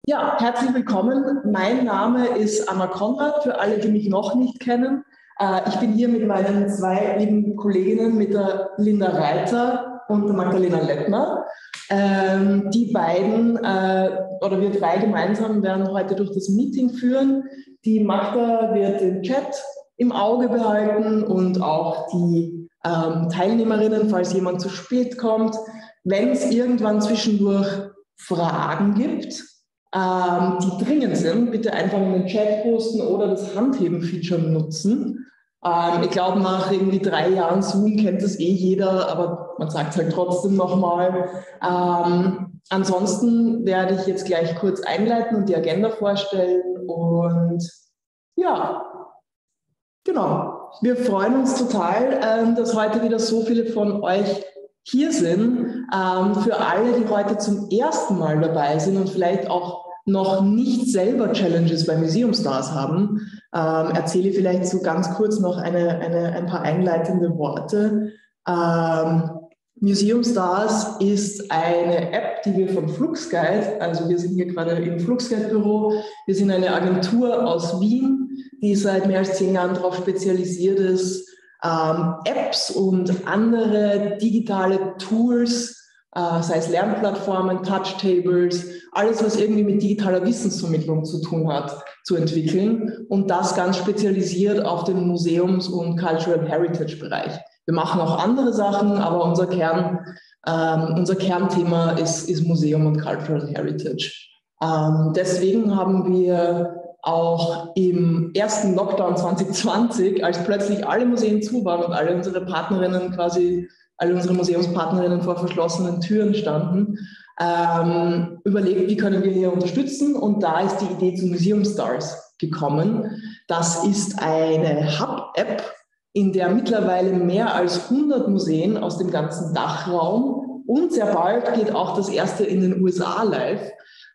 Ja, herzlich willkommen. Mein Name ist Anna Konrad, für alle, die mich noch nicht kennen. Ich bin hier mit meinen zwei lieben Kolleginnen, mit der Linda Reiter und der Magdalena Lettner. Die beiden, oder wir drei gemeinsam, werden heute durch das Meeting führen. Die Magda wird den Chat im Auge behalten und auch die Teilnehmerinnen, falls jemand zu spät kommt. Wenn es irgendwann zwischendurch Fragen gibt, die dringend sind, bitte einfach in den Chat posten oder das Handheben-Feature nutzen. Ich glaube, nach irgendwie 3 Jahren Zoom kennt das eh jeder, aber man sagt es halt trotzdem nochmal. Ansonsten werde ich jetzt gleich kurz einleiten und die Agenda vorstellen. Und ja, genau. Wir freuen uns total, dass heute wieder so viele von euch hier sind. Für alle, die heute zum ersten Mal dabei sind und vielleicht auch noch nicht selber Challenges bei Museum Stars haben, erzähle ich vielleicht so ganz kurz noch ein paar einleitende Worte. Museum Stars ist eine App, die wir von Fluxguide, also wir sind hier gerade im Fluxguide-Büro, wir sind eine Agentur aus Wien, die seit mehr als 10 Jahren darauf spezialisiert ist, Apps und andere digitale Tools, sei es Lernplattformen, Touchtables, alles, was irgendwie mit digitaler Wissensvermittlung zu tun hat, zu entwickeln und das ganz spezialisiert auf den Museums- und Cultural Heritage-Bereich. Wir machen auch andere Sachen, aber unser Kernthema ist Museum und Cultural Heritage. Deswegen haben wir auch im ersten Lockdown 2020, als plötzlich alle Museen zu waren und alle unsere Museumspartnerinnen vor verschlossenen Türen standen, überlegt, wie können wir hier unterstützen, und da ist die Idee zu Museum Stars gekommen. Das ist eine Hub-App, in der mittlerweile mehr als 100 Museen aus dem ganzen Dachraum und sehr bald geht auch das erste in den USA live,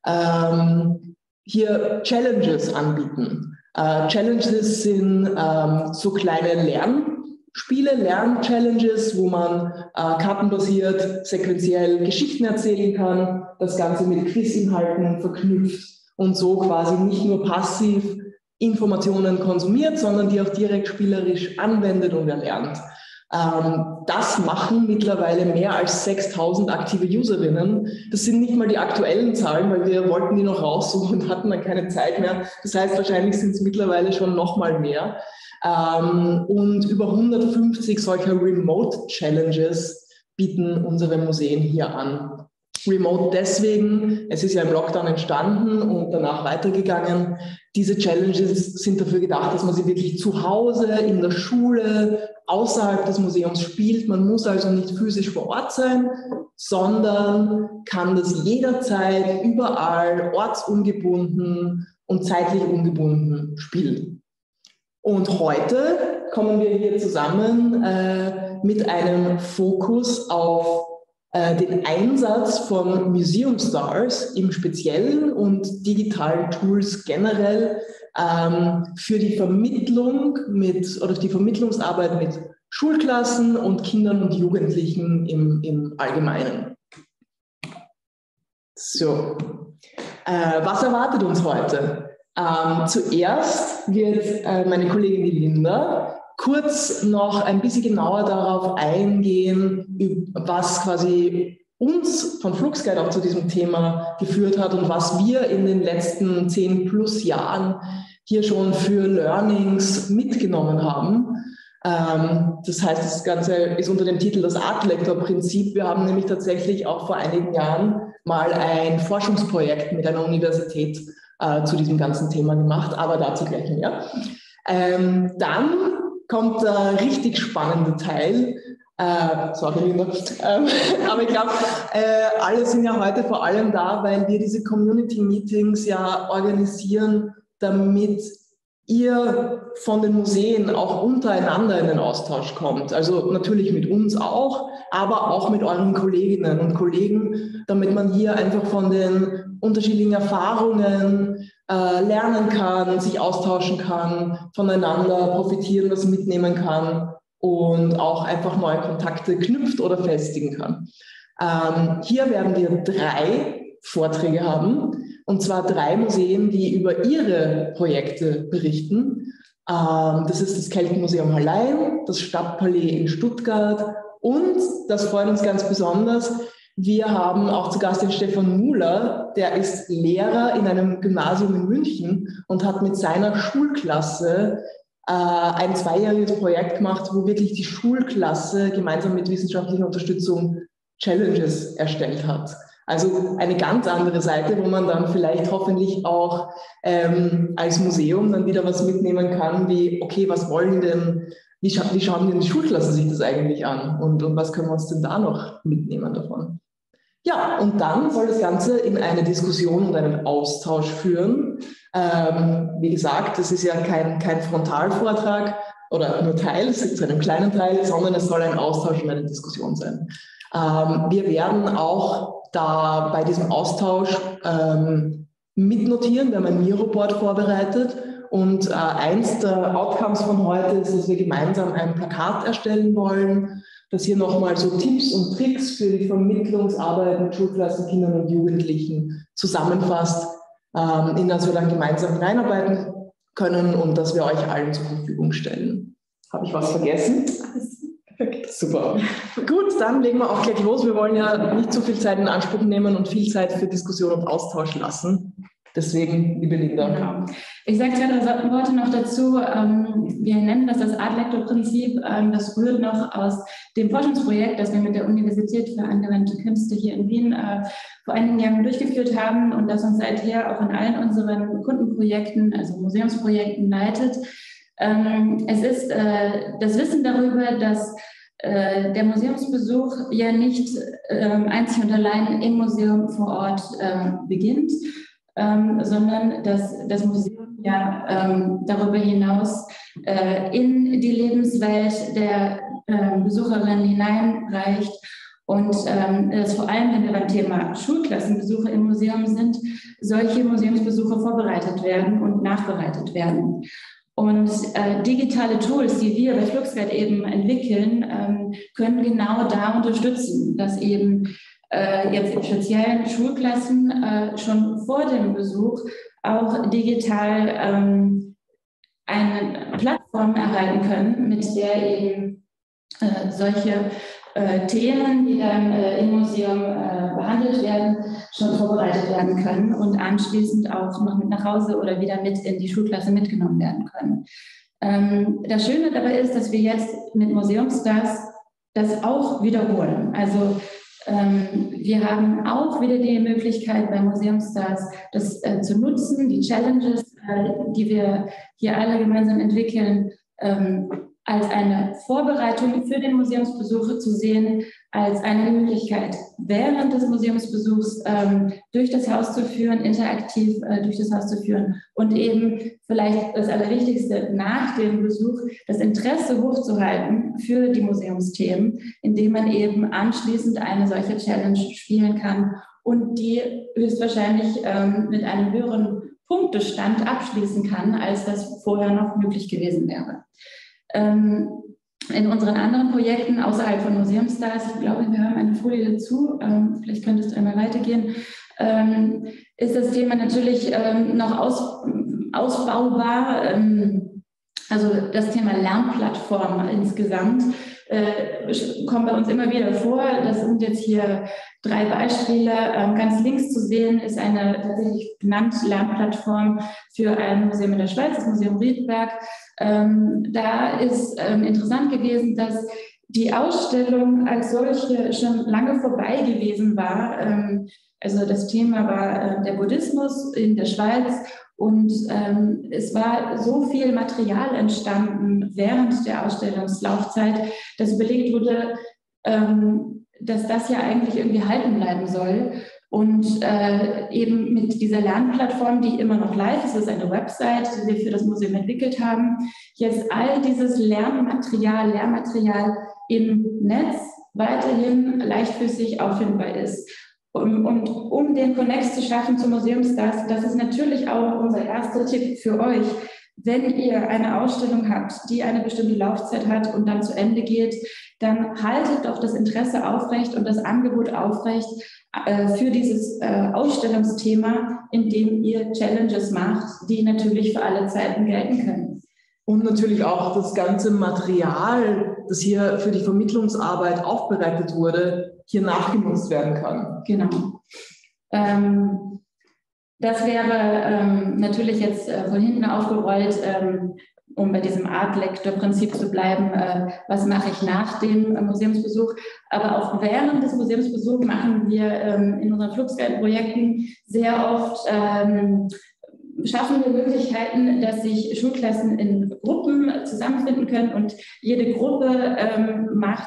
hier Challenges anbieten. Challenges sind so kleine Lernspiele, Lern-Challenges, wo man kartenbasiert, sequenziell Geschichten erzählen kann, das Ganze mit Quizinhalten verknüpft und so quasi nicht nur passiv Informationen konsumiert, sondern die auch direkt spielerisch anwendet und erlernt. Das machen mittlerweile mehr als 6.000 aktive Userinnen. Das sind nicht mal die aktuellen Zahlen, weil wir wollten die noch raussuchen und hatten dann keine Zeit mehr. Das heißt, wahrscheinlich sind es mittlerweile schon noch mal mehr. Und über 150 solcher Remote-Challenges bieten unsere Museen hier an. Remote deswegen, es ist ja im Lockdown entstanden und danach weitergegangen. Diese Challenges sind dafür gedacht, dass man sie wirklich zu Hause, in der Schule, außerhalb des Museums spielt. Man muss also nicht physisch vor Ort sein, sondern kann das jederzeit, überall, ortsungebunden und zeitlich ungebunden spielen. Und heute kommen wir hier zusammen mit einem Fokus auf den Einsatz von Museum Stars im Speziellen und digitalen Tools generell für die Vermittlung die Vermittlungsarbeit mit Schulklassen und Kindern und Jugendlichen im Allgemeinen. So, was erwartet uns heute? Zuerst wird meine Kollegin die Linda kurz noch ein bisschen genauer darauf eingehen, was quasi uns von Fluxguide auch zu diesem Thema geführt hat und was wir in den letzten 10+ Jahren hier schon für Learnings mitgenommen haben. Das heißt, das Ganze ist unter dem Titel das Art-Lektor-Prinzip. Wir haben nämlich tatsächlich auch vor einigen Jahren mal ein Forschungsprojekt mit einer Universität zu diesem ganzen Thema gemacht, aber dazu gleich mehr. Dann kommt der richtig spannende Teil. Sorry, Linda. Aber ich glaube, alle sind ja heute vor allem da, weil wir diese Community-Meetings ja organisieren, damit ihr von den Museen auch untereinander in den Austausch kommt. Also natürlich mit uns auch, aber auch mit euren Kolleginnen und Kollegen, damit man hier einfach von den unterschiedlichen Erfahrungen lernen kann, sich austauschen kann, voneinander profitieren, was mitnehmen kann und auch einfach neue Kontakte knüpft oder festigen kann. Hier werden wir 3 Vorträge haben. und zwar 3 Museen, die über ihre Projekte berichten. Das ist das Keltenmuseum Hallein, das Stadtpalais in Stuttgart und, das freut uns ganz besonders, wir haben auch zu Gast den Stefan Muhler, der ist Lehrer in einem Gymnasium in München und hat mit seiner Schulklasse ein 2-jähriges Projekt gemacht, wo wirklich die Schulklasse gemeinsam mit wissenschaftlicher Unterstützung Challenges erstellt hat. Also eine ganz andere Seite, wo man dann vielleicht hoffentlich auch als Museum dann wieder was mitnehmen kann, wie, okay, was wollen denn, wie schauen denn die Schulklassen sich das eigentlich an und was können wir uns denn da noch mitnehmen davon? Ja, und dann soll das Ganze in eine Diskussion und einen Austausch führen. Wie gesagt, das ist ja kein Frontalvortrag oder nur Teil, es ist zu einem kleinen Teil, sondern es soll ein Austausch und eine Diskussion sein. Wir werden auch da bei diesem Austausch mitnotieren. Wir haben ein Miro-Board vorbereitet und eins der Outcomes von heute ist, dass wir gemeinsam ein Plakat erstellen wollen, das hier nochmal so Tipps und Tricks für die Vermittlungsarbeit mit Schulklassen, Kindern und Jugendlichen zusammenfasst, in das wir dann gemeinsam hineinarbeiten können und das wir euch allen zur Verfügung stellen. Habe ich was vergessen? Super. Gut, dann legen wir auch gleich los. Wir wollen ja nicht zu viel Zeit in Anspruch nehmen und viel Zeit für Diskussion und Austausch lassen. Deswegen, liebe Linda. Genau. Ich sage 2, 3 Worte noch dazu. Wir nennen das Art-Lektor-Prinzip. Das rührt noch aus dem Forschungsprojekt, das wir mit der Universität für angewandte Künste hier in Wien vor einigen Jahren durchgeführt haben und das uns seither auch in allen unseren Kundenprojekten, also Museumsprojekten, leitet. Es ist das Wissen darüber, dass der Museumsbesuch ja nicht einzig und allein im Museum vor Ort beginnt, sondern dass das Museum ja darüber hinaus in die Lebenswelt der Besucherinnen hineinreicht und dass vor allem, wenn wir beim Thema Schulklassenbesuche im Museum sind, solche Museumsbesuche vorbereitet werden und nachbereitet werden. Und digitale Tools, die wir bei Fluxguide eben entwickeln, können genau da unterstützen, dass eben jetzt in speziellen Schulklassen schon vor dem Besuch auch digital eine Plattform erhalten können, mit der eben solche Themen, die dann im Museum behandelt werden, schon vorbereitet werden können und anschließend auch noch mit nach Hause oder wieder mit in die Schulklasse mitgenommen werden können. Das Schöne dabei ist, dass wir jetzt mit Museumstars das auch wiederholen. Also wir haben auch wieder die Möglichkeit bei Museumstars das zu nutzen, die Challenges, die wir hier alle gemeinsam entwickeln, als eine Vorbereitung für den Museumsbesuch zu sehen, als eine Möglichkeit, während des Museumsbesuchs durch das Haus zu führen, interaktiv durch das Haus zu führen und eben vielleicht das Allerwichtigste nach dem Besuch, das Interesse hochzuhalten für die Museumsthemen, indem man eben anschließend eine solche Challenge spielen kann und die höchstwahrscheinlich mit einem höheren Punktestand abschließen kann, als das vorher noch möglich gewesen wäre. In unseren anderen Projekten außerhalb von Museumstars, ich glaube, wir haben eine Folie dazu, vielleicht könntest du einmal weitergehen, ist das Thema natürlich noch ausbaubar. Also das Thema Lernplattform insgesamt kommt bei uns immer wieder vor. Das sind jetzt hier 3 Beispiele. Ganz links zu sehen ist eine tatsächlich benannte Lernplattform für ein Museum in der Schweiz, das Museum Riedberg. Da ist interessant gewesen, dass die Ausstellung als solche schon lange vorbei gewesen war. Also das Thema war der Buddhismus in der Schweiz und es war so viel Material entstanden während der Ausstellungslaufzeit, dass überlegt wurde, dass das ja eigentlich irgendwie halten bleiben soll. Und eben mit dieser Lernplattform, die immer noch live ist, das ist eine Website, die wir für das Museum entwickelt haben, jetzt all dieses Lehrmaterial im Netz weiterhin leichtfüßig auffindbar ist. Und um den Connect zu schaffen zu Museumstars, das ist natürlich auch unser erster Tipp für euch. Wenn ihr eine Ausstellung habt, die eine bestimmte Laufzeit hat und dann zu Ende geht, dann haltet doch das Interesse aufrecht und das Angebot aufrecht für dieses Ausstellungsthema, indem ihr Challenges macht, die natürlich für alle Zeiten gelten können. Und natürlich auch das ganze Material, das hier für die Vermittlungsarbeit aufbereitet wurde, hier nachgenutzt werden kann. Genau. Das wäre natürlich jetzt von hinten aufgerollt, um bei diesem Art-Lektor-Prinzip zu bleiben, was mache ich nach dem Museumsbesuch. Aber auch während des Museumsbesuchs machen wir in unseren Flugsguide-Projekten sehr oft, schaffen wir Möglichkeiten, dass sich Schulklassen in Gruppen zusammenfinden können und jede Gruppe macht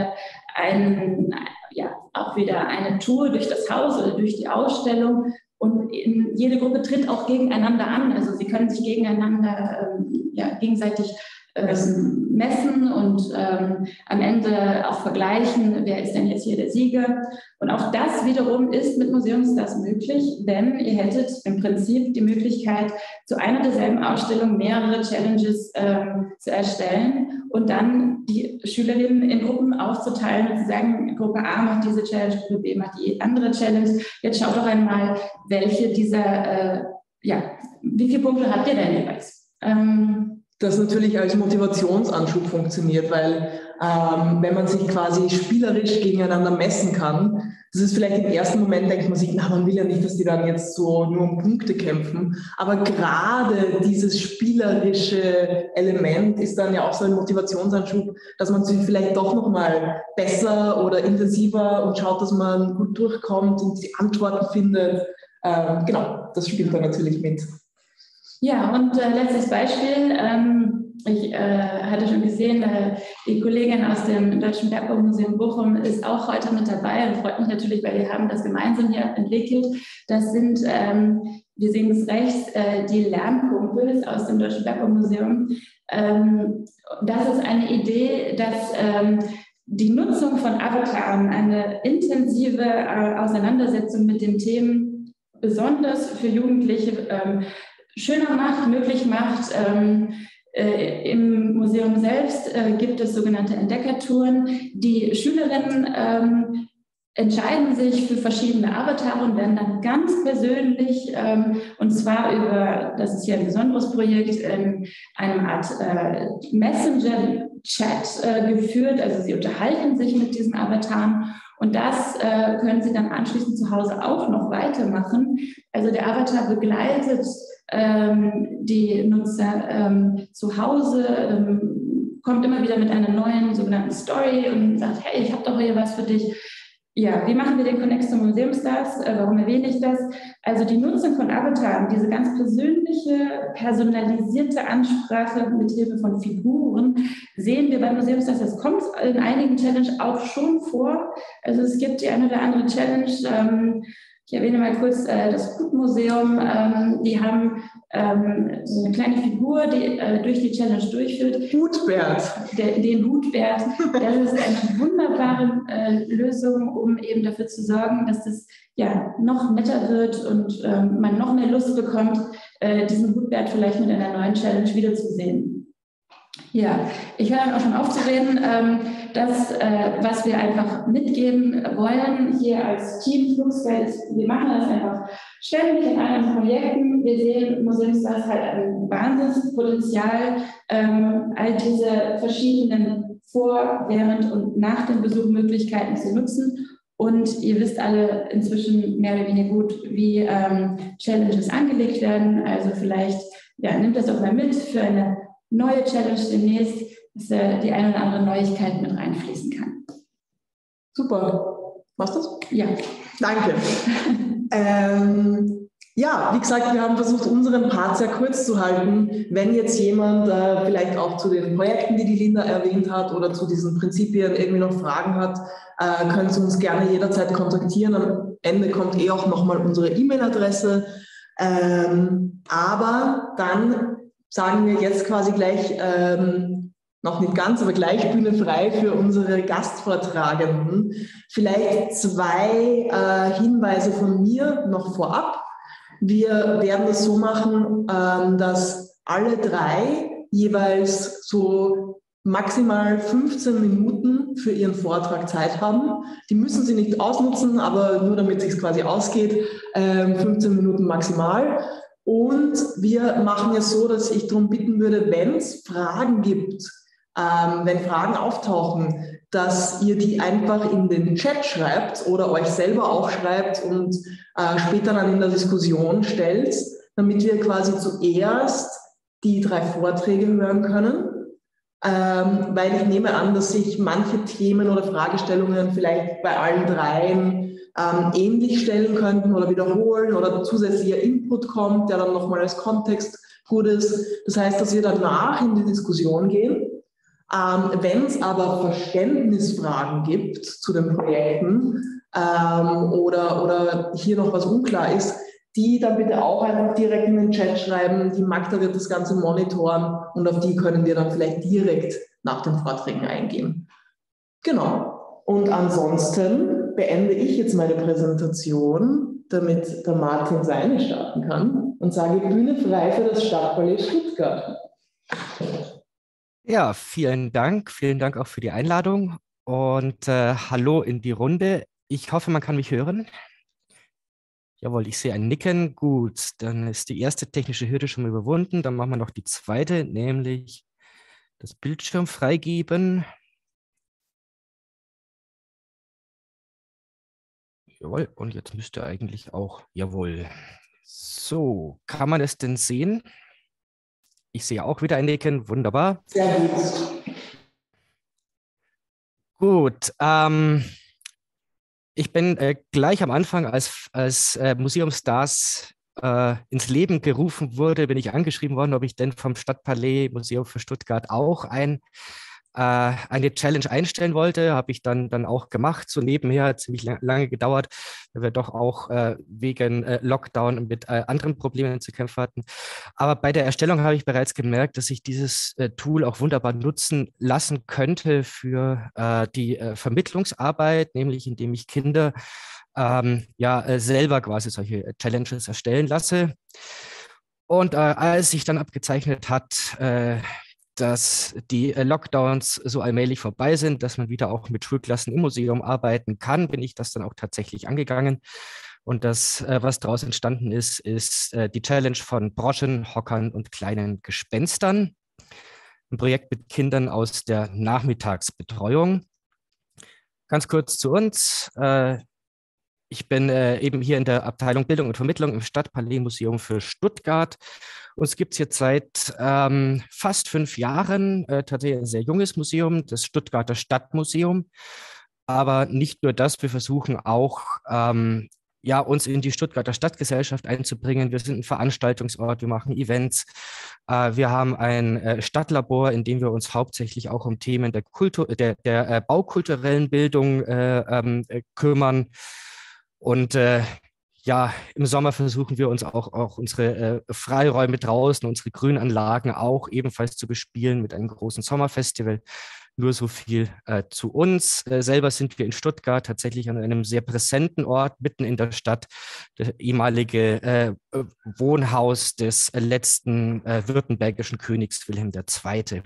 auch wieder eine Tour durch das Haus oder durch die Ausstellung. Und jede Gruppe tritt auch gegeneinander an. Also sie können sich gegeneinander gegenseitig messen und am Ende auch vergleichen, wer ist denn jetzt hier der Sieger. Und auch das wiederum ist mit Museumsstars möglich, denn ihr hättet im Prinzip die Möglichkeit, zu einer derselben Ausstellung mehrere Challenges zu erstellen und dann die Schülerinnen in Gruppen aufzuteilen und zu sagen, Gruppe A macht diese Challenge, Gruppe B macht die andere Challenge. Jetzt schaut doch einmal, welche dieser, wie viele Punkte habt ihr denn jeweils? Das natürlich als Motivationsanschub funktioniert, weil wenn man sich quasi spielerisch gegeneinander messen kann, das ist vielleicht im ersten Moment, denkt man sich, man will ja nicht, dass die dann jetzt so nur um Punkte kämpfen, aber gerade dieses spielerische Element ist dann ja auch so ein Motivationsanschub, dass man sich vielleicht doch nochmal besser oder intensiver und schaut, dass man gut durchkommt und die Antworten findet. Genau, das spielt dann natürlich mit. Ja, und letztes Beispiel. Ich hatte schon gesehen, die Kollegin aus dem Deutschen Bergbaumuseum Bochum ist auch heute mit dabei und freut mich natürlich, weil wir haben das gemeinsam hier entwickelt. Das sind, wir sehen es rechts, die Lernkumpels aus dem Deutschen Bergbaumuseum. Das ist eine Idee, dass die Nutzung von Avataren eine intensive Auseinandersetzung mit den Themen besonders für Jugendliche schöner macht, möglich macht. Im Museum selbst gibt es sogenannte Entdeckertouren. Die Schülerinnen entscheiden sich für verschiedene Avatare und werden dann ganz persönlich, und zwar über, das ist hier ein besonderes Projekt, eine Art Messenger-Chat geführt. Also sie unterhalten sich mit diesen Avataren. Und das können Sie dann anschließend zu Hause auch noch weitermachen. Also der Avatar begleitet die Nutzer zu Hause, kommt immer wieder mit einer neuen sogenannten Story und sagt, hey, ich habe doch hier was für dich. Ja, wie machen wir den Connect zu Museumsstars? Warum erwähne ich das? Also die Nutzung von Avataren, diese ganz persönliche, personalisierte Ansprache mit Hilfe von Figuren, sehen wir bei Museumsstars. Das kommt in einigen Challenges auch schon vor. Also es gibt die eine oder andere Challenge. Ich erwähne mal kurz das Hutmuseum. Die haben so eine kleine Figur, die durch die Challenge durchführt. Hutbert. Den Hutbert. Das ist eine wunderbare Lösung, um eben dafür zu sorgen, dass das noch netter wird und man noch mehr Lust bekommt, diesen Hutbert vielleicht mit einer neuen Challenge wiederzusehen. Ja, ich höre dann auch schon auf zu reden. Das, was wir einfach mitgeben wollen hier als Team Flugsguide, wir machen das einfach ständig in allen Projekten. Wir sehen Museumsstars halt ein Wahnsinnspotenzial, all diese verschiedenen Vor-, während und nach dem Besuch Möglichkeiten zu nutzen. Und ihr wisst alle inzwischen mehr oder weniger gut, wie Challenges angelegt werden. Also vielleicht nehmt das auch mal mit für eine neue Challenge demnächst, dass die eine oder andere Neuigkeit mit reinfließen kann. Super. Machst du das? Ja. Danke. Wie gesagt, wir haben versucht, unseren Part sehr kurz zu halten. Wenn jetzt jemand vielleicht auch zu den Projekten, die Linda erwähnt hat, oder zu diesen Prinzipien irgendwie noch Fragen hat, können Sie uns gerne jederzeit kontaktieren. Am Ende kommt auch nochmal unsere E-Mail-Adresse. Aber dann sagen wir jetzt quasi gleich, noch nicht ganz, aber gleich Bühne frei für unsere Gastvortragenden. Vielleicht 2 Hinweise von mir noch vorab. Wir werden das so machen, dass alle 3 jeweils so maximal 15 Minuten für ihren Vortrag Zeit haben. Die müssen sie nicht ausnutzen, aber nur damit es sich quasi ausgeht, 15 Minuten maximal. Und wir machen es so, dass ich darum bitten würde, wenn es Fragen gibt, wenn Fragen auftauchen, dass ihr die einfach in den Chat schreibt oder euch selber aufschreibt und später dann in der Diskussion stellt, damit wir quasi zuerst die 3 Vorträge hören können. Weil ich nehme an, dass sich manche Themen oder Fragestellungen vielleicht bei allen dreien ähnlich stellen könnten oder wiederholen oder zusätzlicher Input kommt, der dann nochmal als Kontext gut ist. Das heißt, dass wir danach in die Diskussion gehen. Wenn es aber Verständnisfragen gibt zu den Projekten oder hier noch was unklar ist, die dann bitte auch einfach direkt in den Chat schreiben. Die Magda wird das Ganze monitoren und auf die können wir dann vielleicht direkt nach den Vorträgen eingehen. Genau. Und ansonsten beende ich jetzt meine Präsentation, damit der Martin seine starten kann und sage Bühne frei für das Stadtballett Stuttgart. Ja, vielen Dank. Vielen Dank auch für die Einladung und hallo in die Runde. Ich hoffe, man kann mich hören. Jawohl, ich sehe ein Nicken. Gut, dann ist die erste technische Hürde schon mal überwunden. Dann machen wir noch die zweite, nämlich das Bildschirm freigeben. Jawohl, und jetzt müsste eigentlich auch, jawohl. So, kann man es denn sehen? Ich sehe auch wieder ein Nicken, wunderbar. Sehr gut. Gut, ich bin gleich am Anfang, als Museumsstars ins Leben gerufen wurde, bin ich angeschrieben worden, ob ich denn vom Stadtpalais Museum für Stuttgart auch eine Challenge einstellen wollte. Habe ich dann auch gemacht. So nebenher hat ziemlich lange gedauert, weil wir doch auch wegen Lockdown mit anderen Problemen zu kämpfen hatten. Aber bei der Erstellung habe ich bereits gemerkt, dass ich dieses Tool auch wunderbar nutzen lassen könnte für die Vermittlungsarbeit, nämlich indem ich Kinder selber quasi solche Challenges erstellen lasse. Und als sich dann abgezeichnet hat, dass die Lockdowns so allmählich vorbei sind, dass man wieder auch mit Schulklassen im Museum arbeiten kann, bin ich das dann auch tatsächlich angegangen. Und das, was daraus entstanden ist, ist die Challenge von Broschen, Hockern und kleinen Gespenstern. Ein Projekt mit Kindern aus der Nachmittagsbetreuung. Ganz kurz zu uns. Ich bin eben hier in der Abteilung Bildung und Vermittlung im Stadtpalais Museum für Stuttgart. Uns gibt es jetzt seit fast 5 Jahren, tatsächlich ein sehr junges Museum, das Stuttgarter Stadtmuseum. Aber nicht nur das, wir versuchen auch, uns in die Stuttgarter Stadtgesellschaft einzubringen. Wir sind ein Veranstaltungsort, wir machen Events. Wir haben ein Stadtlabor, in dem wir uns hauptsächlich auch um Themen der baukulturellen Bildung kümmern. Und im Sommer versuchen wir uns auch unsere Freiräume draußen, unsere Grünanlagen auch ebenfalls zu bespielen mit einem großen Sommerfestival. Nur so viel zu uns. Selber sind wir in Stuttgart tatsächlich an einem sehr präsenten Ort, mitten in der Stadt, das ehemalige Wohnhaus des letzten württembergischen Königs Wilhelm II.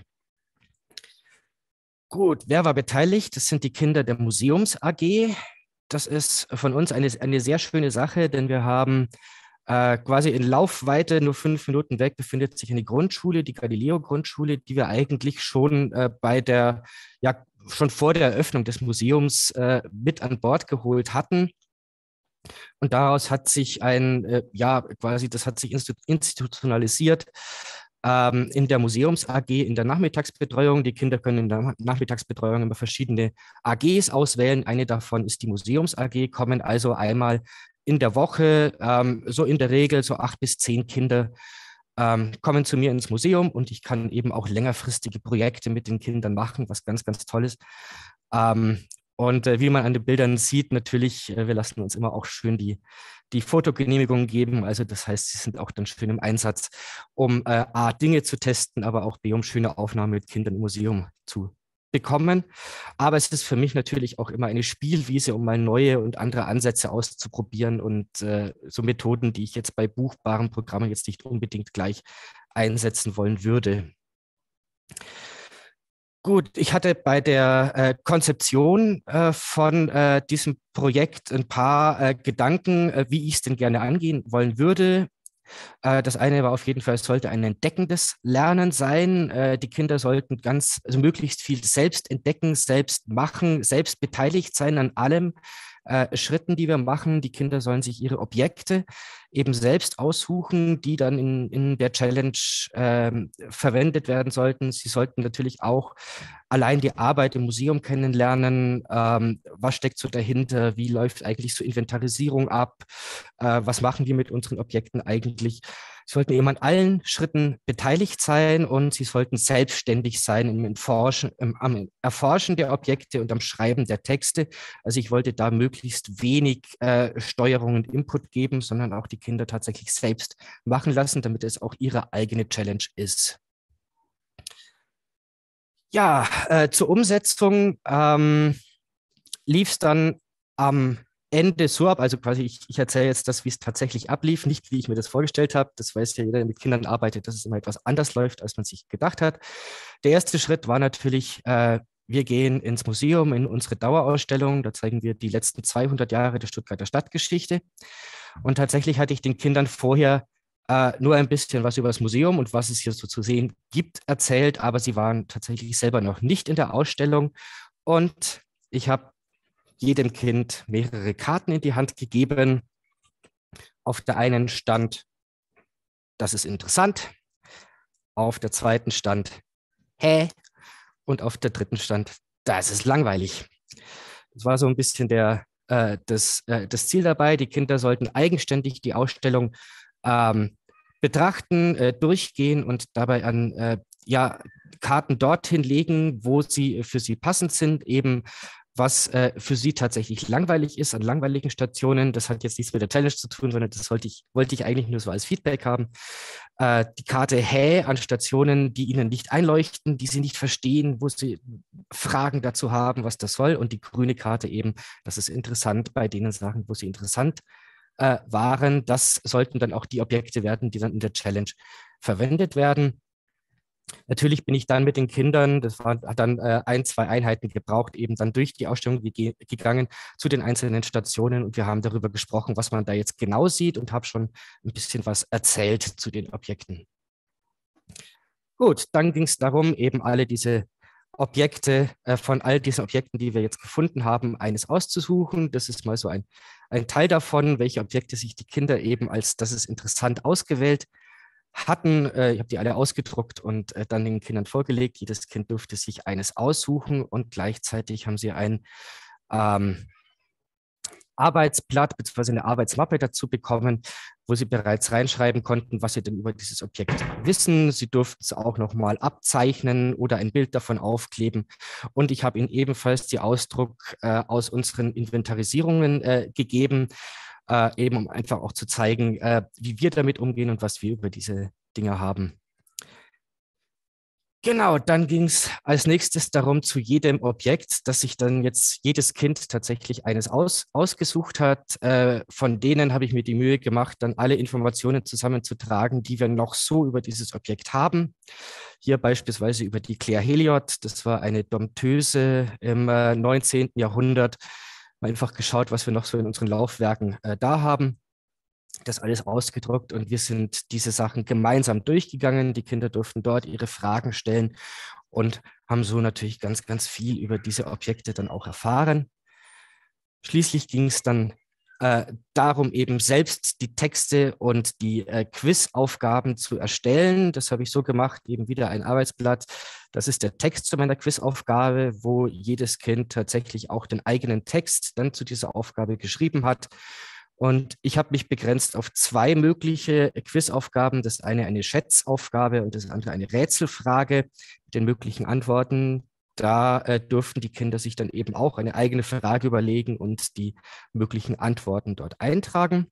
Gut, wer war beteiligt? Das sind die Kinder der Museums AG. Das ist von uns eine sehr schöne Sache, denn wir haben quasi in Laufweite, nur 5 Minuten weg, befindet sich eine Grundschule, die Galileo-Grundschule, die wir eigentlich schon schon vor der Eröffnung des Museums mit an Bord geholt hatten. Und daraus hat sich das hat sich institutionalisiert in der Museums AG, in der Nachmittagsbetreuung. Die Kinder können in der Nachmittagsbetreuung immer verschiedene AGs auswählen. Eine davon ist die Museums AG, kommen also einmal in der Woche, so in der Regel so 8 bis 10 Kinder kommen zu mir ins Museum und ich kann eben auch längerfristige Projekte mit den Kindern machen, was ganz, ganz toll ist. Wie man an den Bildern sieht, natürlich, wir lassen uns immer auch schön die Fotogenehmigung geben. Also das heißt, sie sind auch dann schön im Einsatz, um A, Dinge zu testen, aber auch B, um schöne Aufnahmen mit Kindern im Museum zu bekommen. Aber es ist für mich natürlich auch immer eine Spielwiese, um mal neue und andere Ansätze auszuprobieren und so Methoden, die ich jetzt bei buchbaren Programmen jetzt nicht unbedingt gleich einsetzen wollen würde. Gut, ich hatte bei der Konzeption von diesem Projekt ein paar Gedanken, wie ich es denn gerne angehen wollen würde. Das eine war auf jeden Fall, es sollte ein entdeckendes Lernen sein. Die Kinder sollten also möglichst viel selbst entdecken, selbst machen, selbst beteiligt sein an allem. Schritten, die wir machen. Die Kinder sollen sich ihre Objekte eben selbst aussuchen, die dann in der Challenge verwendet werden sollten. Sie sollten natürlich auch allein die Arbeit im Museum kennenlernen. Was steckt so dahinter? Wie läuft eigentlich so Inventarisierung ab? Was machen wir mit unseren Objekten eigentlich? Sie sollten eben an allen Schritten beteiligt sein und sie sollten selbstständig sein am Erforschen der Objekte und am Schreiben der Texte. Also ich wollte da möglichst wenig Steuerung und Input geben, sondern auch die Kinder tatsächlich selbst machen lassen, damit es auch ihre eigene Challenge ist. Ja, zur Umsetzung lief es dann am Ende so ab, also quasi ich erzähle jetzt das, wie es tatsächlich ablief, nicht wie ich mir das vorgestellt habe. Das weiß ja jeder, der mit Kindern arbeitet, dass es immer etwas anders läuft, als man sich gedacht hat. Der erste Schritt war natürlich, wir gehen ins Museum, in unsere Dauerausstellung. Da zeigen wir die letzten 200 Jahre der Stuttgarter Stadtgeschichte. Und tatsächlich hatte ich den Kindern vorher nur ein bisschen was über das Museum und was es hier so zu sehen gibt erzählt, aber sie waren tatsächlich selber noch nicht in der Ausstellung. Und ich habe jedem Kind mehrere Karten in die Hand gegeben. Auf der einen stand, das ist interessant. Auf der zweiten stand, hä? Und auf der dritten stand, das ist langweilig. Das war so ein bisschen das Ziel dabei. Die Kinder sollten eigenständig die Ausstellung betrachten, durchgehen und dabei an Karten dorthin legen, wo sie für sie passend sind, eben was für sie tatsächlich langweilig ist an langweiligen Stationen. Das hat jetzt nichts mit der Challenge zu tun, sondern das wollte ich eigentlich nur so als Feedback haben. Die Karte Hä an Stationen, die ihnen nicht einleuchten, die sie nicht verstehen, wo sie Fragen dazu haben, was das soll. Und die grüne Karte eben, das ist interessant bei denen Sachen, wo sie interessant waren. Das sollten dann auch die Objekte werden, die dann in der Challenge verwendet werden. Natürlich bin ich dann mit den Kindern, hat dann 1-2 Einheiten gebraucht, eben dann durch die Ausstellung gegangen zu den einzelnen Stationen und wir haben darüber gesprochen, was man da jetzt genau sieht und habe schon ein bisschen was erzählt zu den Objekten. Gut, dann ging es darum, eben alle diese Objekte, von all diesen Objekten, die wir jetzt gefunden haben, eines auszusuchen. Das ist mal so ein Teil davon, welche Objekte sich die Kinder eben als, das ist interessant, ausgewählt hatten. Ich habe die alle ausgedruckt und dann den Kindern vorgelegt. Jedes Kind durfte sich eines aussuchen und gleichzeitig haben sie ein Arbeitsblatt bzw. eine Arbeitsmappe dazu bekommen, wo sie bereits reinschreiben konnten, was sie denn über dieses Objekt wissen. Sie durften es auch nochmal abzeichnen oder ein Bild davon aufkleben. Und ich habe ihnen ebenfalls die Ausdruck aus unseren Inventarisierungen gegeben, eben um einfach auch zu zeigen, wie wir damit umgehen und was wir über diese Dinge haben. Genau, dann ging es als nächstes darum, zu jedem Objekt, dass sich dann jetzt jedes Kind tatsächlich eines ausgesucht hat. Von denen habe ich mir die Mühe gemacht, dann alle Informationen zusammenzutragen, die wir noch so über dieses Objekt haben. Hier beispielsweise über die Claire Heliot. Das war eine Dompteuse im 19. Jahrhundert. Einfach geschaut, was wir noch so in unseren Laufwerken da haben. Das alles ausgedruckt und wir sind diese Sachen gemeinsam durchgegangen. Die Kinder durften dort ihre Fragen stellen und haben so natürlich ganz, ganz viel über diese Objekte dann auch erfahren. Schließlich ging es dann darum, eben selbst die Texte und die Quizaufgaben zu erstellen. Das habe ich so gemacht, eben wieder ein Arbeitsblatt. Das ist der Text zu meiner Quizaufgabe, wo jedes Kind tatsächlich auch den eigenen Text dann zu dieser Aufgabe geschrieben hat. Und ich habe mich begrenzt auf 2 mögliche Quizaufgaben. Das eine Schätzaufgabe und das andere eine Rätselfrage mit den möglichen Antworten. Da durften die Kinder sich dann eben auch eine eigene Frage überlegen und die möglichen Antworten dort eintragen.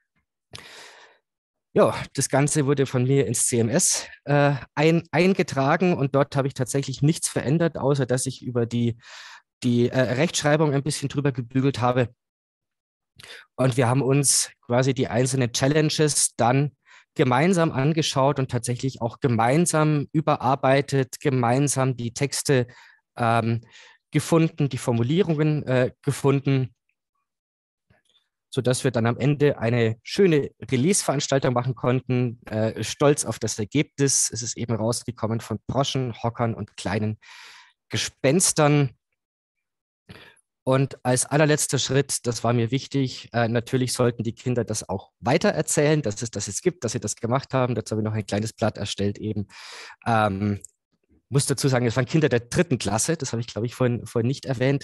Ja, das Ganze wurde von mir ins CMS eingetragen und dort habe ich tatsächlich nichts verändert, außer dass ich über die Rechtschreibung ein bisschen drüber gebügelt habe. Und wir haben uns quasi die einzelnen Challenges dann gemeinsam angeschaut und tatsächlich auch gemeinsam überarbeitet, gemeinsam die Texte gefunden, die Formulierungen gefunden, sodass wir dann am Ende eine schöne Release-Veranstaltung machen konnten. Stolz auf das Ergebnis. Es ist eben rausgekommen von Broschen, Hockern und kleinen Gespenstern. Und als allerletzter Schritt, das war mir wichtig, natürlich sollten die Kinder das auch weitererzählen, dass es das jetzt gibt, dass sie das gemacht haben. Dazu habe ich noch ein kleines Blatt erstellt eben. Muss dazu sagen, es waren Kinder der 3. Klasse, das habe ich, glaube ich, vorhin nicht erwähnt,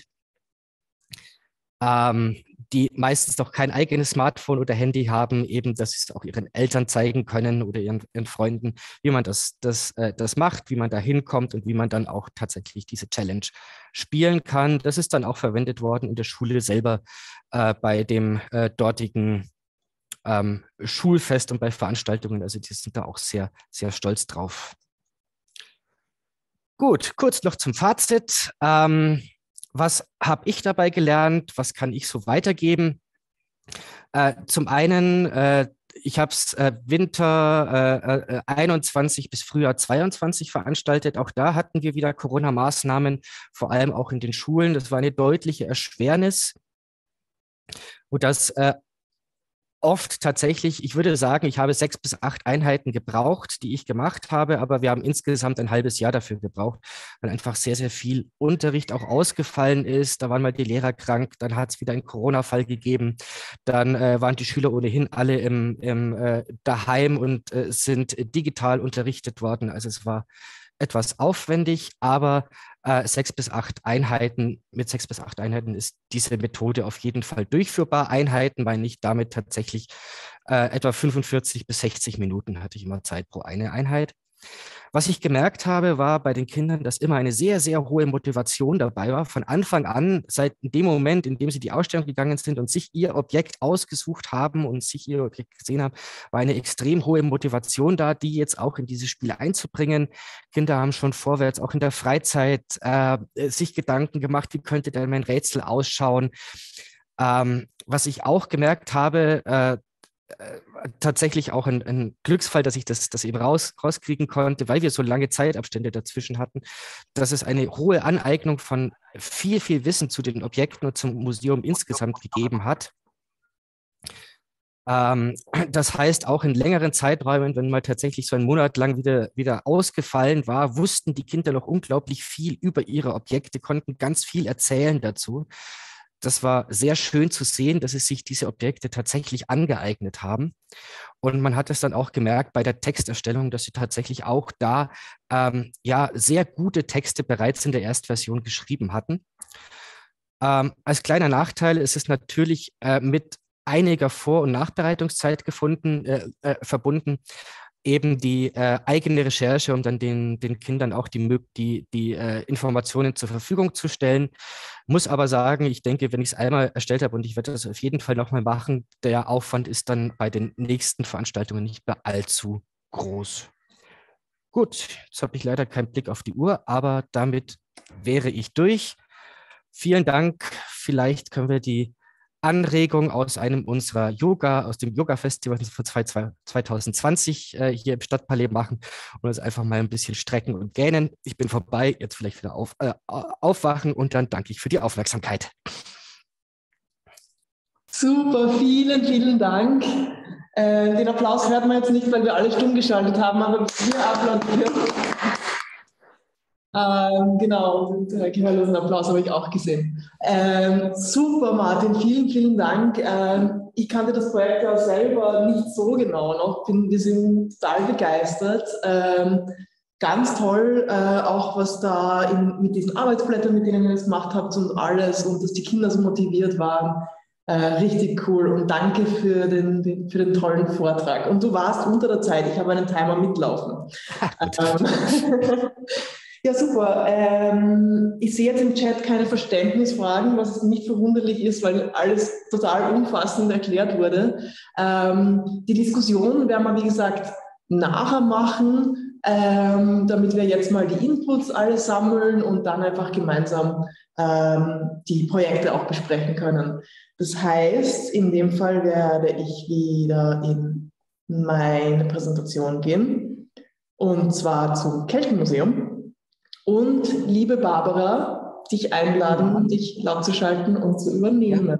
die meistens noch kein eigenes Smartphone oder Handy haben, eben, dass sie es auch ihren Eltern zeigen können oder ihren Freunden, wie man das macht, wie man da hinkommt und wie man dann auch tatsächlich diese Challenge spielen kann. Das ist dann auch verwendet worden in der Schule selber bei dem dortigen Schulfest und bei Veranstaltungen. Also die sind da auch sehr, sehr stolz drauf. Gut, kurz noch zum Fazit. Was habe ich dabei gelernt? Was kann ich so weitergeben? Zum einen, ich habe es Winter 21 bis Frühjahr 22 veranstaltet. Auch da hatten wir wieder Corona-Maßnahmen, vor allem auch in den Schulen. Das war eine deutliche Erschwernis. Und das oft tatsächlich, ich würde sagen, ich habe 6 bis 8 Einheiten gebraucht, die ich gemacht habe, aber wir haben insgesamt ein halbes Jahr dafür gebraucht, weil einfach sehr, sehr viel Unterricht auch ausgefallen ist. Da waren mal die Lehrer krank, dann hat es wieder einen Corona-Fall gegeben, dann waren die Schüler ohnehin alle daheim und sind digital unterrichtet worden. Also es war etwas aufwendig, aber 6 bis 8 Einheiten, mit 6 bis 8 Einheiten ist diese Methode auf jeden Fall durchführbar. Einheiten meine ich damit tatsächlich etwa 45 bis 60 Minuten hatte ich immer Zeit pro eine Einheit. Was ich gemerkt habe, war bei den Kindern, dass immer eine sehr, sehr hohe Motivation dabei war. Von Anfang an, seit dem Moment, in dem sie die Ausstellung gegangen sind und sich ihr Objekt ausgesucht haben und sich ihr Objekt gesehen haben, war eine extrem hohe Motivation da, die jetzt auch in dieses Spiel einzubringen. Kinder haben schon vorwärts, auch in der Freizeit, sich Gedanken gemacht, wie könnte denn mein Rätsel ausschauen. Was ich auch gemerkt habe, tatsächlich auch ein Glücksfall, dass ich das eben rauskriegen konnte, weil wir so lange Zeitabstände dazwischen hatten, dass es eine hohe Aneignung von viel, viel Wissen zu den Objekten und zum Museum insgesamt gegeben hat. Das heißt, auch in längeren Zeiträumen, wenn mal tatsächlich so ein Monat lang wieder ausgefallen war, wussten die Kinder noch unglaublich viel über ihre Objekte, konnten ganz viel erzählen dazu. Das war sehr schön zu sehen, dass es sich diese Objekte tatsächlich angeeignet haben. Und man hat es dann auch gemerkt bei der Texterstellung, dass sie tatsächlich auch da sehr gute Texte bereits in der Erstversion geschrieben hatten. Als kleiner Nachteil ist es natürlich mit einiger Vor- und Nachbereitungszeit verbunden, eben die eigene Recherche, um dann den Kindern auch die Informationen zur Verfügung zu stellen. Muss aber sagen, ich denke, wenn ich es einmal erstellt habe und ich werde das auf jeden Fall nochmal machen, der Aufwand ist dann bei den nächsten Veranstaltungen nicht mehr allzu groß. Gut, jetzt habe ich leider keinen Blick auf die Uhr, aber damit wäre ich durch. Vielen Dank. Vielleicht können wir die Anregung aus dem Yoga-Festival von 2020 hier im Stadtpalais machen und uns einfach mal ein bisschen strecken und gähnen. Ich bin vorbei, jetzt vielleicht wieder aufwachen und dann danke ich für die Aufmerksamkeit. Super, vielen, vielen Dank. Den Applaus hört man jetzt nicht, weil wir alle stumm geschaltet haben, aber wir applaudieren. Genau, und gehörlosen Applaus habe ich auch gesehen. Super, Martin, vielen, vielen Dank. Ich kannte das Projekt ja selber nicht so genau noch. Wir sind total begeistert. Ganz toll, auch was da mit diesen Arbeitsblättern, mit denen ihr das gemacht habt und alles und dass die Kinder so motiviert waren. Richtig cool und danke für den tollen Vortrag. Und du warst unter der Zeit, ich habe einen Timer mitlaufen. Ja, super. Ich sehe jetzt im Chat keine Verständnisfragen, was nicht verwunderlich ist, weil alles total umfassend erklärt wurde. Die Diskussion werden wir, wie gesagt, nachher machen, damit wir jetzt mal die Inputs alle sammeln und dann einfach gemeinsam die Projekte auch besprechen können. Das heißt, in dem Fall werde ich wieder in meine Präsentation gehen, und zwar zum Keltenmuseum. Und liebe Barbara, dich einladen, dich laut zu schalten und zu übernehmen.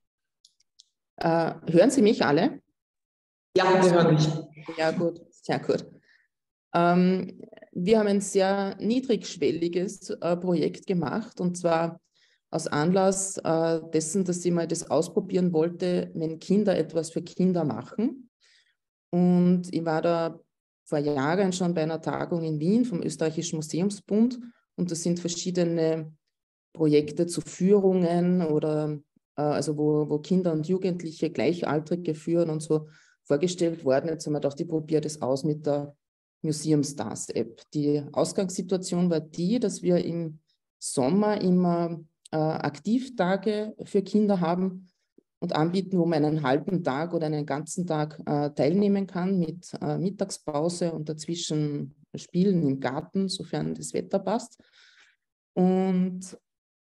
Ja. Hören Sie mich alle? Ja, wir hören dich. Ja, gut, sehr gut. Wir haben ein sehr niedrigschwelliges Projekt gemacht, und zwar aus Anlass dessen, dass ich mal das ausprobieren wollte, wenn Kinder etwas für Kinder machen. Und ich war da vor Jahren schon bei einer Tagung in Wien vom Österreichischen Museumsbund, und da sind verschiedene Projekte zu Führungen oder also wo Kinder und Jugendliche Gleichaltrige führen und so vorgestellt worden. Jetzt haben wir gedacht, ich probiere das aus mit der Museum Stars App. Die Ausgangssituation war die, dass wir im Sommer immer Aktivtage für Kinder haben und anbieten, wo man einen halben Tag oder einen ganzen Tag teilnehmen kann mit Mittagspause und dazwischen Spielen im Garten, sofern das Wetter passt. Und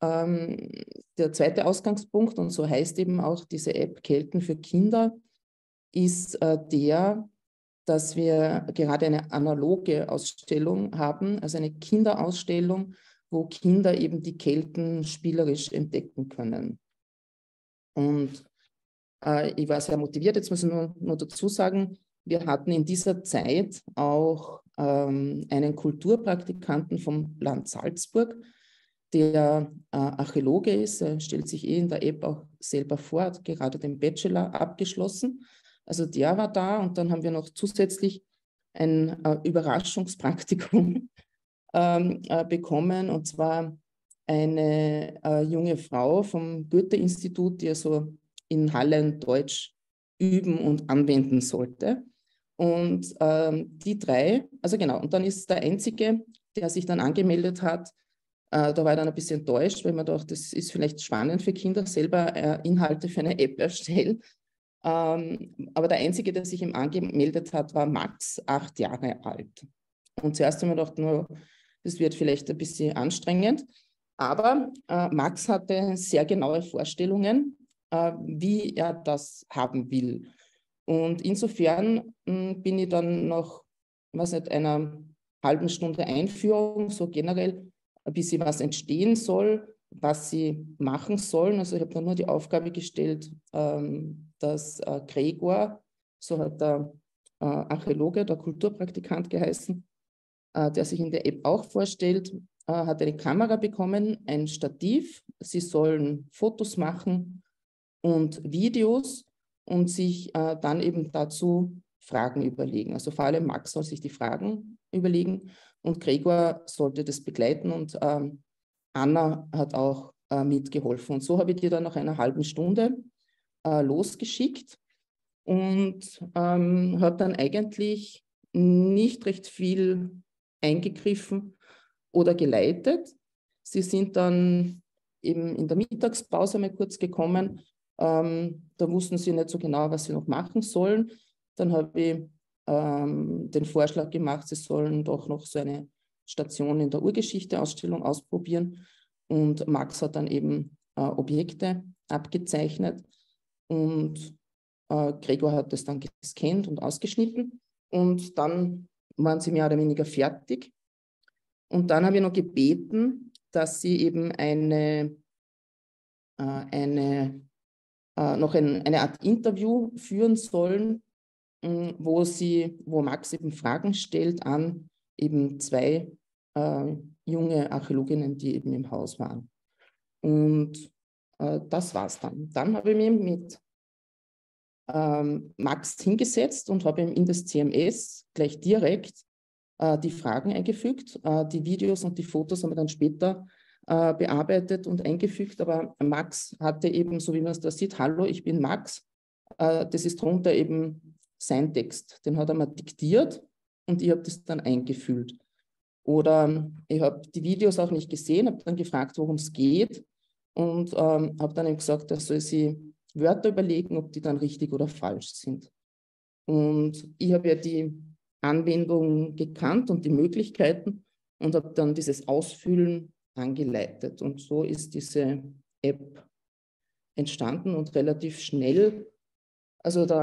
der zweite Ausgangspunkt, und so heißt eben auch diese App Kelten für Kinder, ist der, dass wir gerade eine analoge Ausstellung haben, also eine Kinderausstellung, wo Kinder eben die Kelten spielerisch entdecken können. Und ich war sehr motiviert. Jetzt muss ich nur dazu sagen, wir hatten in dieser Zeit auch einen Kulturpraktikanten vom Land Salzburg, der Archäologe ist. Er stellt sich in der App auch selber vor, hat gerade den Bachelor abgeschlossen. Also der war da, und dann haben wir noch zusätzlich ein Überraschungspraktikum bekommen, und zwar eine junge Frau vom Goethe-Institut, die so in Hallen Deutsch üben und anwenden sollte. Und die drei, also genau, und dann ist der Einzige, der sich dann angemeldet hat, da war ich dann ein bisschen enttäuscht, weil man dachte, das ist vielleicht spannend für Kinder, selber Inhalte für eine App erstellen. Aber der Einzige, der sich ihm angemeldet hat, war Max, 8 Jahre alt. Und zuerst haben wir gedacht, no, das wird vielleicht ein bisschen anstrengend. Aber Max hatte sehr genaue Vorstellungen, wie er das haben will. Und insofern bin ich dann nach, was nicht, einer halben Stunde Einführung, so generell, ein bisschen was entstehen soll, was sie machen sollen. Also ich habe dann nur die Aufgabe gestellt, dass Gregor, so hat der Archäologe, der Kulturpraktikant geheißen, der sich in der App auch vorstellt, hat eine Kamera bekommen, ein Stativ. Sie sollen Fotos machen und Videos und sich dann eben dazu Fragen überlegen. Also vor allem Max soll sich die Fragen überlegen und Gregor sollte das begleiten, und Anna hat auch mitgeholfen. Und so habe ich die dann nach einer halben Stunde losgeschickt und habe dann eigentlich nicht recht viel eingegriffen oder geleitet. Sie sind dann eben in der Mittagspause mal kurz gekommen. Da wussten sie nicht so genau, was sie noch machen sollen. Dann habe ich den Vorschlag gemacht, sie sollen doch noch so eine Station in der Urgeschichte-Ausstellung ausprobieren. Und Max hat dann eben Objekte abgezeichnet und Gregor hat das dann gescannt und ausgeschnitten. Und dann waren sie mehr oder weniger fertig. Und dann habe ich noch gebeten, dass sie eben eine Art Interview führen sollen, wo Max eben Fragen stellt an eben 2 junge Archäologinnen, die eben im Haus waren. Und das war's dann. Dann habe ich mich mit Max hingesetzt und habe ihm in das CMS gleich direkt die Fragen eingefügt. Die Videos und die Fotos haben wir dann später bearbeitet und eingefügt, aber Max hatte eben, so wie man es da sieht, hallo, ich bin Max, das ist drunter eben sein Text, den hat er mir diktiert und ich habe das dann eingefügt. Oder ich habe die Videos auch nicht gesehen, habe dann gefragt, worum es geht und habe dann ihm gesagt, er soll sich Wörter überlegen, ob die dann richtig oder falsch sind. Und ich habe ja die Anwendung gekannt und die Möglichkeiten und habe dann dieses Ausfüllen angeleitet. Und so ist diese App entstanden und relativ schnell. Also der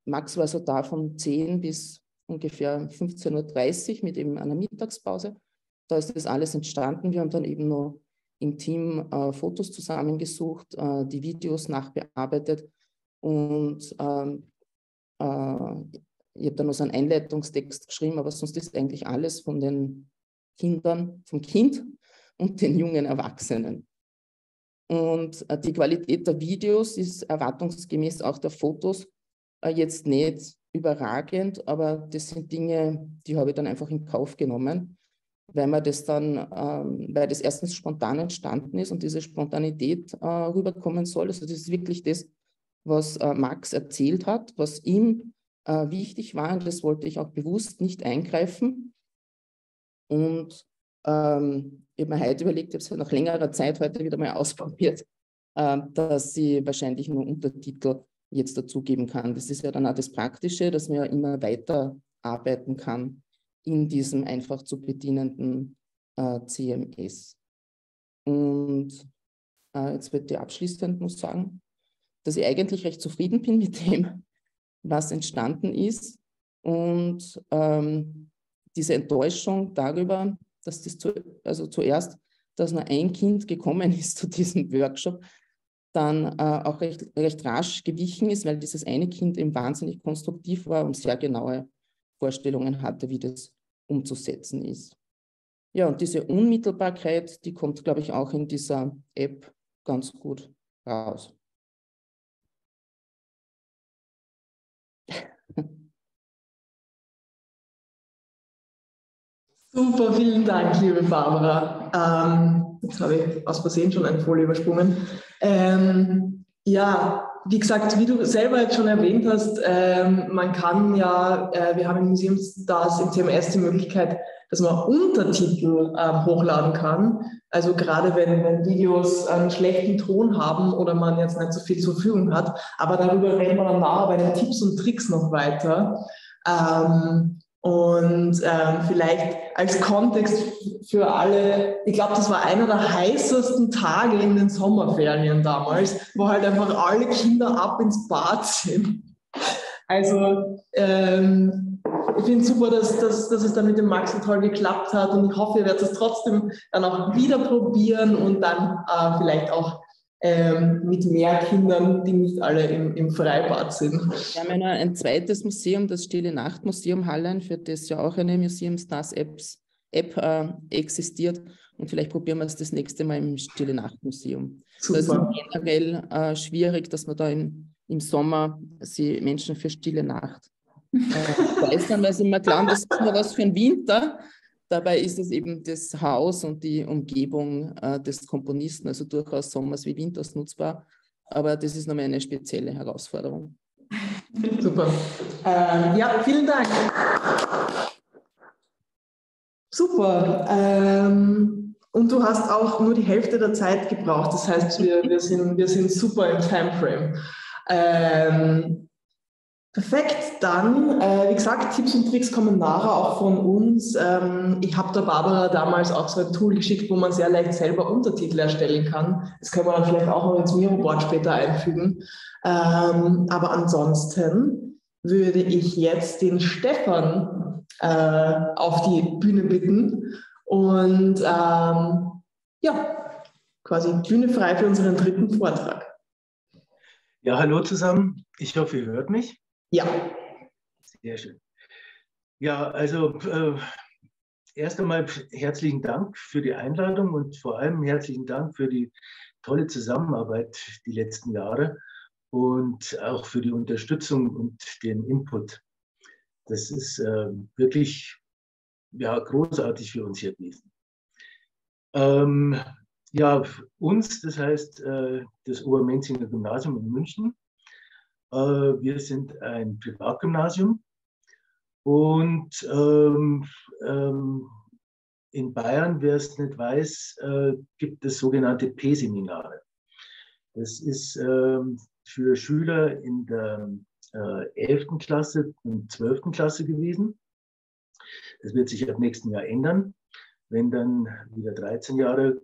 Max war so da von 10 bis ungefähr 15:30 Uhr mit eben einer Mittagspause. Da ist das alles entstanden. Wir haben dann eben noch im Team Fotos zusammengesucht, die Videos nachbearbeitet und ich habe dann noch so einen Einleitungstext geschrieben, aber sonst ist eigentlich alles von den Kindern, vom Kind und den jungen Erwachsenen. Und die Qualität der Videos ist erwartungsgemäß auch der Fotos jetzt nicht überragend, aber das sind Dinge, die habe ich dann einfach in Kauf genommen, weil man das dann, weil das erstens spontan entstanden ist und diese Spontanität rüberkommen soll. Also das ist wirklich das, was Max erzählt hat, was ihm wichtig war, und das wollte ich auch bewusst nicht eingreifen. Und ich habe mir heute überlegt, ich habe es nach längerer Zeit heute wieder mal ausprobiert, dass ich wahrscheinlich nur Untertitel jetzt dazugeben kann. Das ist ja dann auch das Praktische, dass man ja immer weiter arbeiten kann in diesem einfach zu bedienenden CMS. Und jetzt würde ich abschließend noch sagen, dass ich eigentlich recht zufrieden bin mit dem, was entstanden ist. Und diese Enttäuschung darüber, dass das zuerst, dass nur ein Kind gekommen ist zu diesem Workshop, dann auch recht rasch gewichen ist, weil dieses eine Kind eben wahnsinnig konstruktiv war und sehr genaue Vorstellungen hatte, wie das umzusetzen ist. Ja, und diese Unmittelbarkeit, die kommt, glaube ich, auch in dieser App ganz gut raus. Super, vielen Dank, liebe Barbara. Jetzt habe ich aus Versehen schon eine Folie übersprungen. Ja, wie gesagt, wie du selber jetzt schon erwähnt hast, man kann ja, wir haben im Museumsstars im CMS die Möglichkeit, dass man Untertitel hochladen kann. Also gerade wenn Videos einen schlechten Ton haben oder man jetzt nicht so viel zur Verfügung hat. Aber darüber reden wir dann nachher bei den Tipps und Tricks noch weiter. Vielleicht als Kontext für alle, ich glaube, das war einer der heißesten Tage in den Sommerferien damals, wo halt einfach alle Kinder ab ins Bad sind. Also ich finde es super, dass es dann mit dem Max so toll geklappt hat, und ich hoffe, ihr werdet es trotzdem dann auch wieder probieren und dann vielleicht auch mit mehr Kindern, die nicht alle im Freibad sind. Wir haben ja ein zweites Museum, das Stille Nacht Museum Hallein, für das ja auch eine Museumsstars App existiert. Und vielleicht probieren wir es das nächste Mal im Stille Nacht Museum. Super. Das ist generell schwierig, dass man da im Sommer die Menschen für Stille Nacht begeistern, weil sie immer glauben, das ist nur was für den Winter. Dabei ist es eben das Haus und die Umgebung des Komponisten, also durchaus sommers wie winters nutzbar. Aber das ist nochmal eine spezielle Herausforderung. Super. Ja, vielen Dank. Super. Und du hast auch nur die Hälfte der Zeit gebraucht. Das heißt, wir sind super im Timeframe. Perfekt, dann, wie gesagt, Tipps und Tricks kommen nachher auch von uns. Ich habe der Barbara damals auch so ein Tool geschickt, wo man sehr leicht selber Untertitel erstellen kann. Das können wir dann vielleicht auch noch ins Miroboard später einfügen. Aber ansonsten würde ich jetzt den Stefan auf die Bühne bitten und quasi Bühne frei für unseren dritten Vortrag. Ja, hallo zusammen. Ich hoffe, ihr hört mich. Ja. Sehr schön. Ja, also erst einmal herzlichen Dank für die Einladung und vor allem herzlichen Dank für die tolle Zusammenarbeit die letzten Jahre und auch für die Unterstützung und den Input. Das ist wirklich großartig für uns hier gewesen. Uns, das heißt das Obermenzinger Gymnasium in München. Wir sind ein Privatgymnasium und in Bayern, wer es nicht weiß, gibt es sogenannte P-Seminare. Das ist für Schüler in der 11. Klasse und 12. Klasse gewesen. Das wird sich ab nächsten Jahr ändern, wenn dann wieder 13 Jahre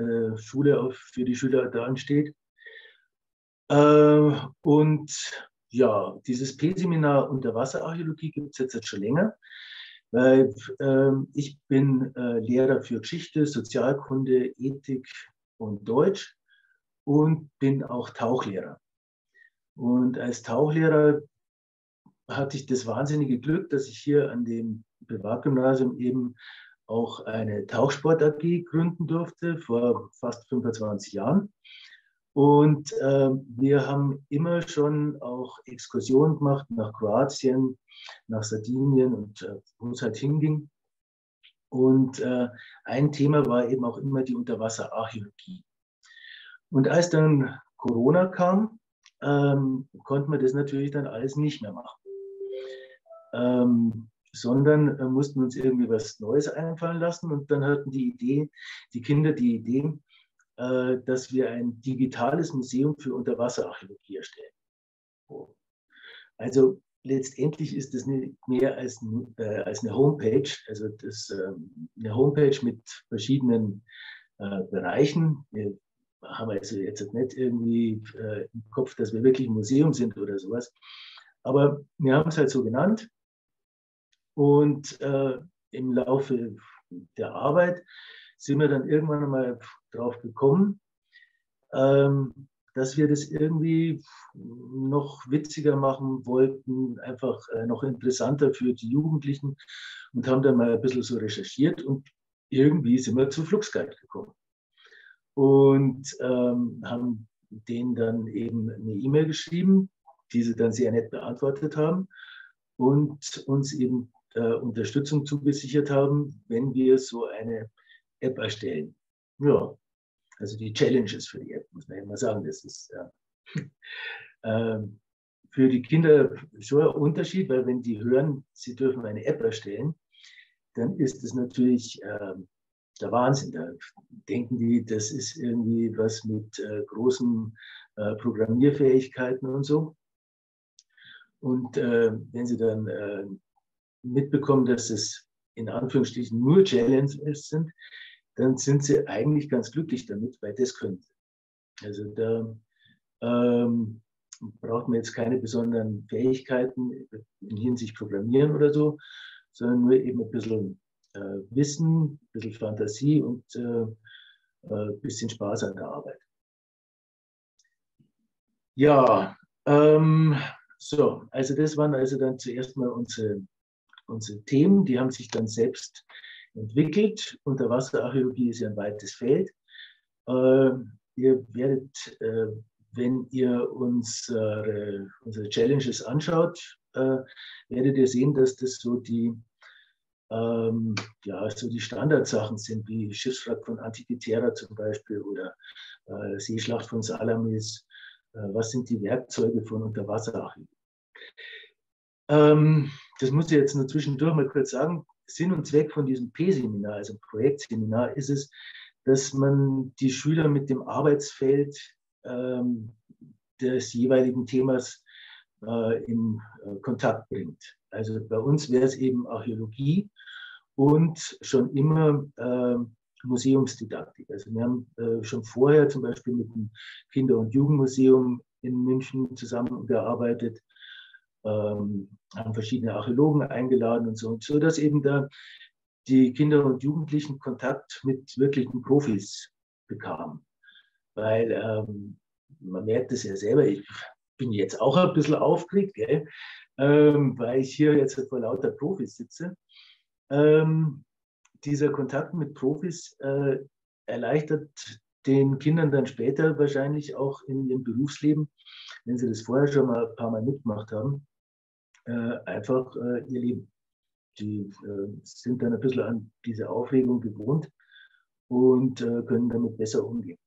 Schule für die Schüler da ansteht. Und ja, dieses P-Seminar Unterwasserarchäologie gibt es jetzt schon länger, weil ich bin Lehrer für Geschichte, Sozialkunde, Ethik und Deutsch und bin auch Tauchlehrer. Und als Tauchlehrer hatte ich das wahnsinnige Glück, dass ich hier an dem Privatgymnasium eben auch eine Tauchsport AG gründen durfte, vor fast 25 Jahren. Und wir haben immer schon auch Exkursionen gemacht nach Kroatien, nach Sardinien und wo es halt hinging. Und ein Thema war eben auch immer die Unterwasserarchäologie. Und als dann Corona kam, konnte man das natürlich dann alles nicht mehr machen. Sondern mussten uns irgendwie was Neues einfallen lassen. Und dann hatten die Kinder die Idee, dass wir ein digitales Museum für Unterwasserarchäologie erstellen. Also letztendlich ist das nicht mehr als eine Homepage, also eine Homepage mit verschiedenen Bereichen. Wir haben also jetzt nicht irgendwie im Kopf, dass wir wirklich ein Museum sind oder sowas. Aber wir haben es halt so genannt. Und im Laufe der Arbeit sind wir dann irgendwann einmal drauf gekommen, dass wir das irgendwie noch witziger machen wollten, einfach noch interessanter für die Jugendlichen und haben dann mal ein bisschen so recherchiert und irgendwie sind wir zu Fluxguide gekommen. Und haben denen dann eben eine E-Mail geschrieben, die sie dann sehr nett beantwortet haben und uns eben Unterstützung zugesichert haben, wenn wir so eine App erstellen. Ja, also die Challenges für die App, muss man ja mal sagen. Das ist für die Kinder schon ein Unterschied, weil wenn die hören, sie dürfen eine App erstellen, dann ist es natürlich der Wahnsinn. Da denken die, das ist irgendwie was mit großen Programmierfähigkeiten und so. Und wenn sie dann mitbekommen, dass es in Anführungsstrichen nur Challenges sind, dann sind sie eigentlich ganz glücklich damit, weil das können sie. Also da braucht man jetzt keine besonderen Fähigkeiten in Hinsicht Programmieren oder so, sondern nur eben ein bisschen Wissen, ein bisschen Fantasie und ein bisschen Spaß an der Arbeit. Ja, so, also das waren also dann zuerst mal unsere Themen, die haben sich dann selbst entwickelt. Unterwasserarchäologie ist ja ein weites Feld. Ihr werdet, wenn ihr unsere Challenges anschaut, werdet ihr sehen, dass das so die Standardsachen sind, wie Schiffswrack von Antikythera zum Beispiel oder Seeschlacht von Salamis. Was sind die Werkzeuge von Unterwasserarchäologie? Das muss ich jetzt nur zwischendurch mal kurz sagen. Sinn und Zweck von diesem P-Seminar, also Projektseminar, ist es, dass man die Schüler mit dem Arbeitsfeld des jeweiligen Themas in Kontakt bringt. Also bei uns wäre es eben Archäologie und schon immer Museumsdidaktik. Also wir haben schon vorher zum Beispiel mit dem Kinder- und Jugendmuseum in München zusammengearbeitet, haben verschiedene Archäologen eingeladen und so dass eben da die Kinder und Jugendlichen Kontakt mit wirklichen Profis bekamen. Weil man merkt es ja selber, ich bin jetzt auch ein bisschen aufgeregt, gell? Weil ich hier jetzt vor lauter Profis sitze. Dieser Kontakt mit Profis erleichtert den Kindern dann später wahrscheinlich auch in ihrem Berufsleben, wenn sie das vorher schon mal ein paar Mal mitgemacht haben, einfach ihr Leben. Die sind dann ein bisschen an diese Aufregung gewohnt und können damit besser umgehen.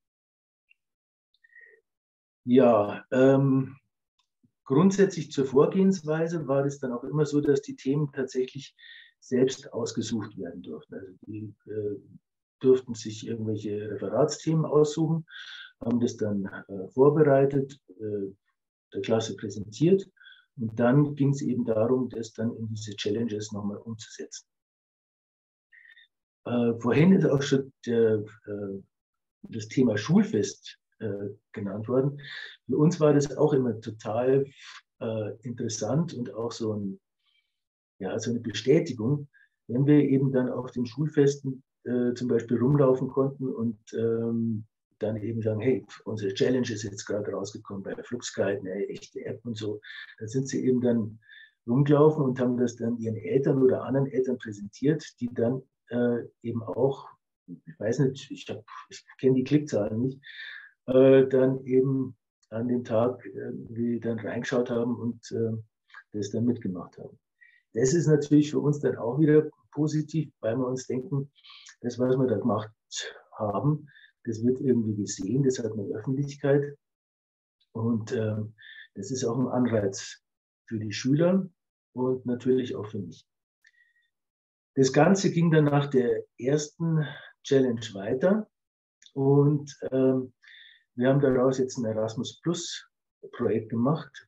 Ja, grundsätzlich zur Vorgehensweise war es dann auch immer so, dass die Themen tatsächlich selbst ausgesucht werden durften. Also die durften sich irgendwelche Referatsthemen aussuchen, haben das dann vorbereitet, der Klasse präsentiert und dann ging es eben darum, das dann in diese Challenges nochmal umzusetzen. Vorhin ist auch schon das Thema Schulfest genannt worden. Für uns war das auch immer total interessant und auch so eine Bestätigung, wenn wir eben dann auf den Schulfesten zum Beispiel rumlaufen konnten und dann eben sagen, hey, unsere Challenge ist jetzt gerade rausgekommen bei der Fluxguide, eine echte App und so. Da sind sie eben dann rumgelaufen und haben das dann ihren Eltern oder anderen Eltern präsentiert, die dann eben auch, ich weiß nicht, ich kenne die Klickzahlen nicht, dann eben an dem Tag irgendwie dann reingeschaut haben und das dann mitgemacht haben. Das ist natürlich für uns dann auch wieder positiv, weil wir uns denken, das, was wir da gemacht haben, das wird irgendwie gesehen, das hat eine Öffentlichkeit und das ist auch ein Anreiz für die Schüler und natürlich auch für mich. Das Ganze ging dann nach der ersten Challenge weiter und wir haben daraus jetzt ein Erasmus-Plus-Projekt gemacht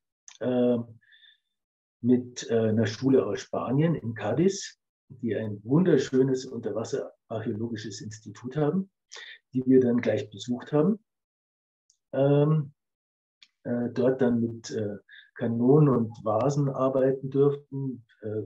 mit einer Schule aus Spanien in Cádiz, die ein wunderschönes Unterwasserarchäologisches Institut haben, die wir dann gleich besucht haben. Dort dann mit Kanonen und Vasen arbeiten durften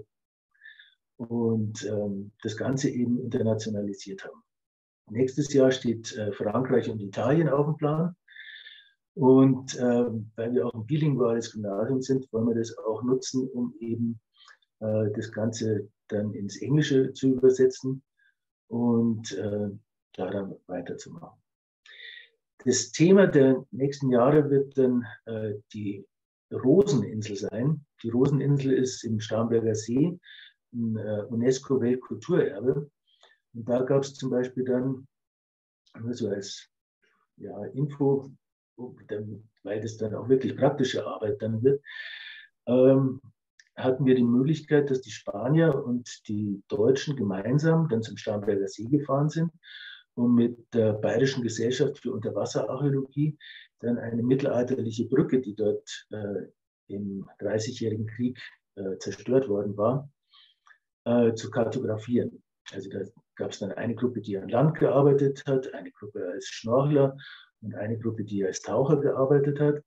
und das Ganze eben internationalisiert haben. Nächstes Jahr steht Frankreich und Italien auf dem Plan. Und weil wir auch ein bilinguales Gymnasium sind, wollen wir das auch nutzen, um eben das Ganze dann ins Englische zu übersetzen und da dann weiterzumachen. Das Thema der nächsten Jahre wird dann die Roseninsel sein. Die Roseninsel ist im Starnberger See, ein UNESCO-Weltkulturerbe. Und da gab es zum Beispiel dann, nur so als Info, weil das dann auch wirklich praktische Arbeit dann wird, hatten wir die Möglichkeit, dass die Spanier und die Deutschen gemeinsam dann zum Starnberger See gefahren sind und mit der Bayerischen Gesellschaft für Unterwasserarchäologie dann eine mittelalterliche Brücke, die dort im Dreißigjährigen Krieg zerstört worden war, zu kartografieren. Also da gab es dann eine Gruppe, die an Land gearbeitet hat, eine Gruppe als Schnorchler und eine Gruppe, die als Taucher gearbeitet hat.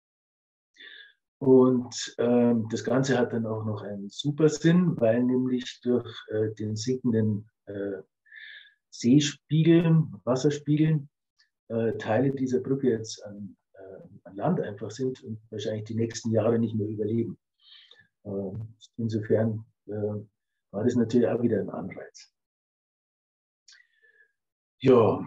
Und das Ganze hat dann auch noch einen super Sinn, weil nämlich durch den sinkenden Seespiegel, Wasserspiegel, Teile dieser Brücke jetzt an Land einfach sind und wahrscheinlich die nächsten Jahre nicht mehr überleben. Insofern war das natürlich auch wieder ein Anreiz. Ja,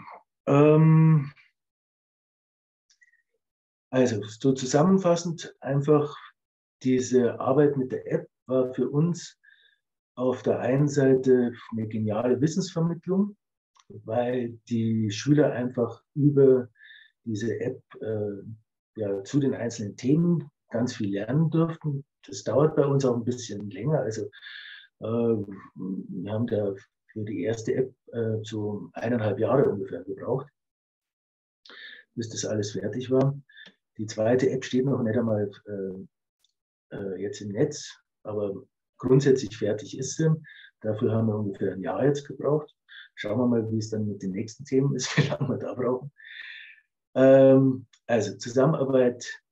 also so zusammenfassend einfach, diese Arbeit mit der App war für uns auf der einen Seite eine geniale Wissensvermittlung, weil die Schüler einfach über diese App zu den einzelnen Themen ganz viel lernen durften. Das dauert bei uns auch ein bisschen länger. Also wir haben da für die erste App so 1,5 Jahre ungefähr gebraucht, bis das alles fertig war. Die zweite App steht noch nicht einmal jetzt im Netz, aber grundsätzlich fertig ist sie. Dafür haben wir ungefähr 1 Jahr jetzt gebraucht. Schauen wir mal, wie es dann mit den nächsten Themen ist, wie lange wir da brauchen. Also Zusammenarbeit,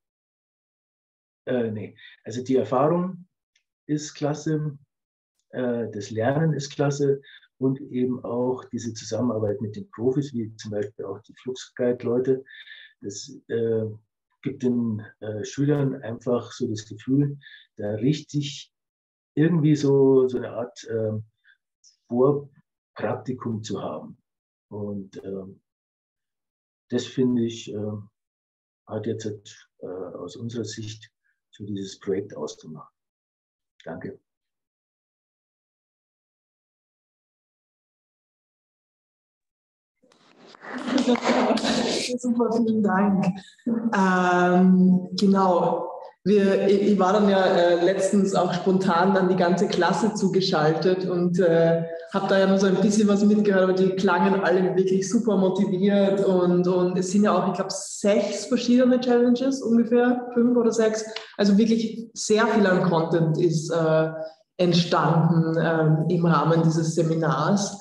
also die Erfahrung ist klasse, das Lernen ist klasse und eben auch diese Zusammenarbeit mit den Profis, wie zum Beispiel auch die Fluxguide-Leute. Das gibt den Schülern einfach so das Gefühl, da richtig irgendwie so eine Art Vorpraktikum zu haben. Und das finde ich, hat jetzt aus unserer Sicht so dieses Projekt ausgemacht. Danke. Super, vielen Dank. Genau. Ich war dann ja letztens auch spontan an die ganze Klasse zugeschaltet und habe da ja noch so ein bisschen was mitgehört, aber die klangen alle wirklich super motiviert und es sind ja auch, ich glaube, 6 verschiedene Challenges, ungefähr 5 oder 6. Also wirklich sehr viel an Content ist entstanden im Rahmen dieses Seminars.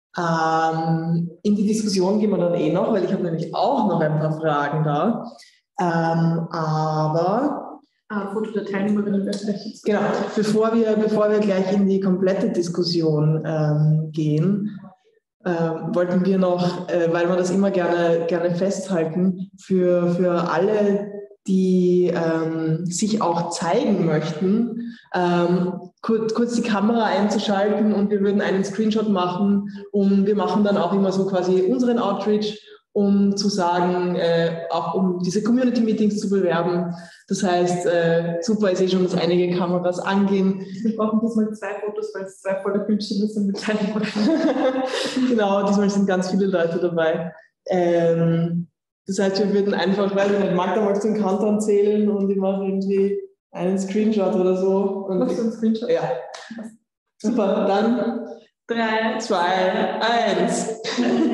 In die Diskussion gehen wir dann noch, weil ich habe nämlich auch noch ein paar Fragen da. Aber Foto der Teilnehmerinnen wäre vielleicht. Genau, bevor wir gleich in die komplette Diskussion gehen, wollten wir noch, weil wir das immer gerne festhalten, für alle, die sich auch zeigen möchten, kurz die Kamera einzuschalten und wir würden einen Screenshot machen und wir machen dann auch immer so quasi unseren Outreach, um zu sagen, auch um diese Community-Meetings zu bewerben. Das heißt, super, ich sehe schon, dass einige Kameras angehen. Wir brauchen diesmal 2 Fotos, weil es 2 voller Bildschirme sind mit Teilnehmern. Genau, diesmal sind ganz viele Leute dabei. Das heißt, wir würden einfach, weil ich Magda mal den Countdown zählen und ich mache irgendwie einen Screenshot oder so. Machst du einen Screenshot? Ja. Super, dann 3, 2, 1.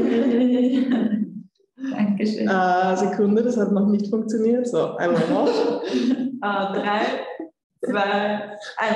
Dankeschön. Sekunde, das hat noch nicht funktioniert. So, einmal noch. 3, 2, 1.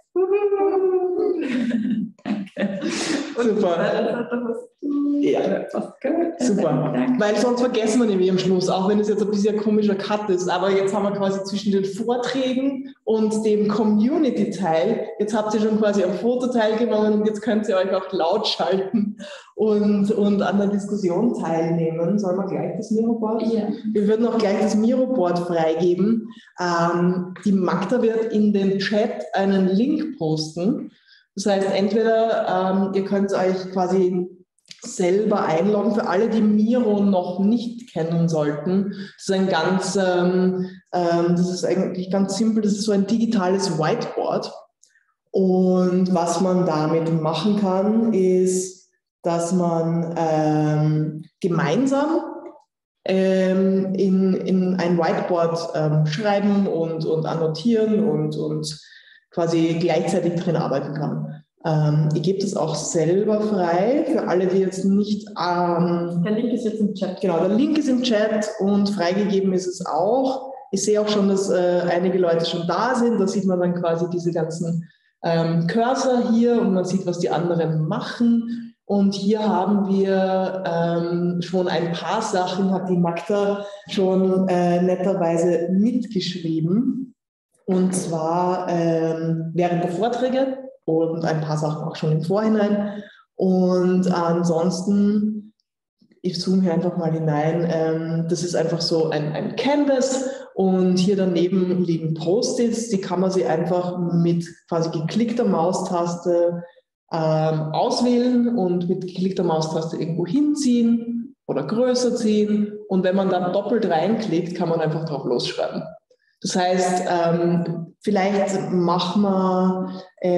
Danke. Super. Ja, super. Weil sonst vergessen wir nämlich am Schluss, auch wenn es jetzt ein bisschen ein komischer Cut ist, aber jetzt haben wir quasi zwischen den Vorträgen und dem Community-Teil, jetzt habt ihr schon quasi am Foto teilgenommen und jetzt könnt ihr euch auch laut schalten und an der Diskussion teilnehmen. Sollen wir gleich das Miroboard? Ja. Wir würden auch gleich das Miroboard freigeben. Die Magda wird in den Chat einen Link posten. Das heißt, entweder ihr könnt euch quasi selber einloggen, für alle, die Miro noch nicht kennen sollten. Das ist ein ganz, das ist eigentlich ganz simpel, das ist so ein digitales Whiteboard. Und was man damit machen kann, ist, dass man gemeinsam in ein Whiteboard schreiben und annotieren und quasi gleichzeitig drin arbeiten kann. Ihr gebt es auch selber frei, für alle, die jetzt nicht... der Link ist jetzt im Chat. Genau, der Link ist im Chat und freigegeben ist es auch. Ich sehe auch schon, dass einige Leute schon da sind. Da sieht man dann quasi diese ganzen Cursor hier und man sieht, was die anderen machen. Und hier haben wir schon ein paar Sachen, hat die Magda schon netterweise mitgeschrieben. Und zwar während der Vorträge und ein paar Sachen auch schon im Vorhinein. Und ansonsten, ich zoome hier einfach mal hinein, das ist einfach so ein Canvas und hier daneben liegen Post-its, die kann man sich einfach mit quasi geklickter Maustaste auswählen und mit geklickter Maustaste irgendwo hinziehen oder größer ziehen. Und wenn man dann doppelt reinklickt, kann man einfach drauf losschreiben. Das heißt, vielleicht machen wir,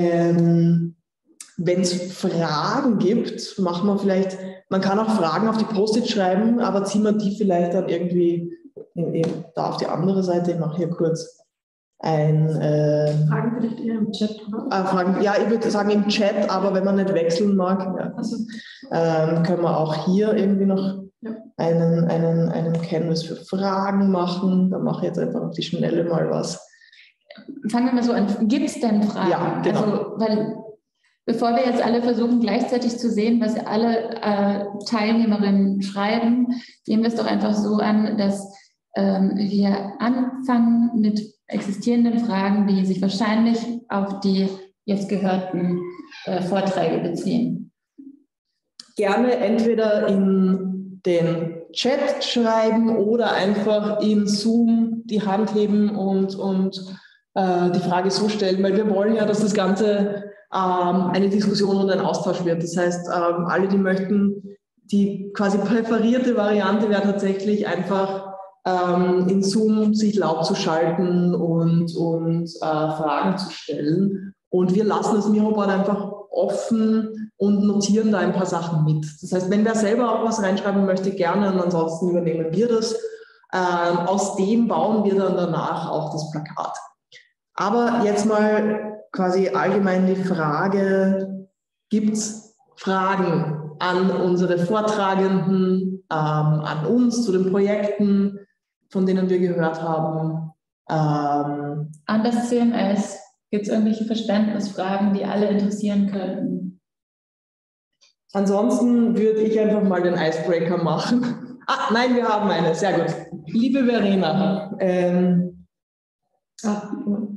wenn es Fragen gibt, machen wir vielleicht, man kann auch Fragen auf die Post-it schreiben, aber ziehen wir die vielleicht dann irgendwie da auf die andere Seite. Ich mache hier kurz Fragen vielleicht eher im Chat, oder? Fragen, ja, ich würde sagen im Chat, aber wenn man nicht wechseln mag, ja, Also. können wir auch hier irgendwie noch einen Canvas für Fragen machen. Da mache ich jetzt einfach auf die Schnelle mal was. Fangen wir mal so an. Gibt es denn Fragen? Ja, genau. Also, weil bevor wir jetzt alle versuchen, gleichzeitig zu sehen, was alle Teilnehmerinnen schreiben, gehen wir es doch einfach so an, dass wir anfangen mit existierenden Fragen, die sich wahrscheinlich auf die jetzt gehörten Vorträge beziehen. Gerne entweder in den Chat schreiben oder einfach in Zoom die Hand heben und die Frage so stellen, weil wir wollen ja, dass das Ganze eine Diskussion und ein Austausch wird. Das heißt, alle, die möchten, die quasi präferierte Variante wäre tatsächlich einfach in Zoom sich laut zu schalten und Fragen zu stellen. Und wir lassen das Miroboard einfach offen und notieren da ein paar Sachen mit. Das heißt, wenn wer selber auch was reinschreiben möchte, gerne, und ansonsten übernehmen wir das. Aus dem bauen wir dann danach auch das Plakat. Aber jetzt mal quasi allgemein die Frage, gibt es Fragen an unsere Vortragenden, an uns zu den Projekten, von denen wir gehört haben? An das CMS. Gibt es irgendwelche Verständnisfragen, die alle interessieren könnten? Ansonsten würde ich einfach mal den Icebreaker machen. Nein, wir haben eine. Sehr gut. Liebe Verena, hallo.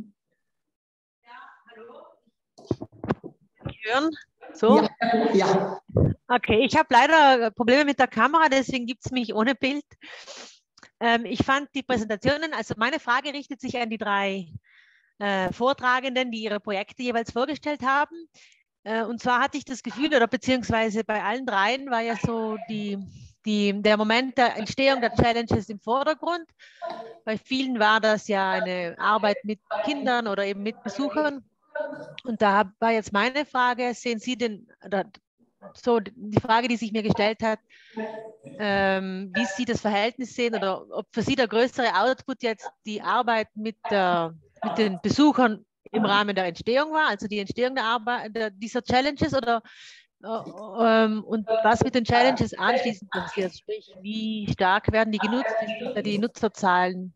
Hören? So? Ja. Okay, ich habe leider Probleme mit der Kamera, deswegen gibt es mich ohne Bild. Ich fand die Präsentationen, also meine Frage richtet sich an die 3 Vortragenden, die ihre Projekte jeweils vorgestellt haben. Und zwar hatte ich das Gefühl, oder beziehungsweise bei allen 3 war ja so der Moment der Entstehung der Challenges im Vordergrund. Bei vielen war das ja eine Arbeit mit Kindern oder eben mit Besuchern. Und da war jetzt meine Frage, sehen Sie denn, oder so die Frage, die sich mir gestellt hat, wie Sie das Verhältnis sehen oder ob für Sie der größere Output jetzt die Arbeit mit den Besuchern im Rahmen der Entstehung war, also die Entstehung dieser Challenges oder und was mit den Challenges anschließend passiert, sprich, wie stark werden die genutzt, wie sind da die Nutzerzahlen?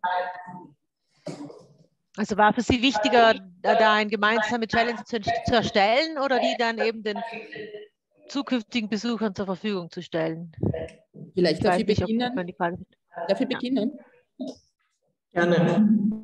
Also war für Sie wichtiger, da eine gemeinsame Challenge zu erstellen oder die dann eben den zukünftigen Besuchern zur Verfügung zu stellen? Vielleicht darf ich beginnen. Darf ich beginnen? Gerne.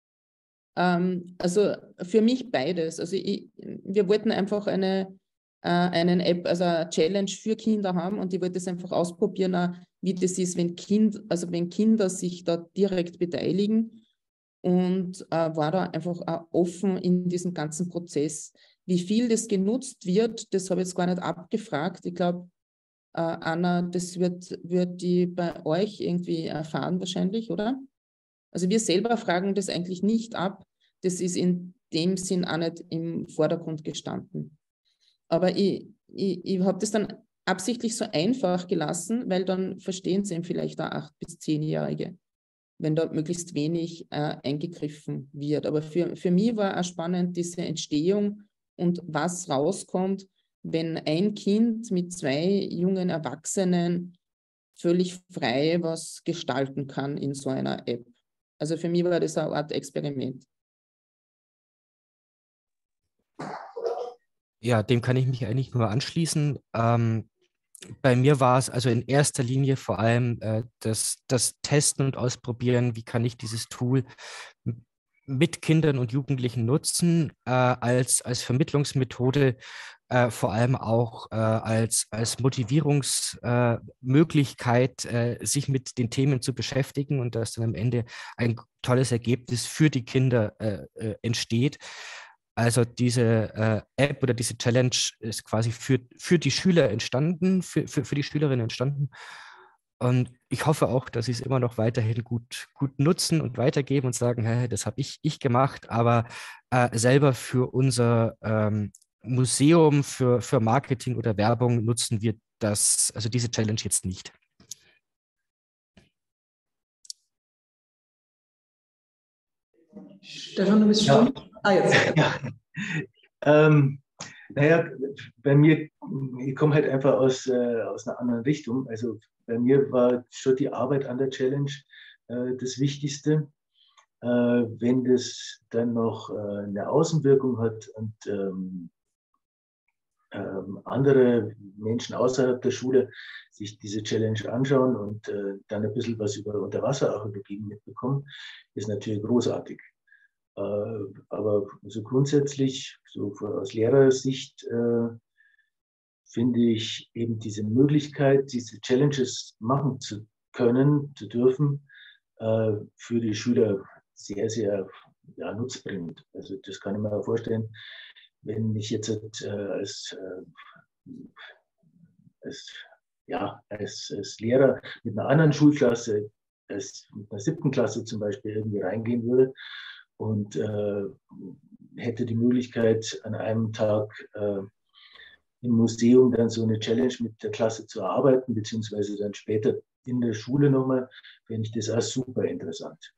Also für mich beides. Also wir wollten einfach einen App, also eine Challenge für Kinder haben und ich wollte es einfach ausprobieren, wie das ist, wenn Kinder sich da direkt beteiligen und war da einfach offen in diesem ganzen Prozess. Wie viel das genutzt wird, das habe ich jetzt gar nicht abgefragt. Ich glaube, Anna, das wird die bei euch irgendwie erfahren wahrscheinlich, oder? Also wir selber fragen das eigentlich nicht ab. Das ist in dem Sinn auch nicht im Vordergrund gestanden. Aber ich habe das dann absichtlich so einfach gelassen, weil dann verstehen sie vielleicht auch 8- bis 10-Jährige, wenn da möglichst wenig eingegriffen wird. Aber für mich war auch spannend diese Entstehung und was rauskommt, wenn ein Kind mit 2 jungen Erwachsenen völlig frei was gestalten kann in so einer App. Also für mich war das eine Art Experiment. Ja, dem kann ich mich eigentlich nur anschließen. Bei mir war es also in erster Linie vor allem das Testen und Ausprobieren, wie kann ich dieses Tool mit Kindern und Jugendlichen nutzen, als Vermittlungsmethode, vor allem auch als Motivierungsmöglichkeit, sich mit den Themen zu beschäftigen und dass dann am Ende ein tolles Ergebnis für die Kinder entsteht. Also diese App oder diese Challenge ist quasi für die Schüler entstanden, für die Schülerinnen entstanden. Und ich hoffe auch, dass sie es immer noch weiterhin gut nutzen und weitergeben und sagen, hey, das habe ich gemacht, aber selber für unser Museum, für Marketing oder Werbung nutzen wir diese Challenge jetzt nicht. Stefan, du bist stumm? Ja. Jetzt. Ja. Naja, bei mir, ich komme halt einfach aus einer anderen Richtung. Also bei mir war schon die Arbeit an der Challenge das Wichtigste. Wenn das dann noch eine Außenwirkung hat und andere Menschen außerhalb der Schule sich diese Challenge anschauen und dann ein bisschen was über Unterwasserarchäologie mitbekommen, ist natürlich großartig. Aber so grundsätzlich, so aus Lehrersicht, finde ich eben diese Möglichkeit, diese Challenges machen zu können, zu dürfen, für die Schüler sehr, sehr nutzbringend. Also das kann ich mir vorstellen, wenn ich jetzt als Lehrer mit einer anderen Schulklasse, mit einer 7. Klasse zum Beispiel irgendwie reingehen würde und hätte die Möglichkeit, an einem Tag im Museum dann so eine Challenge mit der Klasse zu erarbeiten, beziehungsweise dann später in der Schule nochmal, fände ich das auch super interessant.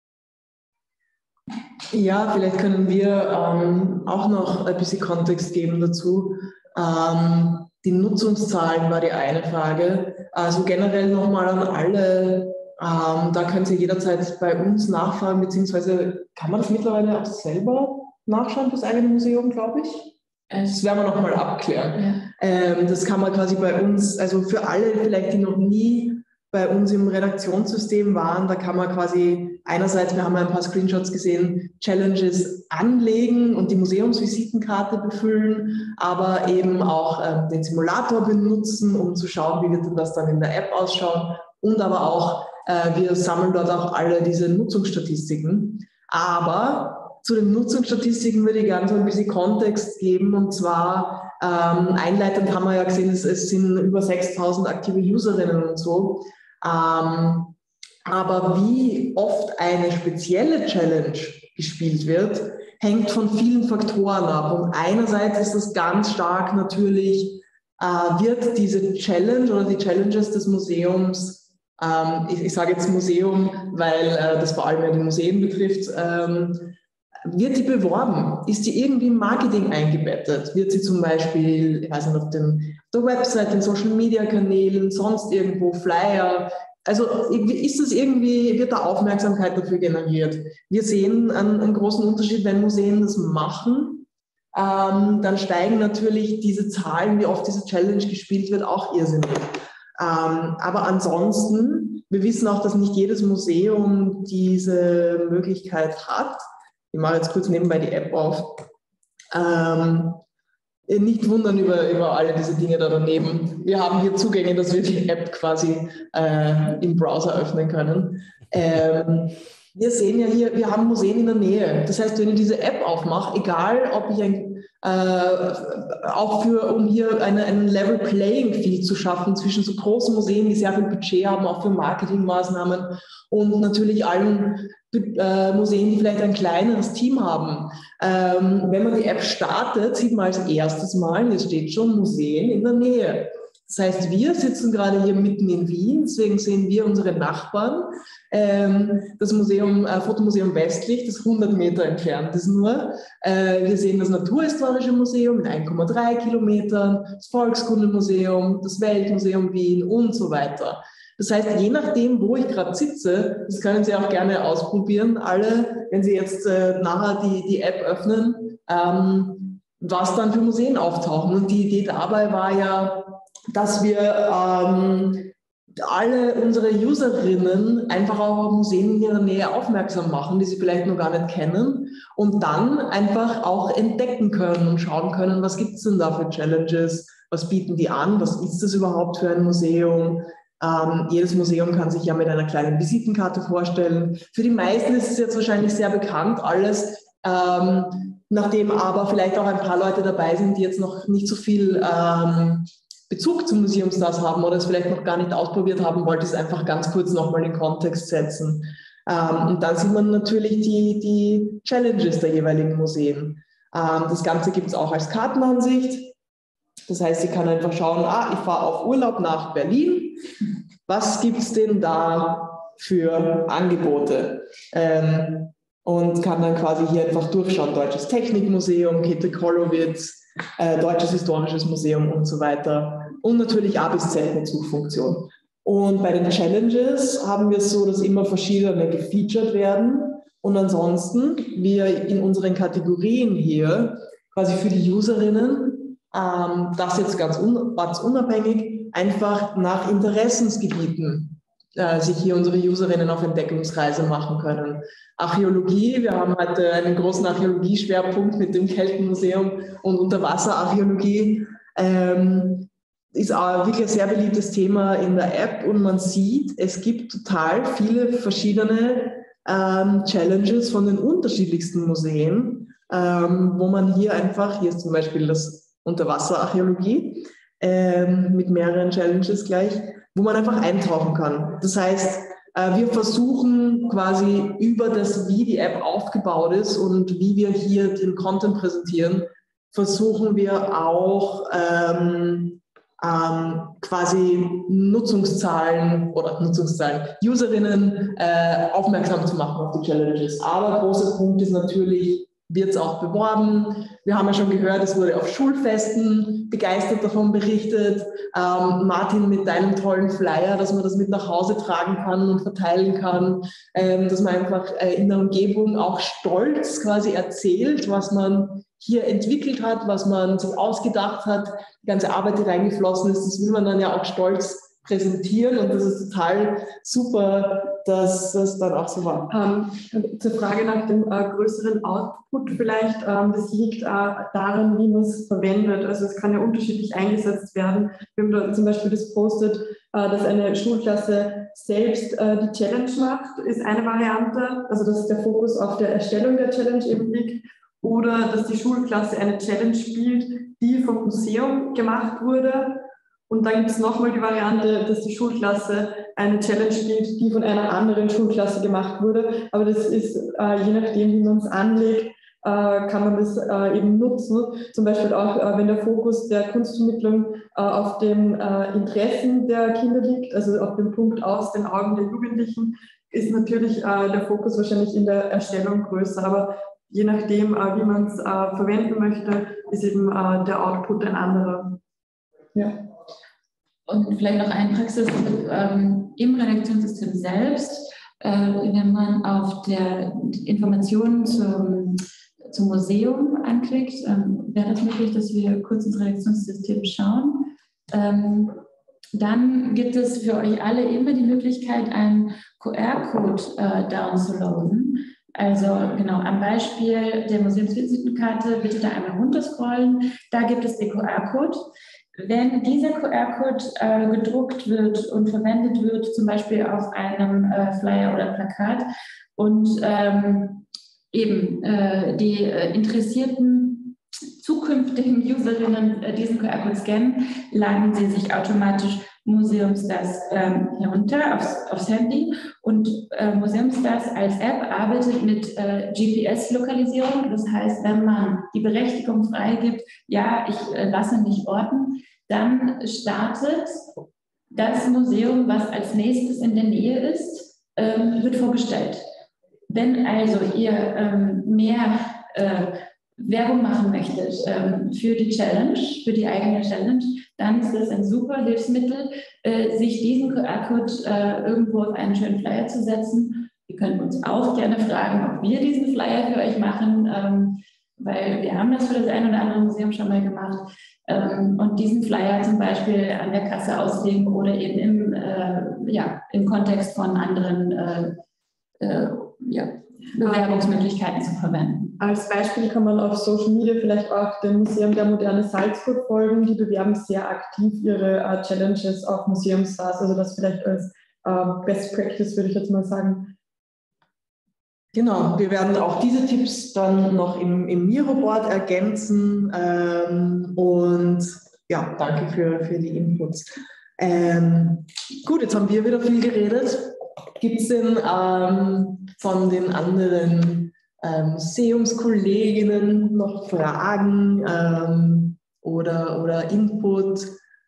Ja, vielleicht können wir auch noch ein bisschen Kontext geben dazu. Die Nutzungszahlen war die eine Frage. Also generell nochmal an alle, da könnt ihr jederzeit bei uns nachfragen, beziehungsweise kann man das mittlerweile auch selber nachschauen fürs eigene Museum, glaube ich. Das werden wir nochmal abklären. Ja. Das kann man quasi bei uns, also für alle vielleicht, die noch nie bei uns im Redaktionssystem waren, da kann man quasi einerseits, wir haben ein paar Screenshots gesehen, Challenges anlegen und die Museumsvisitenkarte befüllen, aber eben auch den Simulator benutzen, um zu schauen, wie wird denn das dann in der App ausschauen. Und aber auch, wir sammeln dort auch alle diese Nutzungsstatistiken. Aber zu den Nutzungsstatistiken würde ich gerne so ein bisschen Kontext geben. Und zwar, einleitend haben wir ja gesehen, es sind über 6.000 aktive Userinnen und so. Aber wie oft eine spezielle Challenge gespielt wird, hängt von vielen Faktoren ab. Und einerseits ist das ganz stark natürlich, wird diese Challenge oder die Challenges des Museums, ich sage jetzt Museum, weil das vor allem ja die Museen betrifft, wird die beworben? Ist die irgendwie im Marketing eingebettet? Wird sie zum Beispiel, ich weiß nicht, auf der Website, den Social-Media-Kanälen, sonst irgendwo Flyer? Also ist das irgendwie, wird da Aufmerksamkeit dafür generiert? Wir sehen einen großen Unterschied, wenn Museen das machen, dann steigen natürlich diese Zahlen, wie oft diese Challenge gespielt wird, auch irrsinnig. Aber ansonsten, wir wissen auch, dass nicht jedes Museum diese Möglichkeit hat. Ich mache jetzt kurz nebenbei die App auf. Nicht wundern über alle diese Dinge da daneben. Wir haben hier Zugänge, dass wir die App quasi im Browser öffnen können. Wir sehen ja hier, wir haben Museen in der Nähe. Das heißt, wenn ich diese App aufmache, egal ob ich um hier einen Level Playing Field zu schaffen zwischen so großen Museen, die sehr viel Budget haben, auch für Marketingmaßnahmen und natürlich allen Museen, die vielleicht ein kleineres Team haben. Wenn man die App startet, sieht man als erstes Mal, hier steht schon Museen in der Nähe. Das heißt, wir sitzen gerade hier mitten in Wien, deswegen sehen wir unsere Nachbarn. Das Museum, Fotomuseum Westlich, das 100 Meter entfernt ist nur. Wir sehen das Naturhistorische Museum mit 1,3 Kilometern, das Volkskundemuseum, das Weltmuseum Wien und so weiter. Das heißt, je nachdem, wo ich gerade sitze, das können Sie auch gerne ausprobieren, alle, wenn Sie jetzt nachher die App öffnen, was dann für Museen auftauchen. Und die Idee dabei war ja, dass wir alle unsere Userinnen einfach auch auf Museen in ihrer Nähe aufmerksam machen, die sie vielleicht noch gar nicht kennen und dann einfach auch entdecken können und schauen können, was gibt es denn da für Challenges, was bieten die an, was ist das überhaupt für ein Museum. Jedes Museum kann sich ja mit einer kleinen Visitenkarte vorstellen. Für die meisten ist es jetzt wahrscheinlich sehr bekannt alles, nachdem aber vielleicht auch ein paar Leute dabei sind, die jetzt noch nicht so viel Bezug zum Museumsstars haben oder es vielleicht noch gar nicht ausprobiert haben, wollte ich es einfach ganz kurz nochmal in Kontext setzen. Und dann sieht man natürlich die Challenges der jeweiligen Museen. Das Ganze gibt es auch als Kartenansicht. Das heißt, ich kann einfach schauen, ich fahre auf Urlaub nach Berlin. Was gibt es denn da für Angebote? Und kann dann quasi hier einfach durchschauen. Deutsches Technikmuseum, Käthe-Kollwitz, Deutsches Historisches Museum und so weiter. Und natürlich A bis Z mit Suchfunktion. Und bei den Challenges haben wir es so, dass immer verschiedene gefeatured werden. Und ansonsten wir in unseren Kategorien hier quasi für die Userinnen, das jetzt ganz unabhängig, einfach nach Interessensgebieten sich hier unsere Userinnen auf Entdeckungsreise machen können. Archäologie, wir haben heute einen großen Archäologie-Schwerpunkt mit dem Keltenmuseum und Unterwasserarchäologie. Ist auch wirklich ein sehr beliebtes Thema in der App und man sieht, es gibt total viele verschiedene Challenges von den unterschiedlichsten Museen, wo man hier ist zum Beispiel das Unterwasserarchäologie mit mehreren Challenges gleich, wo man einfach eintauchen kann. Das heißt, wir versuchen quasi über das, wie die App aufgebaut ist und wie wir hier den Content präsentieren, versuchen wir auch quasi Userinnen aufmerksam zu machen auf die Challenges. Aber großer Punkt ist natürlich, wird es auch beworben. Wir haben ja schon gehört, es wurde auf Schulfesten begeistert davon berichtet. Martin, mit deinem tollen Flyer, dass man das mit nach Hause tragen kann und verteilen kann, dass man einfach in der Umgebung auch stolz quasi erzählt, was man hier entwickelt hat, was man sich ausgedacht hat, die ganze Arbeit, die reingeflossen ist, das will man dann ja auch stolz präsentieren und das ist total super dass das dann auch so war. Zur Frage nach dem größeren Output vielleicht, das liegt daran, wie man es verwendet. Also es kann ja unterschiedlich eingesetzt werden. Wir haben da zum Beispiel das postet, dass eine Schulklasse selbst die Challenge macht, ist eine Variante. Also dass der Fokus auf der Erstellung der Challenge eben liegt. Oder dass die Schulklasse eine Challenge spielt, die vom Museum gemacht wurde. Und dann gibt es nochmal die Variante, dass die Schulklasse eine Challenge spielt, die von einer anderen Schulklasse gemacht wurde. Aber das ist, je nachdem, wie man es anlegt, kann man das eben nutzen. Zum Beispiel auch, wenn der Fokus der Kunstvermittlung auf den Interessen der Kinder liegt, also auf dem Punkt aus den Augen der Jugendlichen, ist natürlich der Fokus wahrscheinlich in der Erstellung größer. Aber je nachdem, wie man es verwenden möchte, ist eben der Output ein anderer. Ja. Und vielleicht noch ein Praxistipp im Redaktionssystem selbst, wenn man auf der Informationen zum Museum anklickt, wäre das möglich, dass wir kurz ins Redaktionssystem schauen. Dann gibt es für euch alle immer die Möglichkeit, einen QR-Code downzuladen. Also genau, am Beispiel der Museumsvisitenkarte bitte da einmal runterscrollen. Da gibt es den QR-Code. Wenn dieser QR-Code gedruckt wird und verwendet wird, zum Beispiel auf einem Flyer oder Plakat und die interessierten zukünftigen Userinnen diesen QR-Code scannen, laden sie sich automatisch Museumsstars herunter aufs Handy und Museumsstars als App arbeitet mit GPS-Lokalisierung. Das heißt, wenn man die Berechtigung freigibt, ja, ich lasse mich orten, dann startet das Museum, was als nächstes in der Nähe ist, wird vorgestellt. Wenn also ihr mehr Werbung machen möchtet für die Challenge, für die eigene Challenge, dann ist das ein super Hilfsmittel, sich diesen QR-Code irgendwo auf einen schönen Flyer zu setzen. Ihr könnt uns auch gerne fragen, ob wir diesen Flyer für euch machen, weil wir haben das für das ein oder andere Museum schon mal gemacht. Und diesen Flyer zum Beispiel an der Kasse auslegen oder eben im Kontext von anderen Bewerbungsmöglichkeiten zu verwenden. Als Beispiel kann man auf Social Media vielleicht auch dem Museum der Moderne Salzburg folgen. Die bewerben sehr aktiv ihre Challenges auf Museumsstars. Also das vielleicht als Best Practice, würde ich jetzt mal sagen. Genau, wir werden auch diese Tipps dann noch im Miro-Board ergänzen. Und ja, danke für die Inputs. Gut, jetzt haben wir wieder viel geredet. Gibt es denn von den anderen Museumskolleginnen noch Fragen oder Input?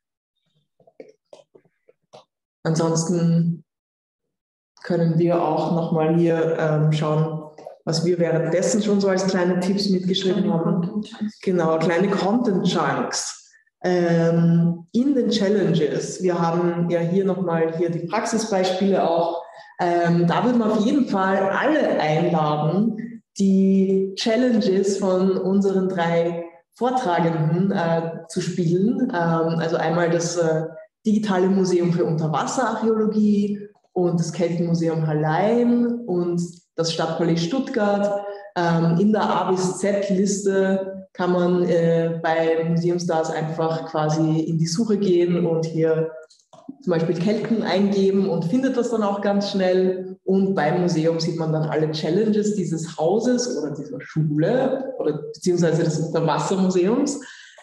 Ansonsten können wir auch nochmal hier schauen, was wir währenddessen schon so als kleine Tipps mitgeschrieben haben. Genau, kleine Content-Chunks. In den Challenges. Wir haben ja hier nochmal die Praxisbeispiele auch. Da würden wir auf jeden Fall alle einladen, die Challenges von unseren 3 Vortragenden zu spielen. Also einmal das Digitale Museum für Unterwasserarchäologie und das Keltenmuseum Hallein und das Stadtpalais Stuttgart. In der A bis Z-Liste kann man bei Museumsstars einfach quasi in die Suche gehen und hier zum Beispiel Kelten eingeben und findet das dann auch ganz schnell. Und beim Museum sieht man dann alle Challenges dieses Hauses oder dieser Schule oder beziehungsweise des Unterwassermuseums.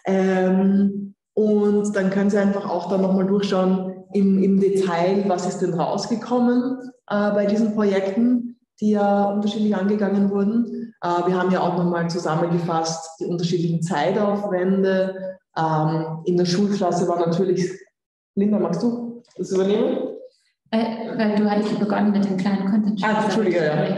Und dann können Sie einfach auch dann nochmal durchschauen im Detail, was ist denn rausgekommen bei diesen Projekten, die ja unterschiedlich angegangen wurden. Wir haben ja auch nochmal zusammengefasst die unterschiedlichen Zeitaufwände. In der Schulklasse war natürlich, Linda, magst du das übernehmen? Weil du hattest begonnen mit dem kleinen Content. Entschuldige, ja.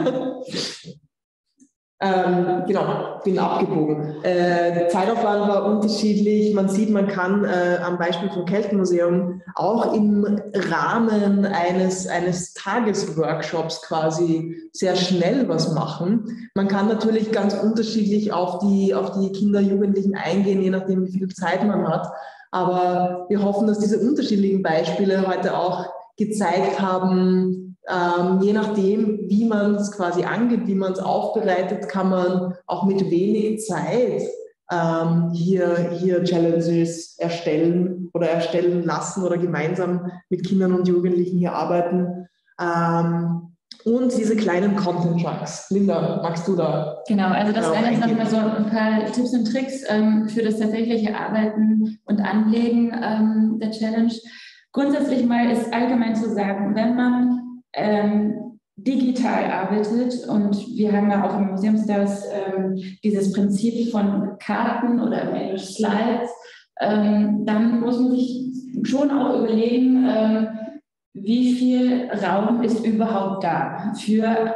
Genau, bin abgebogen. Der Zeitaufwand war unterschiedlich. Man sieht, man kann am Beispiel vom Keltenmuseum auch im Rahmen eines Tagesworkshops quasi sehr schnell was machen. Man kann natürlich ganz unterschiedlich auf die Kinder, Jugendlichen eingehen, je nachdem, wie viel Zeit man hat. Aber wir hoffen, dass diese unterschiedlichen Beispiele heute auch gezeigt haben, je nachdem, wie man es quasi angeht, wie man es aufbereitet, kann man auch mit wenig Zeit hier Challenges erstellen oder erstellen lassen oder gemeinsam mit Kindern und Jugendlichen hier arbeiten. Und diese kleinen Content-Chunks. Linda, magst du da? Genau, also das wären jetzt nochmal so ein paar Tipps und Tricks für das tatsächliche Arbeiten und Anlegen der Challenge. Grundsätzlich mal ist allgemein zu sagen, wenn man digital arbeitet, und wir haben ja auch im Museumsstars dieses Prinzip von Karten oder im Englisch Slides, dann muss man sich schon auch überlegen, wie viel Raum ist überhaupt da für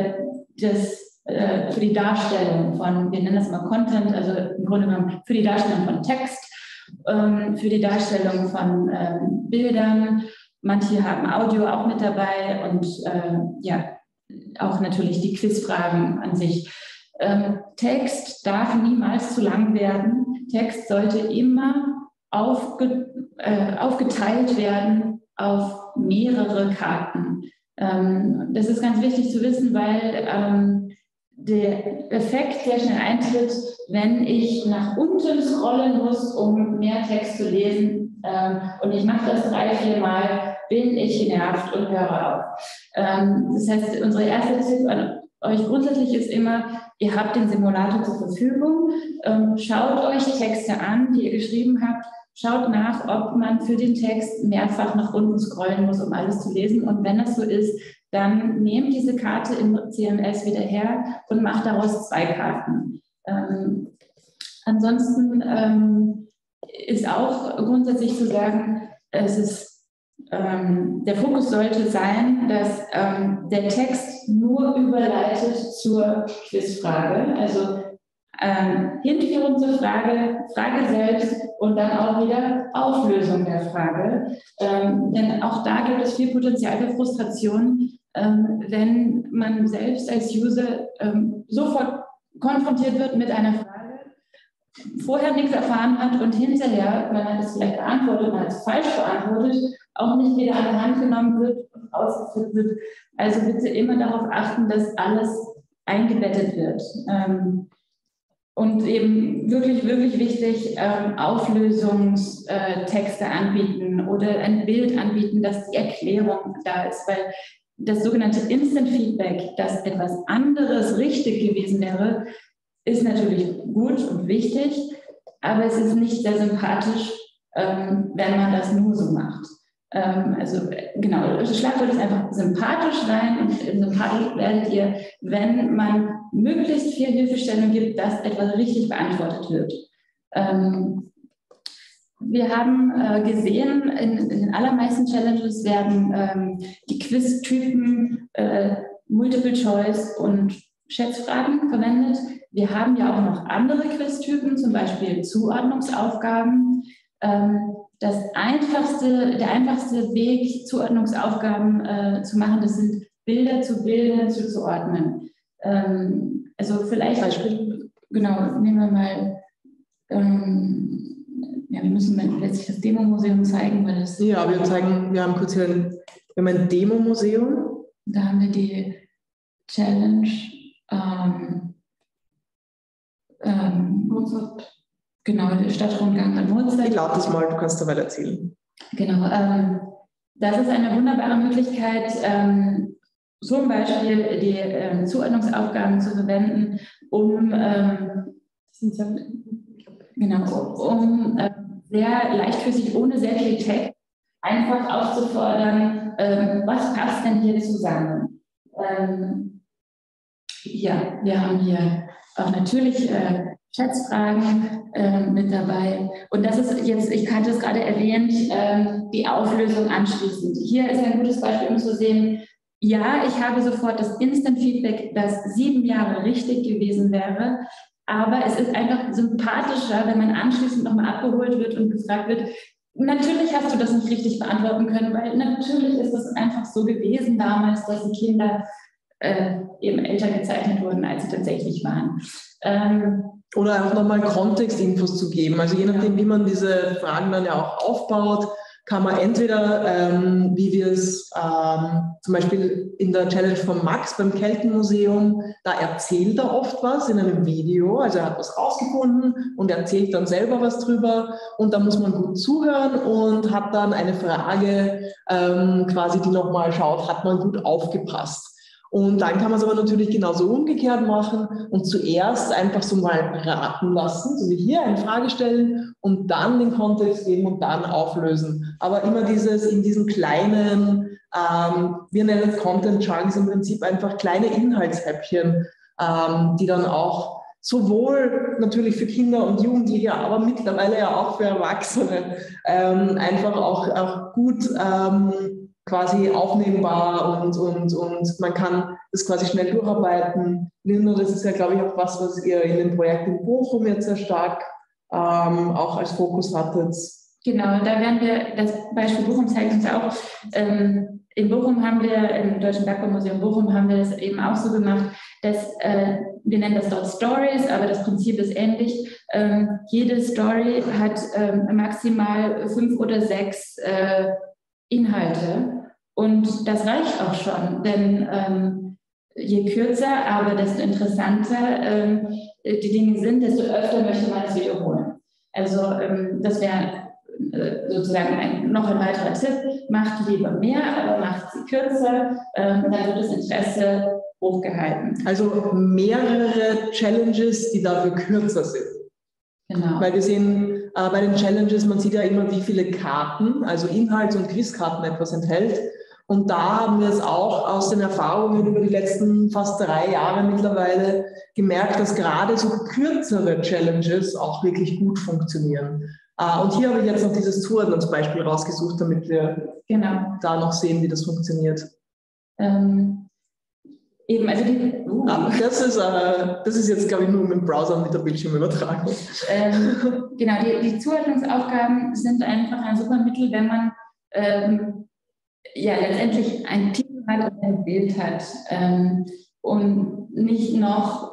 die Darstellung von, wir nennen das mal Content, also im Grunde genommen für die Darstellung von Text, für die Darstellung von Bildern. Manche haben Audio auch mit dabei und auch natürlich die Quizfragen an sich. Text darf niemals zu lang werden. Text sollte immer aufgeteilt werden auf mehrere Karten. Das ist ganz wichtig zu wissen, weil der Effekt sehr schnell eintritt, wenn ich nach unten scrollen muss, um mehr Text zu lesen, und ich mache das 3-4 Mal, bin ich genervt und höre auf. Das heißt, unser erster Tipp an euch grundsätzlich ist immer, ihr habt den Simulator zur Verfügung, schaut euch Texte an, die ihr geschrieben habt, schaut nach, ob man für den Text mehrfach nach unten scrollen muss, um alles zu lesen. Und wenn das so ist, dann nehmt diese Karte im CMS wieder her und macht daraus 2 Karten. Ansonsten ist auch grundsätzlich zu sagen, der Fokus sollte sein, dass der Text nur überleitet zur Quizfrage. Also Hinführung zur Frage, Frage selbst und dann auch wieder Auflösung der Frage. Denn auch da gibt es viel Potenzial für Frustration, wenn man selbst als User sofort konfrontiert wird mit einer Frage, vorher nichts erfahren hat und hinterher, wenn man es vielleicht beantwortet, man es falsch beantwortet, auch nicht wieder an der Hand genommen wird und ausgeführt wird. Also bitte immer darauf achten, dass alles eingebettet wird. Und eben wirklich, wirklich wichtig, Auflösungstexte anbieten oder ein Bild anbieten, dass die Erklärung da ist, weil das sogenannte Instant Feedback, dass etwas anderes richtig gewesen wäre, ist natürlich gut und wichtig, aber es ist nicht sehr sympathisch, wenn man das nur so macht. Also genau, Schlagwort ist einfach sympathisch rein, und sympathisch werdet ihr, wenn man möglichst viel Hilfestellung gibt, dass etwas richtig beantwortet wird. Wir haben gesehen, in den allermeisten Challenges werden die Quiztypen Multiple Choice und Schätzfragen verwendet. Wir haben ja auch noch andere Quiztypen, zum Beispiel Zuordnungsaufgaben. Der einfachste Weg, Zuordnungsaufgaben zu machen, das sind Bilder zu Bildern zuzuordnen. Also vielleicht, genau, nehmen wir mal, wir müssen letztlich das Demo-Museum zeigen, weil das... Ja, wir haben kurz hier ein Demo-Museum. Da haben wir die Challenge Mozart. Genau, der Stadtrundgang an Mozart. Ich laute es mal, du kannst dabei erzählen. Genau, das ist eine wunderbare Möglichkeit, zum Beispiel die Zuordnungsaufgaben zu verwenden, um sehr leichtfüßig, ohne sehr viel Text, einfach aufzufordern, was passt denn hier zusammen? Ja, wir haben hier auch natürlich Schätzfragen mit dabei. Und das ist jetzt, ich hatte es gerade erwähnt, die Auflösung anschließend. Hier ist ein gutes Beispiel, um zu sehen, ja, ich habe sofort das Instant Feedback, das 7 Jahre richtig gewesen wäre, aber es ist einfach sympathischer, wenn man anschließend nochmal abgeholt wird und gefragt wird, natürlich hast du das nicht richtig beantworten können, weil natürlich ist es einfach so gewesen damals, dass die Kinder eben älter gezeichnet wurden, als sie tatsächlich waren. Oder auch nochmal Kontextinfos zu geben. Also je nachdem, wie man diese Fragen dann ja auch aufbaut, kann man entweder, wie wir es zum Beispiel in der Challenge von Max beim Keltenmuseum, da erzählt er oft was in einem Video, also er hat was rausgefunden und erzählt dann selber was drüber und da muss man gut zuhören und hat dann eine Frage quasi, die nochmal schaut, hat man gut aufgepasst. Und dann kann man es aber natürlich genauso umgekehrt machen und zuerst einfach so mal raten lassen, so wie hier, eine Frage stellen und dann den Kontext geben und dann auflösen. Aber immer in diesen kleinen, wir nennen es Content Chunks, im Prinzip einfach kleine Inhaltshäppchen, die dann auch sowohl natürlich für Kinder und Jugendliche, aber mittlerweile ja auch für Erwachsene einfach auch gut quasi aufnehmbar und man kann das quasi schnell durcharbeiten. Linda, das ist ja, glaube ich, auch was ihr in dem Projekt in Bochum jetzt sehr stark auch als Fokus hattet. Genau, da werden wir, das Beispiel Bochum zeigt uns auch, in Bochum haben wir, im Deutschen Bergbaumuseum Bochum haben wir das eben auch so gemacht, dass wir nennen das dort Stories, aber das Prinzip ist ähnlich. Jede Story hat maximal 5 oder 6 Inhalte und das reicht auch schon, denn je kürzer, aber desto interessanter die Dinge sind, desto öfter möchte man es wiederholen. Also das wäre sozusagen noch ein weiterer Tipp, macht lieber mehr, aber macht sie kürzer, dann wird das Interesse hochgehalten. Also mehrere Challenges, die dafür kürzer sind. Genau. Weil wir sehen bei den Challenges, man sieht ja immer, wie viele Karten, also Inhalts- und Quizkarten etwas enthält. Und da haben wir es auch aus den Erfahrungen über die letzten fast 3 Jahre mittlerweile gemerkt, dass gerade so kürzere Challenges auch wirklich gut funktionieren. Und hier habe ich jetzt noch dieses Zuordnungsbeispiel rausgesucht, damit wir da noch sehen, wie das funktioniert. Eben, also das ist jetzt, glaube ich, nur mit dem Browser und mit der Bildschirmübertragung. Genau, die Zuordnungsaufgaben sind einfach ein super Mittel, wenn man letztendlich ein Titel hat und ein Bild hat und nicht noch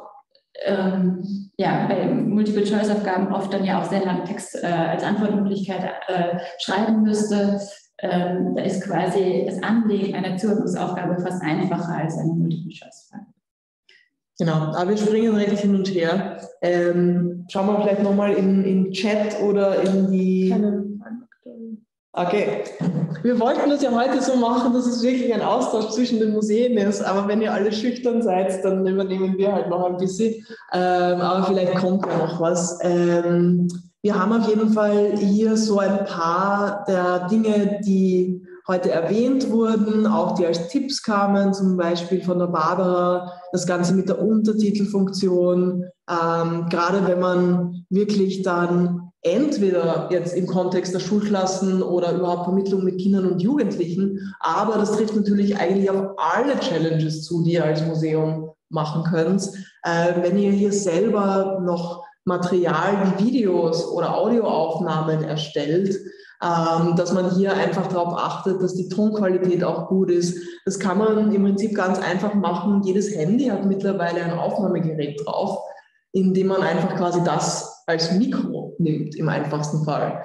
bei Multiple-Choice-Aufgaben oft dann ja auch sehr langen Text als Antwortmöglichkeit schreiben müsste. Da ist quasi das Anlegen einer Zuordnungsaufgabe fast einfacher als eine Multiple-Choice-Frage. Genau, aber wir springen recht hin und her. Schauen wir vielleicht nochmal in Chat oder in die... Okay, wir wollten das ja heute so machen, dass es wirklich ein Austausch zwischen den Museen ist, aber wenn ihr alle schüchtern seid, dann übernehmen wir halt noch ein bisschen, aber vielleicht kommt ja noch was. Wir haben auf jeden Fall hier so ein paar der Dinge, die heute erwähnt wurden, auch die als Tipps kamen, zum Beispiel von der Barbara, das Ganze mit der Untertitelfunktion, gerade wenn man wirklich dann entweder jetzt im Kontext der Schulklassen oder überhaupt Vermittlung mit Kindern und Jugendlichen, aber das trifft natürlich eigentlich auf alle Challenges zu, die ihr als Museum machen könnt. Wenn ihr hier selber noch Material wie Videos oder Audioaufnahmen erstellt, dass man hier einfach darauf achtet, dass die Tonqualität auch gut ist. Das kann man im Prinzip ganz einfach machen. Jedes Handy hat mittlerweile ein Aufnahmegerät drauf, in dem man einfach quasi das als Mikro nimmt, im einfachsten Fall.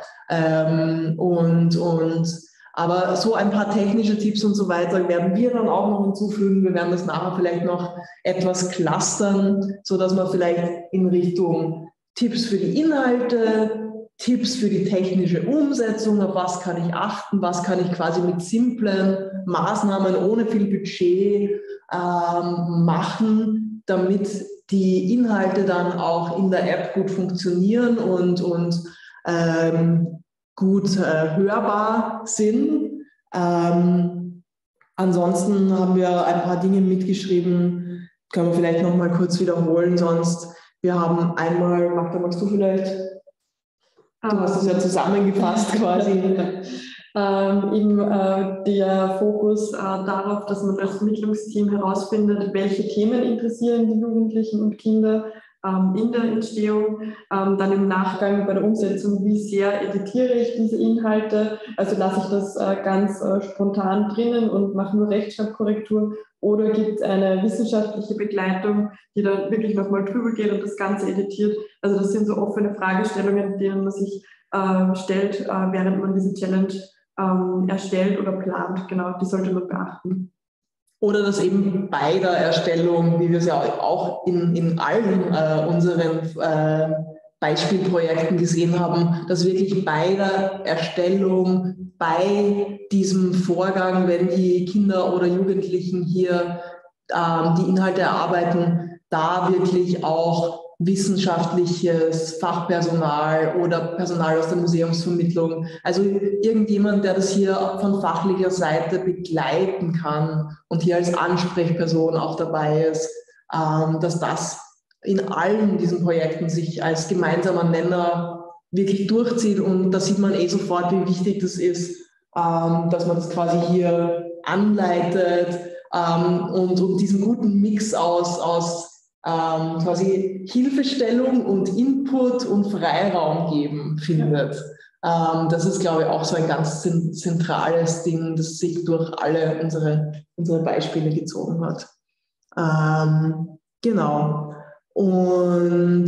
Aber so ein paar technische Tipps und so weiter werden wir dann auch noch hinzufügen. Wir werden das nachher vielleicht noch etwas clustern, sodass man vielleicht in Richtung Tipps für die Inhalte, Tipps für die technische Umsetzung, auf was kann ich achten, was kann ich quasi mit simplen Maßnahmen ohne viel Budget machen, damit die Inhalte dann auch in der App gut funktionieren und gut hörbar sind. Ansonsten haben wir ein paar Dinge mitgeschrieben, können wir vielleicht noch mal kurz wiederholen, sonst wir haben einmal, Magda, magst du vielleicht? Du hast es ja zusammengefasst quasi. Eben der Fokus darauf, dass man als Vermittlungsteam herausfindet, welche Themen interessieren die Jugendlichen und Kinder in der Entstehung, dann im Nachgang bei der Umsetzung, wie sehr editiere ich diese Inhalte, also lasse ich das ganz spontan drinnen und mache nur Rechtschreibkorrektur oder gibt es eine wissenschaftliche Begleitung, die dann wirklich nochmal drüber geht und das Ganze editiert. Also das sind so offene Fragestellungen, denen man sich stellt, während man diese Challenge erstellt oder plant. Genau, die sollte man beachten. Oder dass eben bei der Erstellung, wie wir es ja auch in allen unseren Beispielprojekten gesehen haben, dass wirklich bei der Erstellung, bei diesem Vorgang, wenn die Kinder oder Jugendlichen hier die Inhalte erarbeiten, da wirklich auch wissenschaftliches Fachpersonal oder Personal aus der Museumsvermittlung, also irgendjemand, der das hier von fachlicher Seite begleiten kann und hier als Ansprechperson auch dabei ist, dass das in allen diesen Projekten sich als gemeinsamer Nenner wirklich durchzieht. Und da sieht man sofort, wie wichtig das ist, dass man das quasi hier anleitet und diesen guten Mix aus quasi Hilfestellung und Input und Freiraum geben findet. Das ist, glaube ich, auch so ein ganz zentrales Ding, das sich durch alle unsere Beispiele gezogen hat. Genau. Und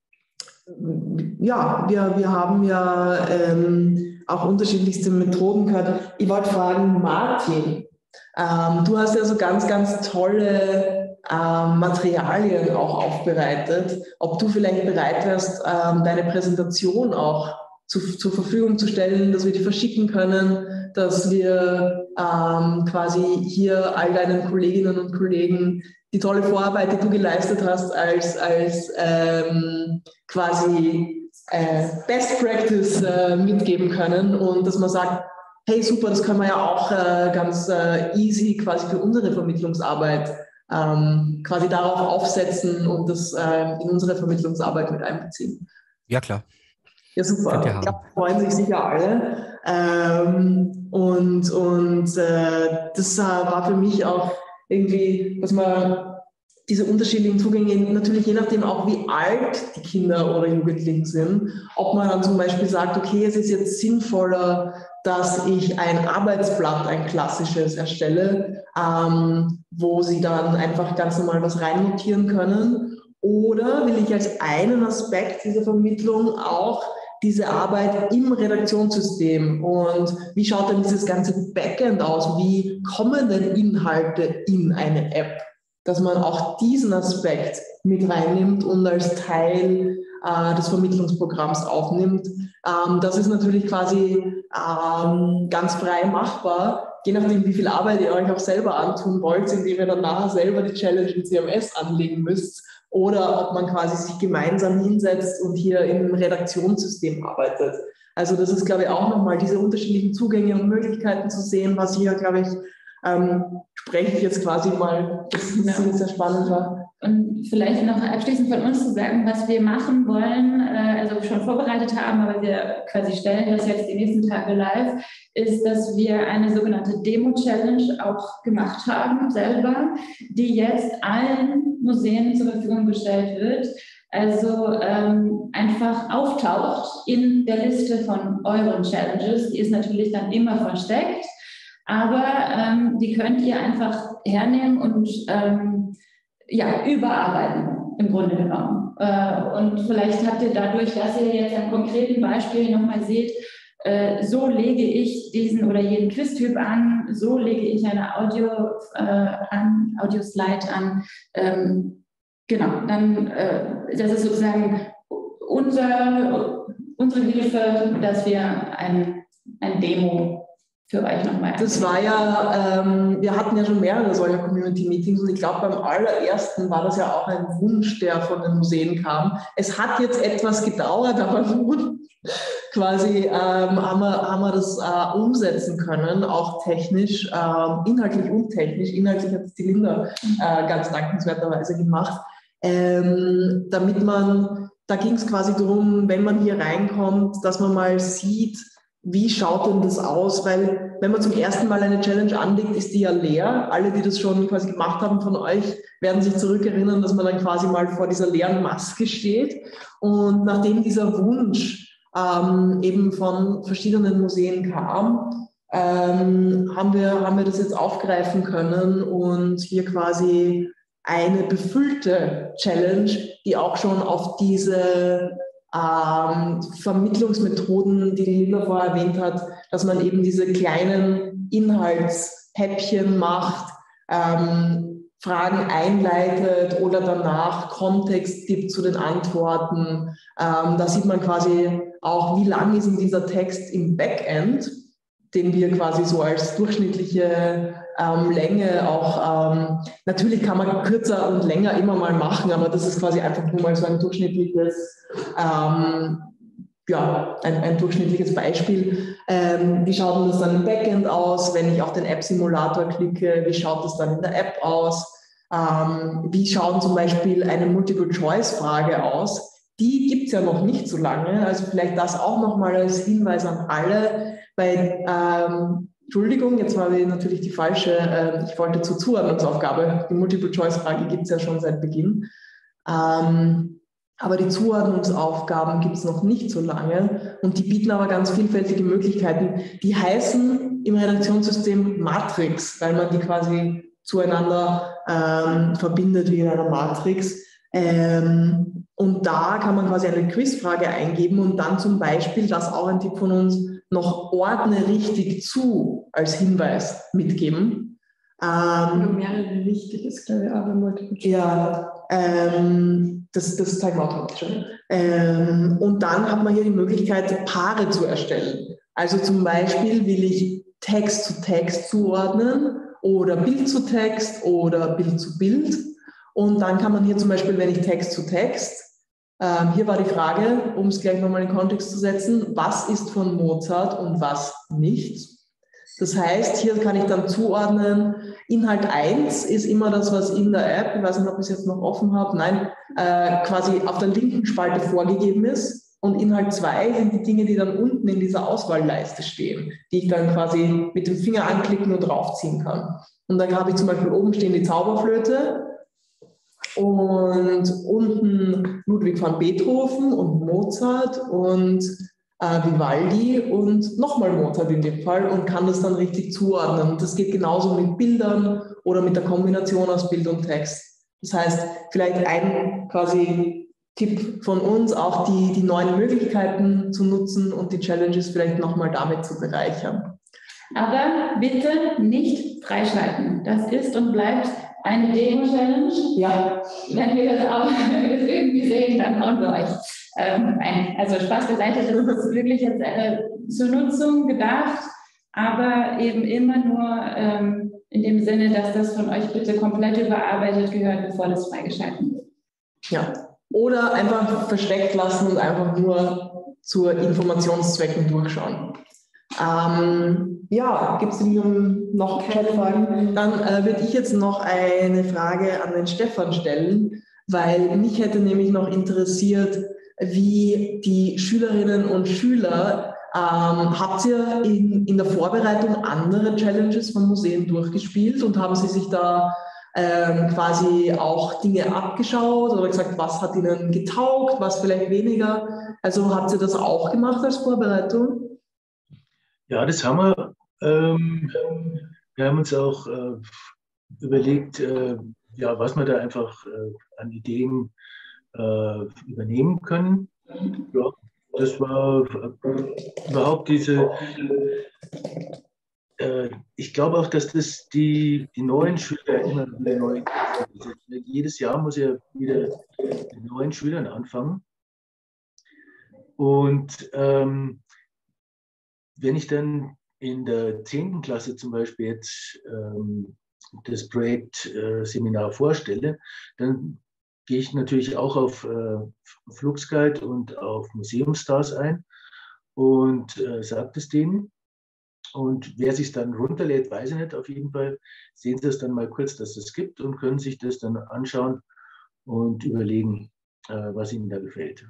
ja, wir haben ja auch unterschiedlichste Methoden gehört. Ich wollte fragen, Martin, du hast ja so ganz, ganz tolle Materialien auch aufbereitet. Ob du vielleicht bereit wärst, deine Präsentation auch zur Verfügung zu stellen, dass wir die verschicken können, dass wir quasi hier all deinen Kolleginnen und Kollegen die tolle Vorarbeit, die du geleistet hast, als quasi Best Practice mitgeben können und dass man sagt, hey super, das können wir ja auch ganz easy quasi für unsere Vermittlungsarbeit quasi darauf aufsetzen und das in unsere Vermittlungsarbeit mit einbeziehen. Ja, klar. Ja, super. Ich glaube, freuen sich sicher alle. Das war für mich auch irgendwie, dass man diese unterschiedlichen Zugänge, natürlich je nachdem auch, wie alt die Kinder oder Jugendlichen sind, ob man dann zum Beispiel sagt, okay, es ist jetzt sinnvoller, dass ich ein Arbeitsblatt, ein klassisches erstelle, wo sie dann einfach ganz normal was reinnotieren können. Oder will ich als einen Aspekt dieser Vermittlung auch diese Arbeit im Redaktionssystem und wie schaut denn dieses ganze Backend aus? Wie kommen denn Inhalte in eine App? Dass man auch diesen Aspekt mit reinnimmt und als Teil des Vermittlungsprogramms aufnimmt. Das ist natürlich quasi ganz frei machbar, je nachdem, wie viel Arbeit ihr euch auch selber antun wollt, indem ihr dann nachher selber die Challenge in CMS anlegen müsst oder ob man quasi sich gemeinsam hinsetzt und hier im Redaktionssystem arbeitet. Also das ist, glaube ich, auch nochmal diese unterschiedlichen Zugänge und Möglichkeiten zu sehen, was hier, glaube ich, spreche ich jetzt quasi mal, das sehr spannend war. Und vielleicht noch abschließend von uns zu sagen, was wir machen wollen, also schon vorbereitet haben, aber wir quasi stellen das jetzt die nächsten Tage live, ist, dass wir eine sogenannte Demo-Challenge auch gemacht haben selber, die jetzt allen Museen zur Verfügung gestellt wird. Also einfach auftaucht in der Liste von euren Challenges. Die ist natürlich dann immer versteckt. Aber die könnt ihr einfach hernehmen und überarbeiten, im Grunde genommen. Und vielleicht habt ihr dadurch, dass ihr jetzt an konkreten Beispielen nochmal seht, so lege ich diesen oder jeden Quiztyp an, so lege ich eine Audioslide an. Genau, dann das ist sozusagen unsere Hilfe, dass wir ein Demo für euch nochmal. Das war ja, wir hatten ja schon mehrere solcher Community-Meetings und ich glaube, beim allerersten war das ja auch ein Wunsch, der von den Museen kam. Es hat jetzt etwas gedauert, aber quasi haben wir das umsetzen können, auch technisch, inhaltlich und technisch. Inhaltlich hat es die Linda ganz dankenswerterweise gemacht, damit man, da ging es quasi darum, wenn man hier reinkommt, dass man mal sieht, wie schaut denn das aus? Weil wenn man zum ersten Mal eine Challenge anlegt, ist die ja leer. Alle, die das schon quasi gemacht haben von euch, werden sich zurückerinnern, dass man dann quasi mal vor dieser leeren Maske steht. Und nachdem dieser Wunsch eben von verschiedenen Museen kam, haben wir das jetzt aufgreifen können und hier quasi eine befüllte Challenge, die auch schon auf diese Vermittlungsmethoden, die Lila vorher erwähnt hat, dass man eben diese kleinen Inhaltshäppchen macht, Fragen einleitet oder danach Kontext gibt zu den Antworten. Da sieht man quasi auch, wie lang ist denn dieser Text im Backend, den wir quasi so als durchschnittliche Länge auch, natürlich kann man kürzer und länger immer mal machen, aber das ist quasi einfach nur mal so ein durchschnittliches, ein durchschnittliches Beispiel. Wie schaut denn das dann im Backend aus, wenn ich auf den App-Simulator klicke? Wie schaut das dann in der App aus? Wie schaut zum Beispiel eine Multiple-Choice-Frage aus? Die gibt es ja noch nicht so lange, also vielleicht das auch nochmal als Hinweis an alle. Entschuldigung, jetzt war wir natürlich die falsche, ich wollte zur Zuordnungsaufgabe. Die Multiple-Choice-Frage gibt es ja schon seit Beginn. Aber die Zuordnungsaufgaben gibt es noch nicht so lange und die bieten aber ganz vielfältige Möglichkeiten. Die heißen im Redaktionssystem Matrix, weil man die quasi zueinander verbindet wie in einer Matrix. Und da kann man quasi eine Quizfrage eingeben und dann zum Beispiel, das ist auch ein Tipp von uns, noch ordne richtig zu als Hinweis mitgeben. Mehrere richtig ist, glaube ich, aber Multiple Choice. Ja, das zeigen wir automatisch. Und dann hat man hier die Möglichkeit, Paare zu erstellen. Also zum Beispiel will ich Text zu Text zuordnen oder Bild zu Text oder Bild zu Bild. Und dann kann man hier zum Beispiel, wenn ich Text zu Text, hier war die Frage, um es gleich nochmal in den Kontext zu setzen, was ist von Mozart und was nicht? Das heißt, hier kann ich dann zuordnen, Inhalt 1 ist immer das, was in der App, ich weiß nicht, ob ich es jetzt noch offen habe, nein, quasi auf der linken Spalte vorgegeben ist. Und Inhalt 2 sind die Dinge, die dann unten in dieser Auswahlleiste stehen, die ich dann quasi mit dem Finger anklicken und draufziehen kann. Und dann habe ich zum Beispiel oben stehen die Zauberflöte und unten Ludwig van Beethoven und Mozart und Vivaldi und nochmal Mozart in dem Fall und kann das dann richtig zuordnen. Das geht genauso mit Bildern oder mit der Kombination aus Bild und Text. Das heißt, vielleicht ein quasi Tipp von uns, auch die neuen Möglichkeiten zu nutzen und die Challenges vielleicht nochmal damit zu bereichern. Aber bitte nicht freischalten. Das ist und bleibt eine Demo-Challenge. Ja. Wenn wir das auch irgendwie sehen, dann hauen wir euch ein. Also Spaß beiseite, das ist wirklich jetzt zur Nutzung gedacht, aber eben immer nur in dem Sinne, dass das von euch bitte komplett überarbeitet gehört, bevor das freigeschalten wird. Ja. Oder einfach versteckt lassen und einfach nur zur Informationszwecken durchschauen. Gibt es noch Chatfragen? Dann würde ich jetzt noch eine Frage an den Stefan stellen, weil mich hätte nämlich noch interessiert, wie die Schülerinnen und Schüler, habt ihr in der Vorbereitung andere Challenges von Museen durchgespielt und haben sie sich da quasi auch Dinge abgeschaut oder gesagt, was hat ihnen getaugt, was vielleicht weniger? Also habt ihr das auch gemacht als Vorbereitung? Ja, das haben wir. Wir haben uns auch überlegt, was wir da einfach an Ideen übernehmen können. Ja, das war überhaupt ich glaube auch, dass das die neuen Schüler immer wieder neu. Jedes Jahr muss ja wieder mit neuen Schülern anfangen. Und wenn ich dann in der 10. Klasse zum Beispiel jetzt das Projekt-Seminar vorstelle, dann gehe ich natürlich auch auf Fluxguide und auf Museumstars ein und sage es denen. Und wer sich dann runterlädt, weiß ich nicht, auf jeden Fall sehen sie es dann mal kurz, dass es gibt und können sich das dann anschauen und überlegen, was ihnen da gefällt.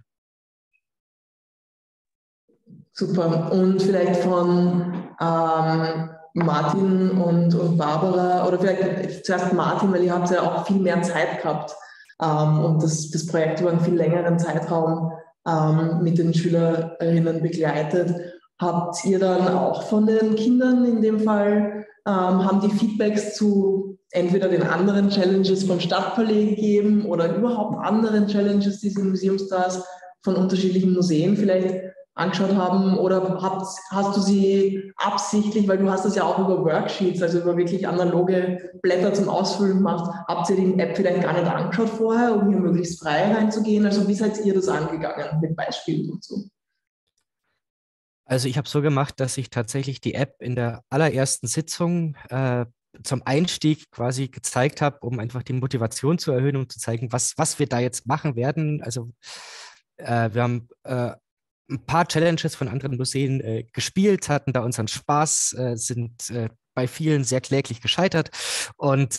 Super. Und vielleicht von Martin und Barbara, oder vielleicht zuerst Martin, weil ihr habt ja auch viel mehr Zeit gehabt und das Projekt über einen viel längeren Zeitraum mit den Schülerinnen begleitet. Habt ihr dann auch von den Kindern in dem Fall, haben die Feedbacks zu entweder den anderen Challenges vom Stadtpalais gegeben oder überhaupt anderen Challenges, die es in Museumstars von unterschiedlichen Museen vielleicht angeschaut haben, oder hast du sie absichtlich, weil du hast das ja auch über Worksheets, also über wirklich analoge Blätter zum Ausfüllen gemacht, habt ihr die App vielleicht gar nicht angeschaut vorher, um hier möglichst frei reinzugehen? Also wie seid ihr das angegangen mit Beispielen und so? Also ich habe so gemacht, dass ich tatsächlich die App in der allerersten Sitzung zum Einstieg quasi gezeigt habe, um einfach die Motivation zu erhöhen und zu zeigen, was wir da jetzt machen werden. Also wir haben ein paar Challenges von anderen Museen gespielt, hatten da unseren Spaß, sind bei vielen sehr kläglich gescheitert. Und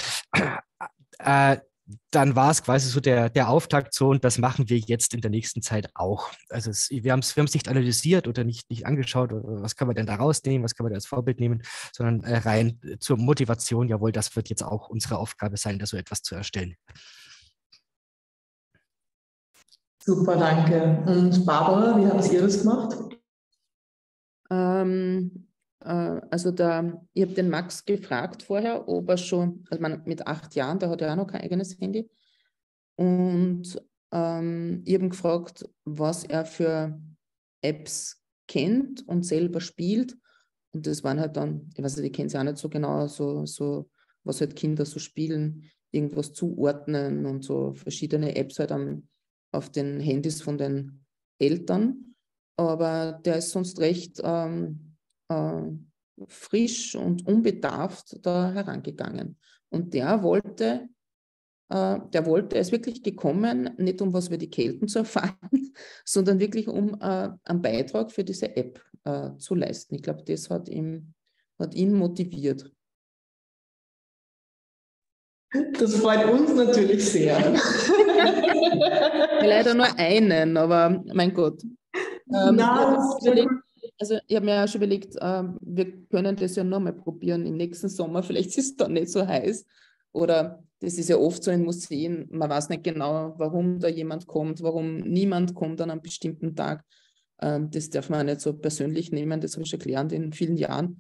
dann war es quasi so der Auftakt so, und das machen wir jetzt in der nächsten Zeit auch. Also wir haben es nicht analysiert oder nicht angeschaut, oder was kann man denn da rausnehmen, was kann man da als Vorbild nehmen, sondern rein zur Motivation, jawohl, das wird jetzt auch unsere Aufgabe sein, da so etwas zu erstellen. Super, danke. Und Barbara, wie habt ihr das gemacht? Also ich habe den Max gefragt vorher, ob er schon, also mit 8 Jahren, der hat ja auch noch kein eigenes Handy. Und ich habe ihn gefragt, was er für Apps kennt und selber spielt. Und das waren halt dann, ich weiß nicht, ich kenne es auch nicht so genau, so was halt Kinder so spielen, irgendwas zuordnen und so verschiedene Apps halt auf den Handys von den Eltern. Aber der ist sonst recht frisch und unbedarft da herangegangen. Und er ist wirklich gekommen, nicht um was über die Kelten zu erfahren, sondern wirklich um einen Beitrag für diese App zu leisten. Ich glaube, das hat ihn motiviert. Das freut uns natürlich sehr. Leider nur einen, aber mein Gott. Also ich habe mir auch schon überlegt, wir können das ja nochmal probieren im nächsten Sommer. Vielleicht ist es dann nicht so heiß. Oder das ist ja oft so in Museen, man weiß nicht genau, warum da jemand kommt, warum niemand kommt an einem bestimmten Tag. Das darf man auch nicht so persönlich nehmen, das habe ich schon gelernt in vielen Jahren.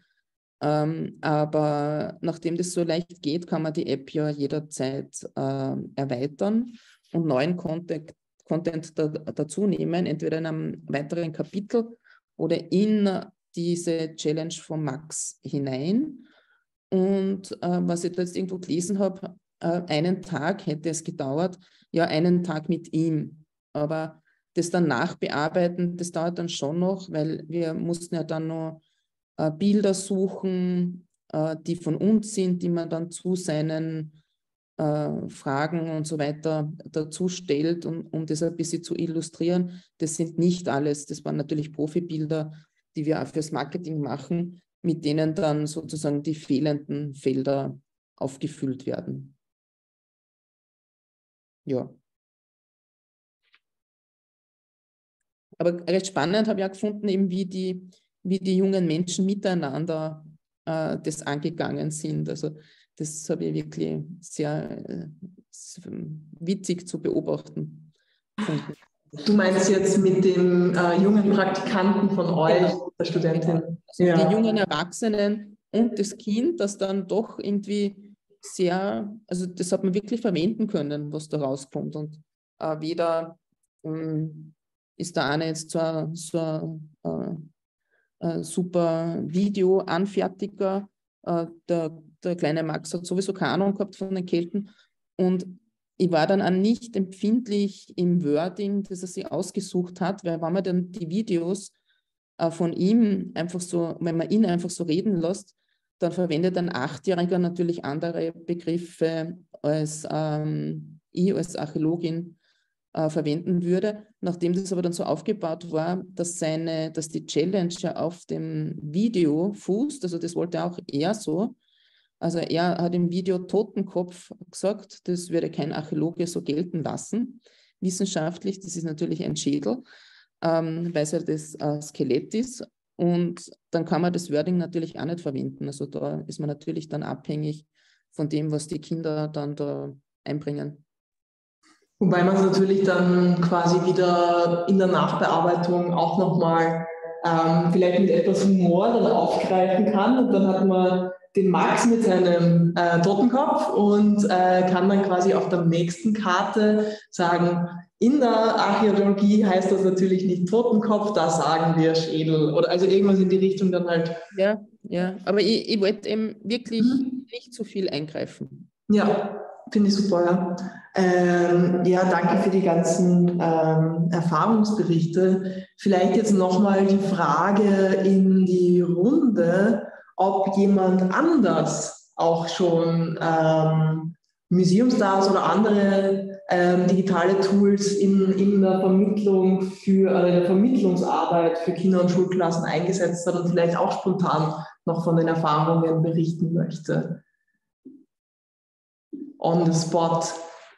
Aber nachdem das so leicht geht, kann man die App ja jederzeit erweitern und neuen Content dazu nehmen, entweder in einem weiteren Kapitel oder in diese Challenge von Max hinein. Und was ich da jetzt irgendwo gelesen habe, einen Tag hätte es gedauert, ja, einen Tag mit ihm. Aber das dann nachbearbeiten, das dauert dann schon noch, weil wir mussten ja dann noch Bilder suchen, die von uns sind, die man dann zu seinen Fragen und so weiter dazu stellt, um das ein bisschen zu illustrieren. Das sind nicht alles, das waren natürlich Profibilder, die wir auch fürs Marketing machen, mit denen dann sozusagen die fehlenden Felder aufgefüllt werden. Ja. Aber recht spannend habe ich auch gefunden, eben wie die jungen Menschen miteinander das angegangen sind. Also das habe ich wirklich sehr witzig zu beobachten gefunden. Du meinst jetzt mit dem jungen Praktikanten von euch, genau, der Studentin? Genau. Also ja. Die jungen Erwachsenen und das Kind, das dann doch irgendwie sehr, also das hat man wirklich verwenden können, was da rauskommt. Und weder ist der eine jetzt so ein super Videoanfertiger, der kleine Max hat sowieso keine Ahnung gehabt von den Kelten, und ich war dann auch nicht empfindlich im Wording, das er sich ausgesucht hat, weil wenn man dann die Videos von ihm einfach so, wenn man ihn einfach so reden lässt, dann verwendet ein 8-Jähriger natürlich andere Begriffe, als ich als Archäologin verwenden würde. Nachdem das aber dann so aufgebaut war, dass die Challenge ja auf dem Video fußt, also das wollte auch er so. Also er hat im Video Totenkopf gesagt, das würde kein Archäologe so gelten lassen. Wissenschaftlich, das ist natürlich ein Schädel, weil es ja das Skelett ist. Und dann kann man das Wording natürlich auch nicht verwenden. Also da ist man natürlich dann abhängig von dem, was die Kinder dann da einbringen. Wobei man es natürlich dann quasi wieder in der Nachbearbeitung auch nochmal vielleicht mit etwas Humor dann aufgreifen kann. Und dann hat man den Max mit seinem Totenkopf und kann dann quasi auf der nächsten Karte sagen, in der Archäologie heißt das natürlich nicht Totenkopf, da sagen wir Schädel oder also irgendwas in die Richtung dann halt. Ja, aber ich wollte eben wirklich nicht zu viel eingreifen. Ja, finde ich super, ja. Danke für die ganzen Erfahrungsberichte. Vielleicht jetzt nochmal die Frage in die Runde, ob jemand anders auch schon Museumstars oder andere digitale Tools in der Vermittlung der Vermittlungsarbeit für Kinder- und Schulklassen eingesetzt hat und vielleicht auch spontan noch von den Erfahrungen berichten möchte. On the spot.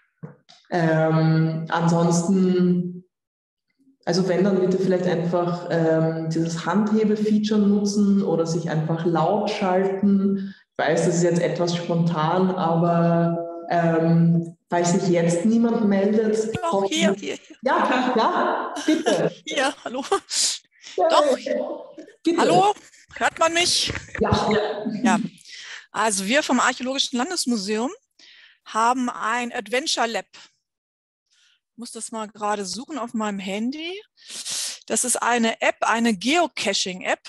Ansonsten, also wenn, dann bitte vielleicht einfach dieses Handhebel-Feature nutzen oder sich einfach laut schalten. Ich weiß, das ist jetzt etwas spontan, aber falls sich jetzt niemand meldet. Doch, hier. Ja, bitte. Hier, hallo. Ja, Doch, bitte. Hallo, hört man mich? Ja. Also wir vom Archäologischen Landesmuseum haben ein Adventure Lab. Ich muss das mal gerade suchen auf meinem Handy. Das ist eine App, eine Geocaching-App.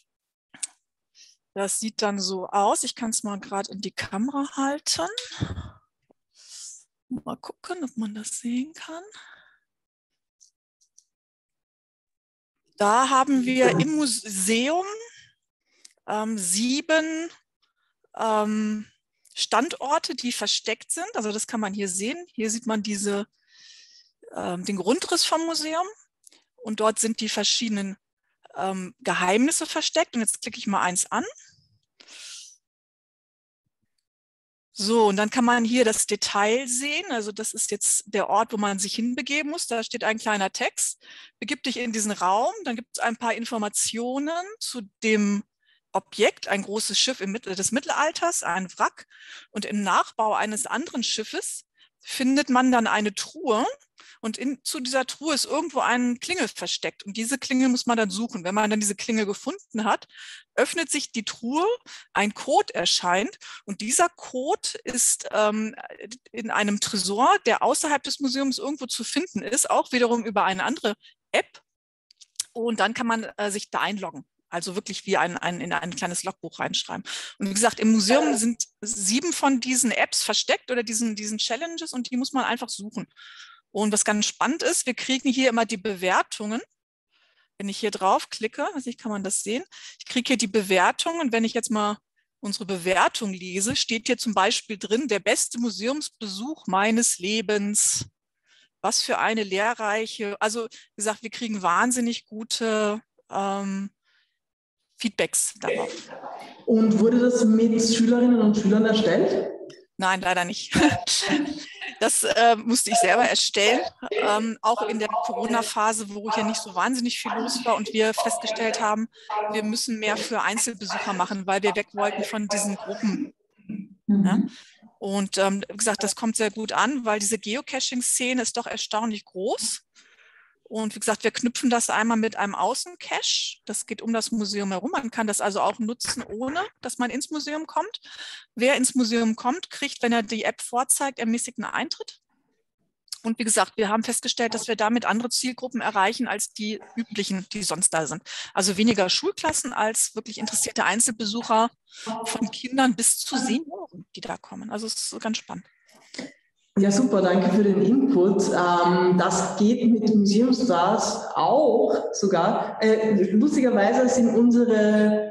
Das sieht dann so aus. Ich kann es mal gerade in die Kamera halten. Mal gucken, ob man das sehen kann. Da haben wir im Museum 7 Standorte, die versteckt sind. Also das kann man hier sehen. Hier sieht man den Grundriss vom Museum und dort sind die verschiedenen Geheimnisse versteckt. Und jetzt klicke ich mal eins an. So, und dann kann man hier das Detail sehen. Also das ist jetzt der Ort, wo man sich hinbegeben muss. Da steht ein kleiner Text. Begib dich in diesen Raum. Dann gibt es ein paar Informationen zu dem Objekt, ein großes Schiff des Mittelalters, ein Wrack. Und im Nachbau eines anderen Schiffes findet man dann eine Truhe. Und zu dieser Truhe ist irgendwo eine Klingel versteckt. Und diese Klingel muss man dann suchen. Wenn man dann diese Klingel gefunden hat, öffnet sich die Truhe, ein Code erscheint. Und dieser Code ist in einem Tresor, der außerhalb des Museums irgendwo zu finden ist, auch wiederum über eine andere App. Und dann kann man sich da einloggen. Also wirklich wie in ein kleines Logbuch reinschreiben. Und wie gesagt, im Museum sind 7 von diesen Apps versteckt oder diesen Challenges und die muss man einfach suchen. Und was ganz spannend ist, wir kriegen hier immer die Bewertungen. Wenn ich hier drauf klicke, weiß nicht, kann man das sehen? Ich kriege hier die Bewertungen und wenn ich jetzt mal unsere Bewertung lese, steht hier zum Beispiel drin, der beste Museumsbesuch meines Lebens. Was für eine lehrreiche, also wie gesagt, wir kriegen wahnsinnig gute Feedbacks darauf. Und wurde das mit Schülerinnen und Schülern erstellt? Nein, leider nicht. Das musste ich selber erstellen, auch in der Corona-Phase, wo hier nicht so wahnsinnig viel los war und wir festgestellt haben, wir müssen mehr für Einzelbesucher machen, weil wir weg wollten von diesen Gruppen. Ja? Und wie gesagt, das kommt sehr gut an, weil diese Geocaching-Szene ist doch erstaunlich groß. Und wie gesagt, wir knüpfen das einmal mit einem Außencache. Das geht um das Museum herum. Man kann das also auch nutzen, ohne dass man ins Museum kommt. Wer ins Museum kommt, kriegt, wenn er die App vorzeigt, ermäßigten Eintritt. Und wie gesagt, wir haben festgestellt, dass wir damit andere Zielgruppen erreichen als die üblichen, die sonst da sind. Also weniger Schulklassen als wirklich interessierte Einzelbesucher von Kindern bis zu Senioren, die da kommen. Also es ist ganz spannend. Ja, super, danke für den Input. Das geht mit Museumstars auch sogar. Lustigerweise sind unsere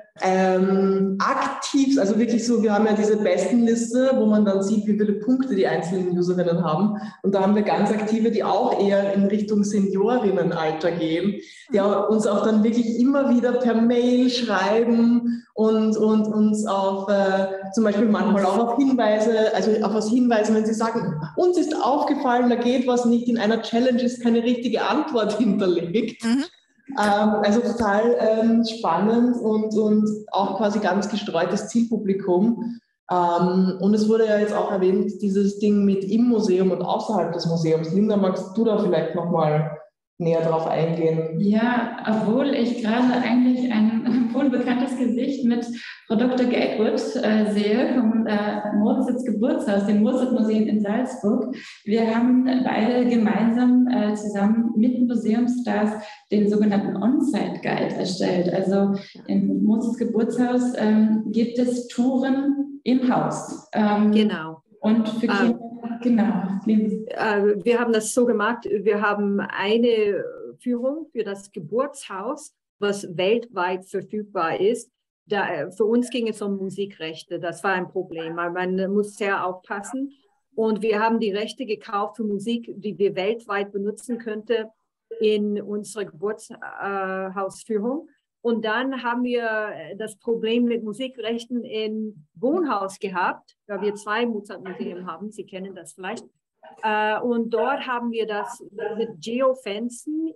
aktiv, also wirklich so, wir haben ja diese Bestenliste, wo man dann sieht, wie viele Punkte die einzelnen Userinnen haben. Und da haben wir ganz aktive, die auch eher in Richtung Seniorinnenalter gehen, die uns auch dann wirklich immer wieder per Mail schreiben und uns auch zum Beispiel manchmal auch auf Hinweise, also auf was hinweisen, wenn sie sagen, uns ist aufgefallen, da geht was nicht, in einer Challenge ist keine richtige Antwort hinterlegt. Mhm. Also total spannend und auch quasi ganz gestreutes Zielpublikum. Und es wurde ja jetzt auch erwähnt, dieses Ding mit im Museum und außerhalb des Museums. Linda, magst du da vielleicht nochmal näher darauf eingehen? Ja, obwohl ich gerade eigentlich ein wohlbekanntes Gesicht mit Frau Dr. Gatewood sehe vom Mozarts Geburtshaus, dem Mozart-Museum in Salzburg. Wir haben beide gemeinsam zusammen mit den Museumsstars den sogenannten On-Site-Guide erstellt. Also im Mozarts Geburtshaus gibt es Touren im Haus. Genau. Und für Kinder, genau. Wir haben das so gemacht, wir haben eine Führung für das Geburtshaus, was weltweit verfügbar ist. Für uns ging es um Musikrechte, das war ein Problem, weil man muss sehr aufpassen. Und wir haben die Rechte gekauft für Musik, die wir weltweit benutzen könnten in unserer Geburtshausführung. Und dann haben wir das Problem mit Musikrechten im Wohnhaus gehabt, da wir 2 Mozart-Museen haben, Sie kennen das vielleicht. Und dort haben wir das mit Geofencing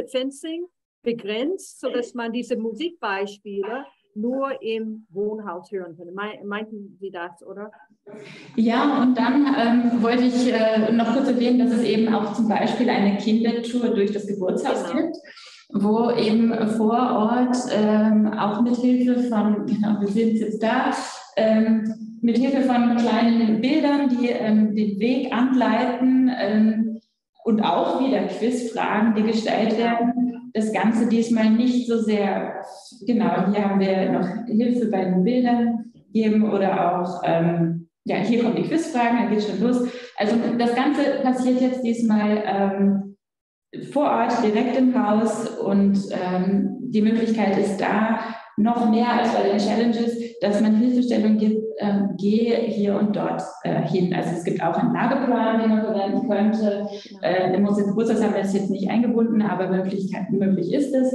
begrenzt, sodass man diese Musikbeispiele nur im Wohnhaus hören kann. Meinten Sie das, oder? Ja, und dann wollte ich noch kurz erwähnen, dass es eben auch zum Beispiel eine Kindertour durch das Geburtshaus gibt, wo eben vor Ort auch mit Hilfe von, genau, wir sind jetzt da, mit Hilfe von kleinen Bildern, die den Weg anleiten und auch wieder Quizfragen, die gestellt werden. Das Ganze diesmal nicht so sehr, genau, hier haben wir noch Hilfe bei den Bildern gegeben oder auch, ja, hier kommen die Quizfragen, dann geht schon los. Also das Ganze passiert jetzt diesmal vor Ort, direkt im Haus und die Möglichkeit ist da, noch mehr als bei den Challenges, dass man Hilfestellung gibt, gehe hier und dort hin. Also es gibt auch einen Lageplan, den man verwenden könnte. Im Geburtshaus haben wir es jetzt nicht eingebunden, aber möglich ist es.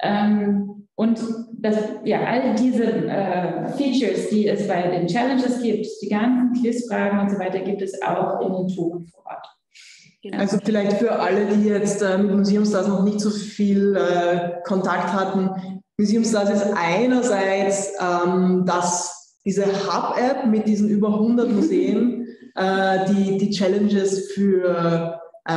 Und das, ja, all diese Features, die es bei den Challenges gibt, die ganzen Quizfragen und so weiter, gibt es auch in den Touren vor Ort. Genau. Also vielleicht für alle, die jetzt mit Museumstars noch nicht so viel Kontakt hatten. Museumstars ist einerseits diese Hub-App mit diesen über 100 Museen, die Challenges für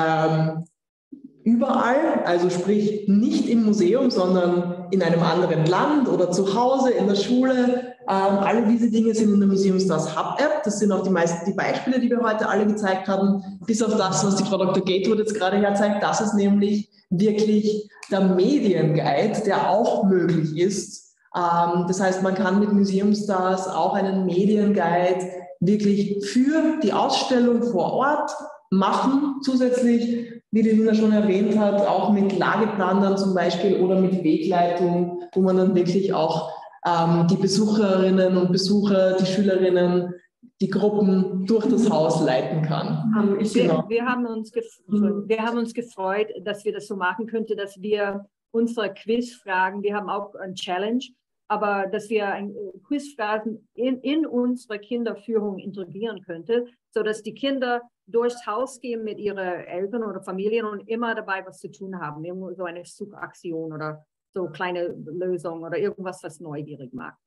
überall, also sprich nicht im Museum, sondern in einem anderen Land oder zu Hause, in der Schule. Alle diese Dinge sind in der Museumstars Hub-App. Das sind auch die meisten die Beispiele, die wir heute alle gezeigt haben, bis auf das, was die Frau Dr. Gatewood jetzt gerade herzeigt. Das ist nämlich wirklich der Medienguide, der auch möglich ist. Das heißt, man kann mit Museumstars auch einen Medienguide wirklich für die Ausstellung vor Ort machen, zusätzlich, wie die Lina schon erwähnt hat, auch mit Lageplan dann zum Beispiel oder mit Wegleitung, wo man dann wirklich auch die Besucherinnen und Besucher, die Schülerinnen, die Gruppen durch das Haus leiten kann. Wir haben uns gefreut, dass wir das so machen könnten, dass wir unsere Quizfragen, wir haben auch ein Challenge, aber dass wir Quizfragen in unsere Kinderführung integrieren könnten, sodass die Kinder durchs Haus gehen mit ihren Eltern oder Familien und immer dabei was zu tun haben. Irgendwo so eine Suchaktion oder so kleine Lösung oder irgendwas, was neugierig macht.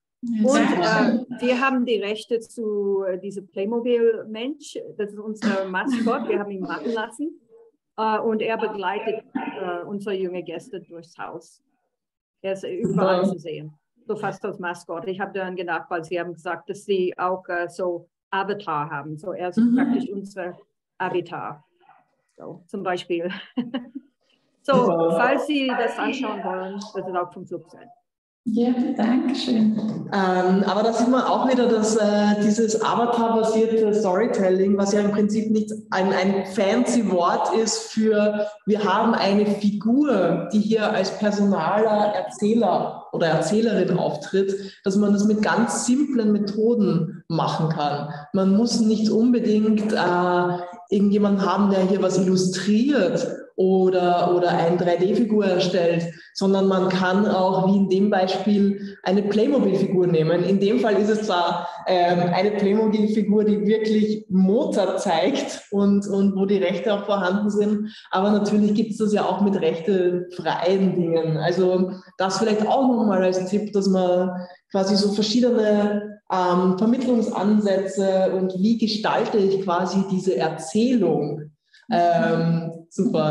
Und wir haben die Rechte zu diesem Playmobil-Mensch, das ist unser Maskott, wir haben ihn machen lassen und er begleitet unsere jungen Gäste durchs Haus. Er ist überall zu sehen, so fast als Maskott. Ich habe dann gedacht, weil Sie haben gesagt, dass Sie auch so Avatar haben, so er ist praktisch unser Avatar, so zum Beispiel. So, falls Sie das anschauen wollen, das ist auch vom Flug sein. Ja, danke schön. Aber da sieht man auch wieder, dass dieses Avatar-basierte Storytelling, was ja im Prinzip nicht ein fancy Wort ist für, wir haben eine Figur, die hier als personaler Erzähler oder Erzählerin auftritt, dass man das mit ganz simplen Methoden machen kann. Man muss nicht unbedingt irgendjemanden haben, der hier was illustriert oder eine 3D-Figur erstellt, sondern man kann auch, wie in dem Beispiel, eine Playmobil-Figur nehmen. In dem Fall ist es zwar eine Playmobil-Figur, die wirklich Mozart zeigt und wo die Rechte auch vorhanden sind, aber natürlich gibt es das ja auch mit rechtefreien Dingen. Also das vielleicht auch nochmal als Tipp, dass man quasi so verschiedene Vermittlungsansätze und wie gestalte ich quasi diese Erzählung. Super.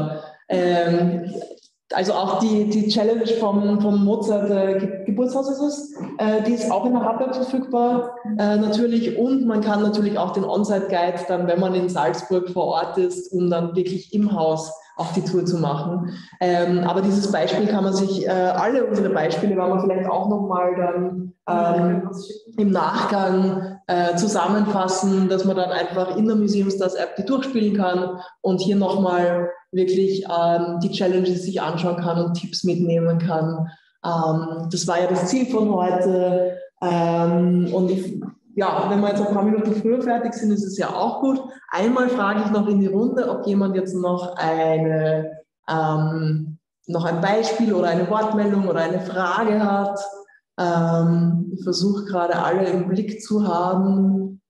Also auch die Challenge vom Mozart Geburtshaus ist es, die ist auch in der Hub verfügbar natürlich, und man kann natürlich auch den On-Site-Guide dann, wenn man in Salzburg vor Ort ist, um dann wirklich im Haus auch die Tour zu machen. Aber dieses Beispiel kann man sich, alle unsere Beispiele werden wir vielleicht auch nochmal dann im Nachgang zusammenfassen, dass man dann einfach in der Museumsstars-App die durchspielen kann und hier nochmal wirklich die Challenges sich anschauen kann und Tipps mitnehmen kann. Das war ja das Ziel von heute. Und wenn wir jetzt ein paar Minuten früher fertig sind, ist es ja auch gut. Einmal frage ich noch in die Runde, ob jemand jetzt noch ein Beispiel oder eine Wortmeldung oder eine Frage hat. Ich versuche gerade alle im Blick zu haben.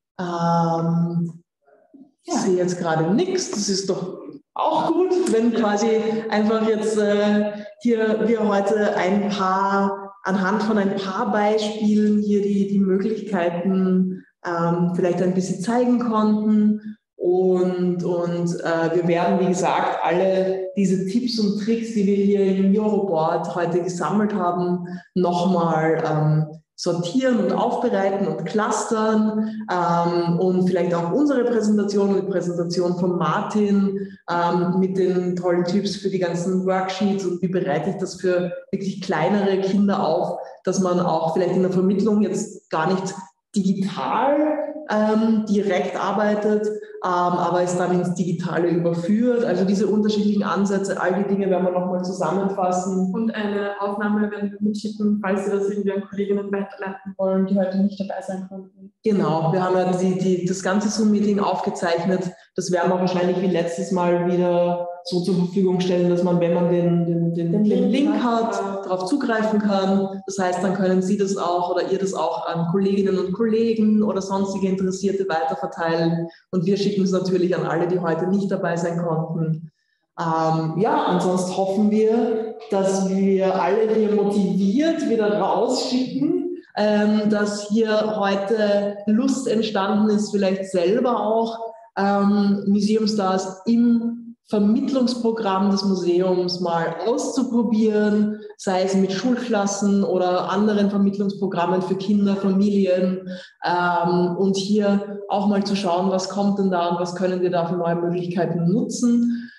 Ich sehe jetzt gerade nichts. Das ist doch auch gut, wenn quasi einfach jetzt hier wir heute anhand von ein paar Beispielen hier die Möglichkeiten vielleicht ein bisschen zeigen konnten. Und wir werden, wie gesagt, alle diese Tipps und Tricks, die wir hier im Euroboard heute gesammelt haben, nochmal sortieren und aufbereiten und clustern und vielleicht auch unsere Präsentation und die Präsentation von Martin mit den tollen Tipps für die ganzen Worksheets und wie bereite ich das für wirklich kleinere Kinder auf, dass man auch vielleicht in der Vermittlung jetzt gar nicht digital direkt arbeitet, aber es dann ins Digitale überführt. Also diese unterschiedlichen Ansätze, all die Dinge werden wir nochmal zusammenfassen. Und eine Aufnahme werden wir mitschicken, falls Sie das irgendwie an Kolleginnen weiterleiten wollen, die heute nicht dabei sein konnten. Genau, wir haben ja das ganze Zoom-Meeting aufgezeichnet. Das werden wir wahrscheinlich wie letztes Mal wieder so zur Verfügung stellen, dass man, wenn man den Link hat, darauf zugreifen kann. Das heißt, dann können Sie das auch oder ihr das auch an Kolleginnen und Kollegen oder sonstige Interessierte weiterverteilen. Und wir schicken es natürlich an alle, die heute nicht dabei sein konnten. Ansonsten hoffen wir, dass wir alle hier motiviert wieder rausschicken, dass hier heute Lust entstanden ist, vielleicht selber auch Museumstars im Vermittlungsprogramm des Museums mal auszuprobieren, sei es mit Schulklassen oder anderen Vermittlungsprogrammen für Kinder, Familien, und hier auch mal zu schauen, was kommt denn da und was können wir da für neue Möglichkeiten nutzen.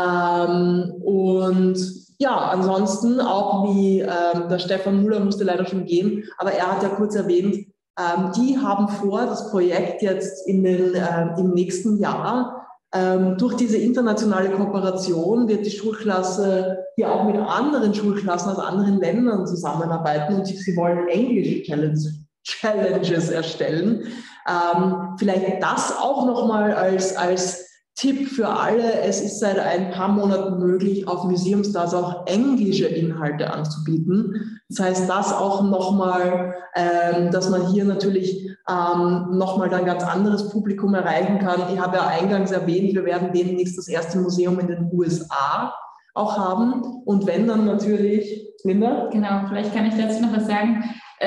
Ansonsten auch wie der Stefan Müller musste leider schon gehen, aber er hat ja kurz erwähnt, die haben vor, das Projekt jetzt im nächsten Jahr durch diese internationale Kooperation wird die Schulklasse hier auch mit anderen Schulklassen aus anderen Ländern zusammenarbeiten und sie wollen englische Challenges erstellen. Vielleicht das auch nochmal als Tipp für alle. Es ist seit ein paar Monaten möglich, auf Museumstars auch englische Inhalte anzubieten. Das heißt, das auch nochmal, dass man hier natürlich nochmal ein ganz anderes Publikum erreichen kann. Ich habe ja eingangs erwähnt, wir werden demnächst das erste Museum in den USA auch haben. Und wenn dann natürlich, Linda? Genau, vielleicht kann ich dazu noch was sagen.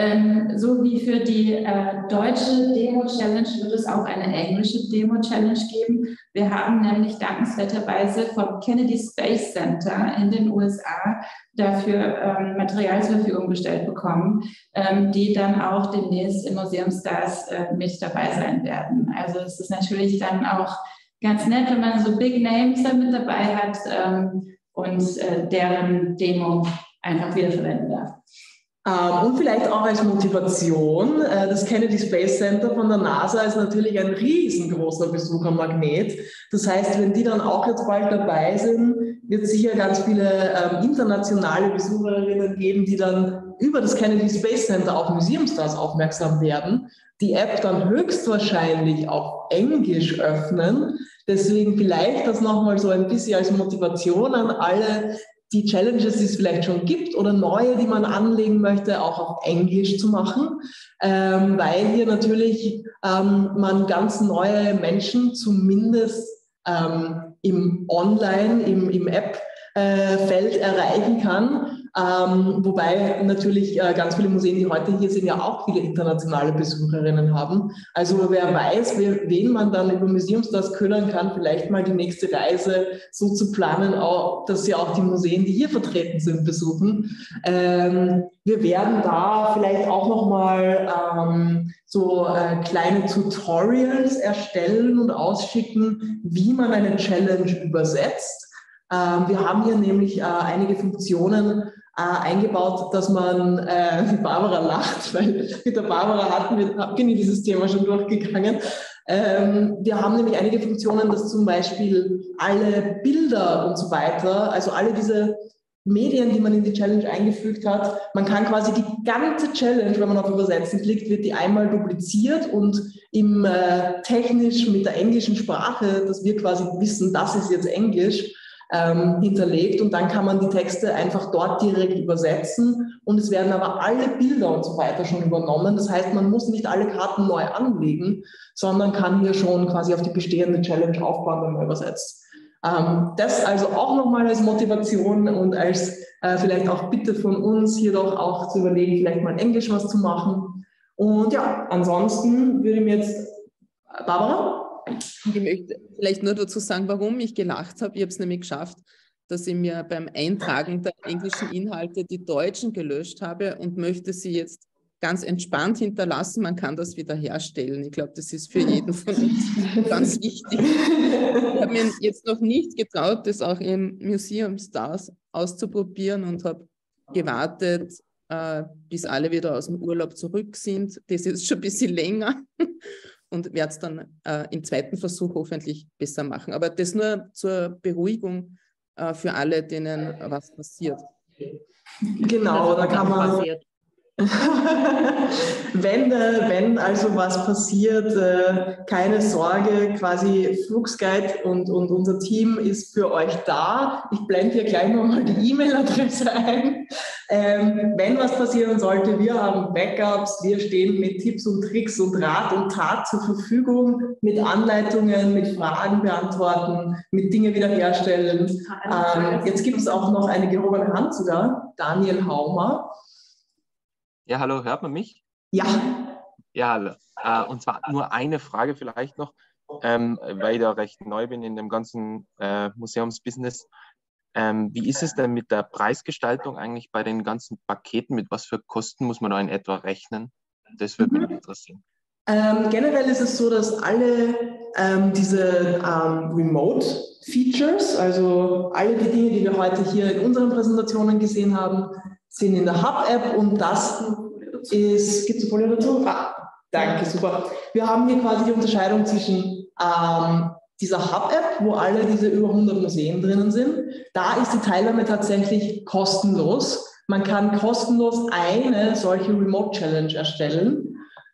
So wie für die deutsche Demo-Challenge wird es auch eine englische Demo-Challenge geben. Wir haben nämlich dankenswerterweise vom Kennedy Space Center in den USA dafür Material zur Verfügung gestellt bekommen, die dann auch demnächst im Museumstars mit dabei sein werden. Also es ist natürlich dann auch ganz nett, wenn man so Big Names da mit dabei hat und deren Demo einfach wiederverwenden darf. Und vielleicht auch als Motivation, das Kennedy Space Center von der NASA ist natürlich ein riesengroßer Besuchermagnet. Das heißt, wenn die dann auch jetzt bald dabei sind, wird es sicher ganz viele internationale Besucherinnen geben, die dann über das Kennedy Space Center auf Museumstars aufmerksam werden, die App dann höchstwahrscheinlich auf Englisch öffnen. Deswegen vielleicht das nochmal so ein bisschen als Motivation an alle, die Challenges, die es vielleicht schon gibt oder neue, die man anlegen möchte, auch auf Englisch zu machen, weil hier natürlich man ganz neue Menschen zumindest im Online, im App-Feld erreichen kann. Wobei natürlich ganz viele Museen, die heute hier sind, ja auch viele internationale Besucherinnen haben. Also wer weiß, wen man dann über Museumsstars können kann, vielleicht mal die nächste Reise so zu planen, dass sie auch die Museen, die hier vertreten sind, besuchen. Wir werden da vielleicht auch nochmal so kleine Tutorials erstellen und ausschicken, wie man eine Challenge übersetzt. Wir haben hier nämlich einige Funktionen eingebaut, dass man, die Barbara lacht, weil mit der Barbara bin ich dieses Thema schon durchgegangen. Wir haben nämlich einige Funktionen, dass zum Beispiel alle Bilder und so weiter, also alle diese Medien, die man in die Challenge eingefügt hat, man kann quasi die ganze Challenge, wenn man auf Übersetzen klickt, wird die einmal dupliziert und im technisch mit der englischen Sprache, dass wir quasi wissen, das ist jetzt Englisch, hinterlegt, und dann kann man die Texte einfach dort direkt übersetzen, und es werden aber alle Bilder und so weiter schon übernommen. Das heißt, man muss nicht alle Karten neu anlegen, sondern kann hier schon quasi auf die bestehende Challenge aufbauen, wenn man übersetzt. Das also auch nochmal als Motivation und als vielleicht auch Bitte von uns, hier doch auch zu überlegen, vielleicht mal in Englisch was zu machen. Und ja, ansonsten würde ich mir jetzt, Barbara? Ich möchte vielleicht nur dazu sagen, warum ich gelacht habe. Ich habe es nämlich geschafft, dass ich mir beim Eintragen der englischen Inhalte die deutschen gelöscht habe und möchte sie jetzt ganz entspannt hinterlassen. Man kann das wieder herstellen. Ich glaube, das ist für jeden von uns ganz wichtig. Ich habe mir jetzt noch nicht getraut, das auch im Museum Stars auszuprobieren, und habe gewartet, bis alle wieder aus dem Urlaub zurück sind. Das ist schon ein bisschen länger. Und werde es dann im zweiten Versuch hoffentlich besser machen. Aber das nur zur Beruhigung für alle, denen was passiert. Genau, da kann man... wenn also was passiert, keine Sorge, quasi Flugsguide und unser Team ist für euch da. Ich blende hier gleich nochmal die E-Mail-Adresse ein. Wenn was passieren sollte, wir haben Backups, wir stehen mit Tipps und Tricks und Rat und Tat zur Verfügung, mit Anleitungen, mit Fragen beantworten, mit Dinge wiederherstellen. Jetzt gibt es auch noch eine gehobene Hand sogar, Daniel Haumer. Ja, hallo, hört man mich? Ja. Ja, hallo. Und zwar nur eine Frage vielleicht noch, weil ich da recht neu bin in dem ganzen Museumsbusiness. Wie ist es denn mit der Preisgestaltung eigentlich bei den ganzen Paketen? Mit was für Kosten muss man da in etwa rechnen? Das würde mich interessieren. Generell ist es so, dass alle diese Remote-Features, also alle die Dinge, die wir heute hier in unseren Präsentationen gesehen haben, sind in der Hub-App, und das ist, gibt es eine Folie dazu? Danke, super. Wir haben hier quasi die Unterscheidung zwischen dieser Hub-App, wo alle diese über 100 Museen drinnen sind. Da ist die Teilnahme tatsächlich kostenlos. Man kann kostenlos eine solche Remote-Challenge erstellen.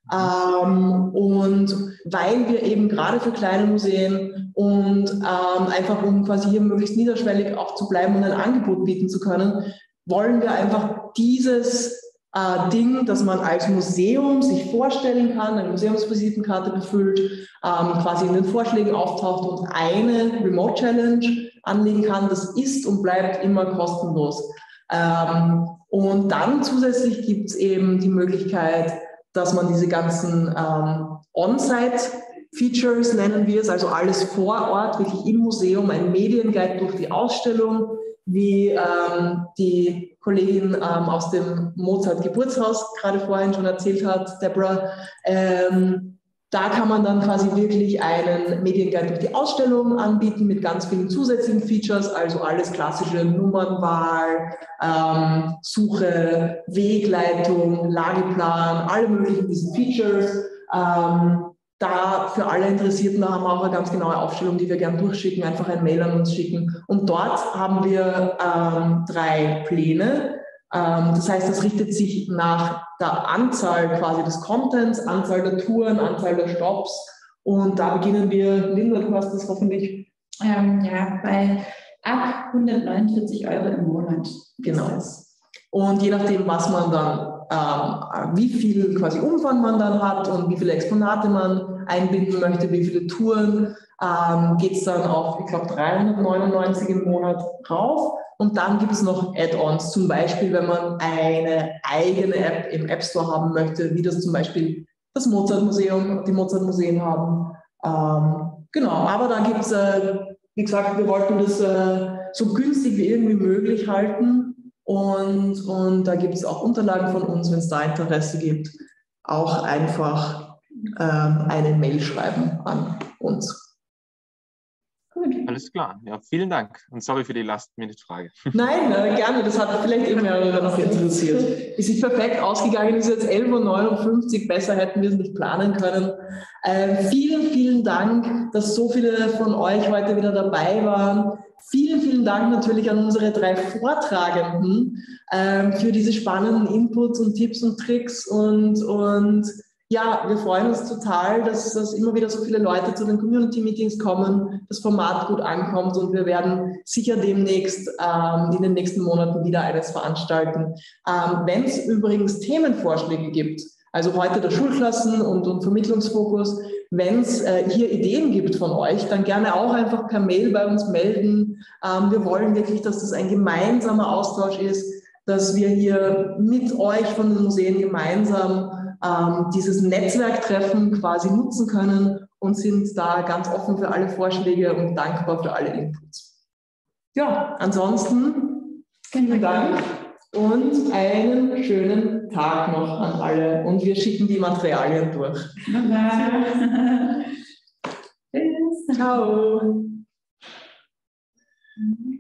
Und weil wir eben gerade für kleine Museen und einfach um quasi hier möglichst niederschwellig auch zu bleiben und ein Angebot bieten zu können, wollen wir einfach dieses Ding, dass man als Museum sich vorstellen kann, eine Museumsvisitenkarte befüllt, quasi in den Vorschlägen auftaucht und eine Remote-Challenge anlegen kann. Das ist und bleibt immer kostenlos. Und dann zusätzlich gibt es eben die Möglichkeit, dass man diese ganzen On-Site-Features, nennen wir es, also alles vor Ort, wirklich im Museum, ein Medienguide durch die Ausstellung, wie die Kollegin aus dem Mozart-Geburtshaus gerade vorhin schon erzählt hat, Deborah. Da kann man dann quasi wirklich einen Medienguide durch die Ausstellung anbieten mit ganz vielen zusätzlichen Features, also alles klassische Nummernwahl, Suche, Wegleitung, Lageplan, alle möglichen diese Features. Da für alle Interessierten, da haben wir auch eine ganz genaue Aufstellung, die wir gerne durchschicken, einfach ein Mail an uns schicken. Und dort haben wir 3 Pläne. Das heißt, das richtet sich nach der Anzahl quasi des Contents, Anzahl der Touren, Anzahl der Stops. Und da beginnen wir, Linda, du hast das hoffentlich. Bei ab 149 € im Monat. Genau. Und je nachdem, was man dann wie viel quasi Umfang man dann hat und wie viele Exponate man einbinden möchte, wie viele Touren, geht es dann auf, ich glaube, 399 im Monat rauf. Und dann gibt es noch Add-ons, zum Beispiel, wenn man eine eigene App im App Store haben möchte, wie das zum Beispiel das Mozart-Museum, die Mozart-Museen haben. Genau, aber da gibt es, wie gesagt, wir wollten das so günstig wie irgendwie möglich halten. Und da gibt es auch Unterlagen von uns, wenn es da Interesse gibt, auch einfach eine Mail schreiben an uns. Gut. Alles klar. Ja, vielen Dank. Und sorry für die Last-Minute-Frage. Nein, gerne. Das hat vielleicht eben mehrere noch interessiert. Ist sich perfekt ausgegangen, ist jetzt 11:59 Uhr. Besser hätten wir es nicht planen können. Vielen, vielen Dank, dass so viele von euch heute wieder dabei waren. Vielen, vielen Dank natürlich an unsere 3 Vortragenden für diese spannenden Inputs und Tipps und Tricks und ja, wir freuen uns total, dass immer wieder so viele Leute zu den Community-Meetings kommen, das Format gut ankommt und wir werden sicher demnächst in den nächsten Monaten wieder eines veranstalten. Wenn es übrigens Themenvorschläge gibt, also heute der Schulklassen- und Vermittlungsfokus, wenn es hier Ideen gibt von euch, dann gerne auch einfach per Mail bei uns melden. Wir wollen wirklich, dass das ein gemeinsamer Austausch ist, dass wir hier mit euch von den Museen gemeinsam dieses Netzwerktreffen quasi nutzen können und sind da ganz offen für alle Vorschläge und dankbar für alle Inputs. Ja, ansonsten vielen Dank und einen schönen Tag noch an alle und wir schicken die Materialien durch. Bye. Ciao.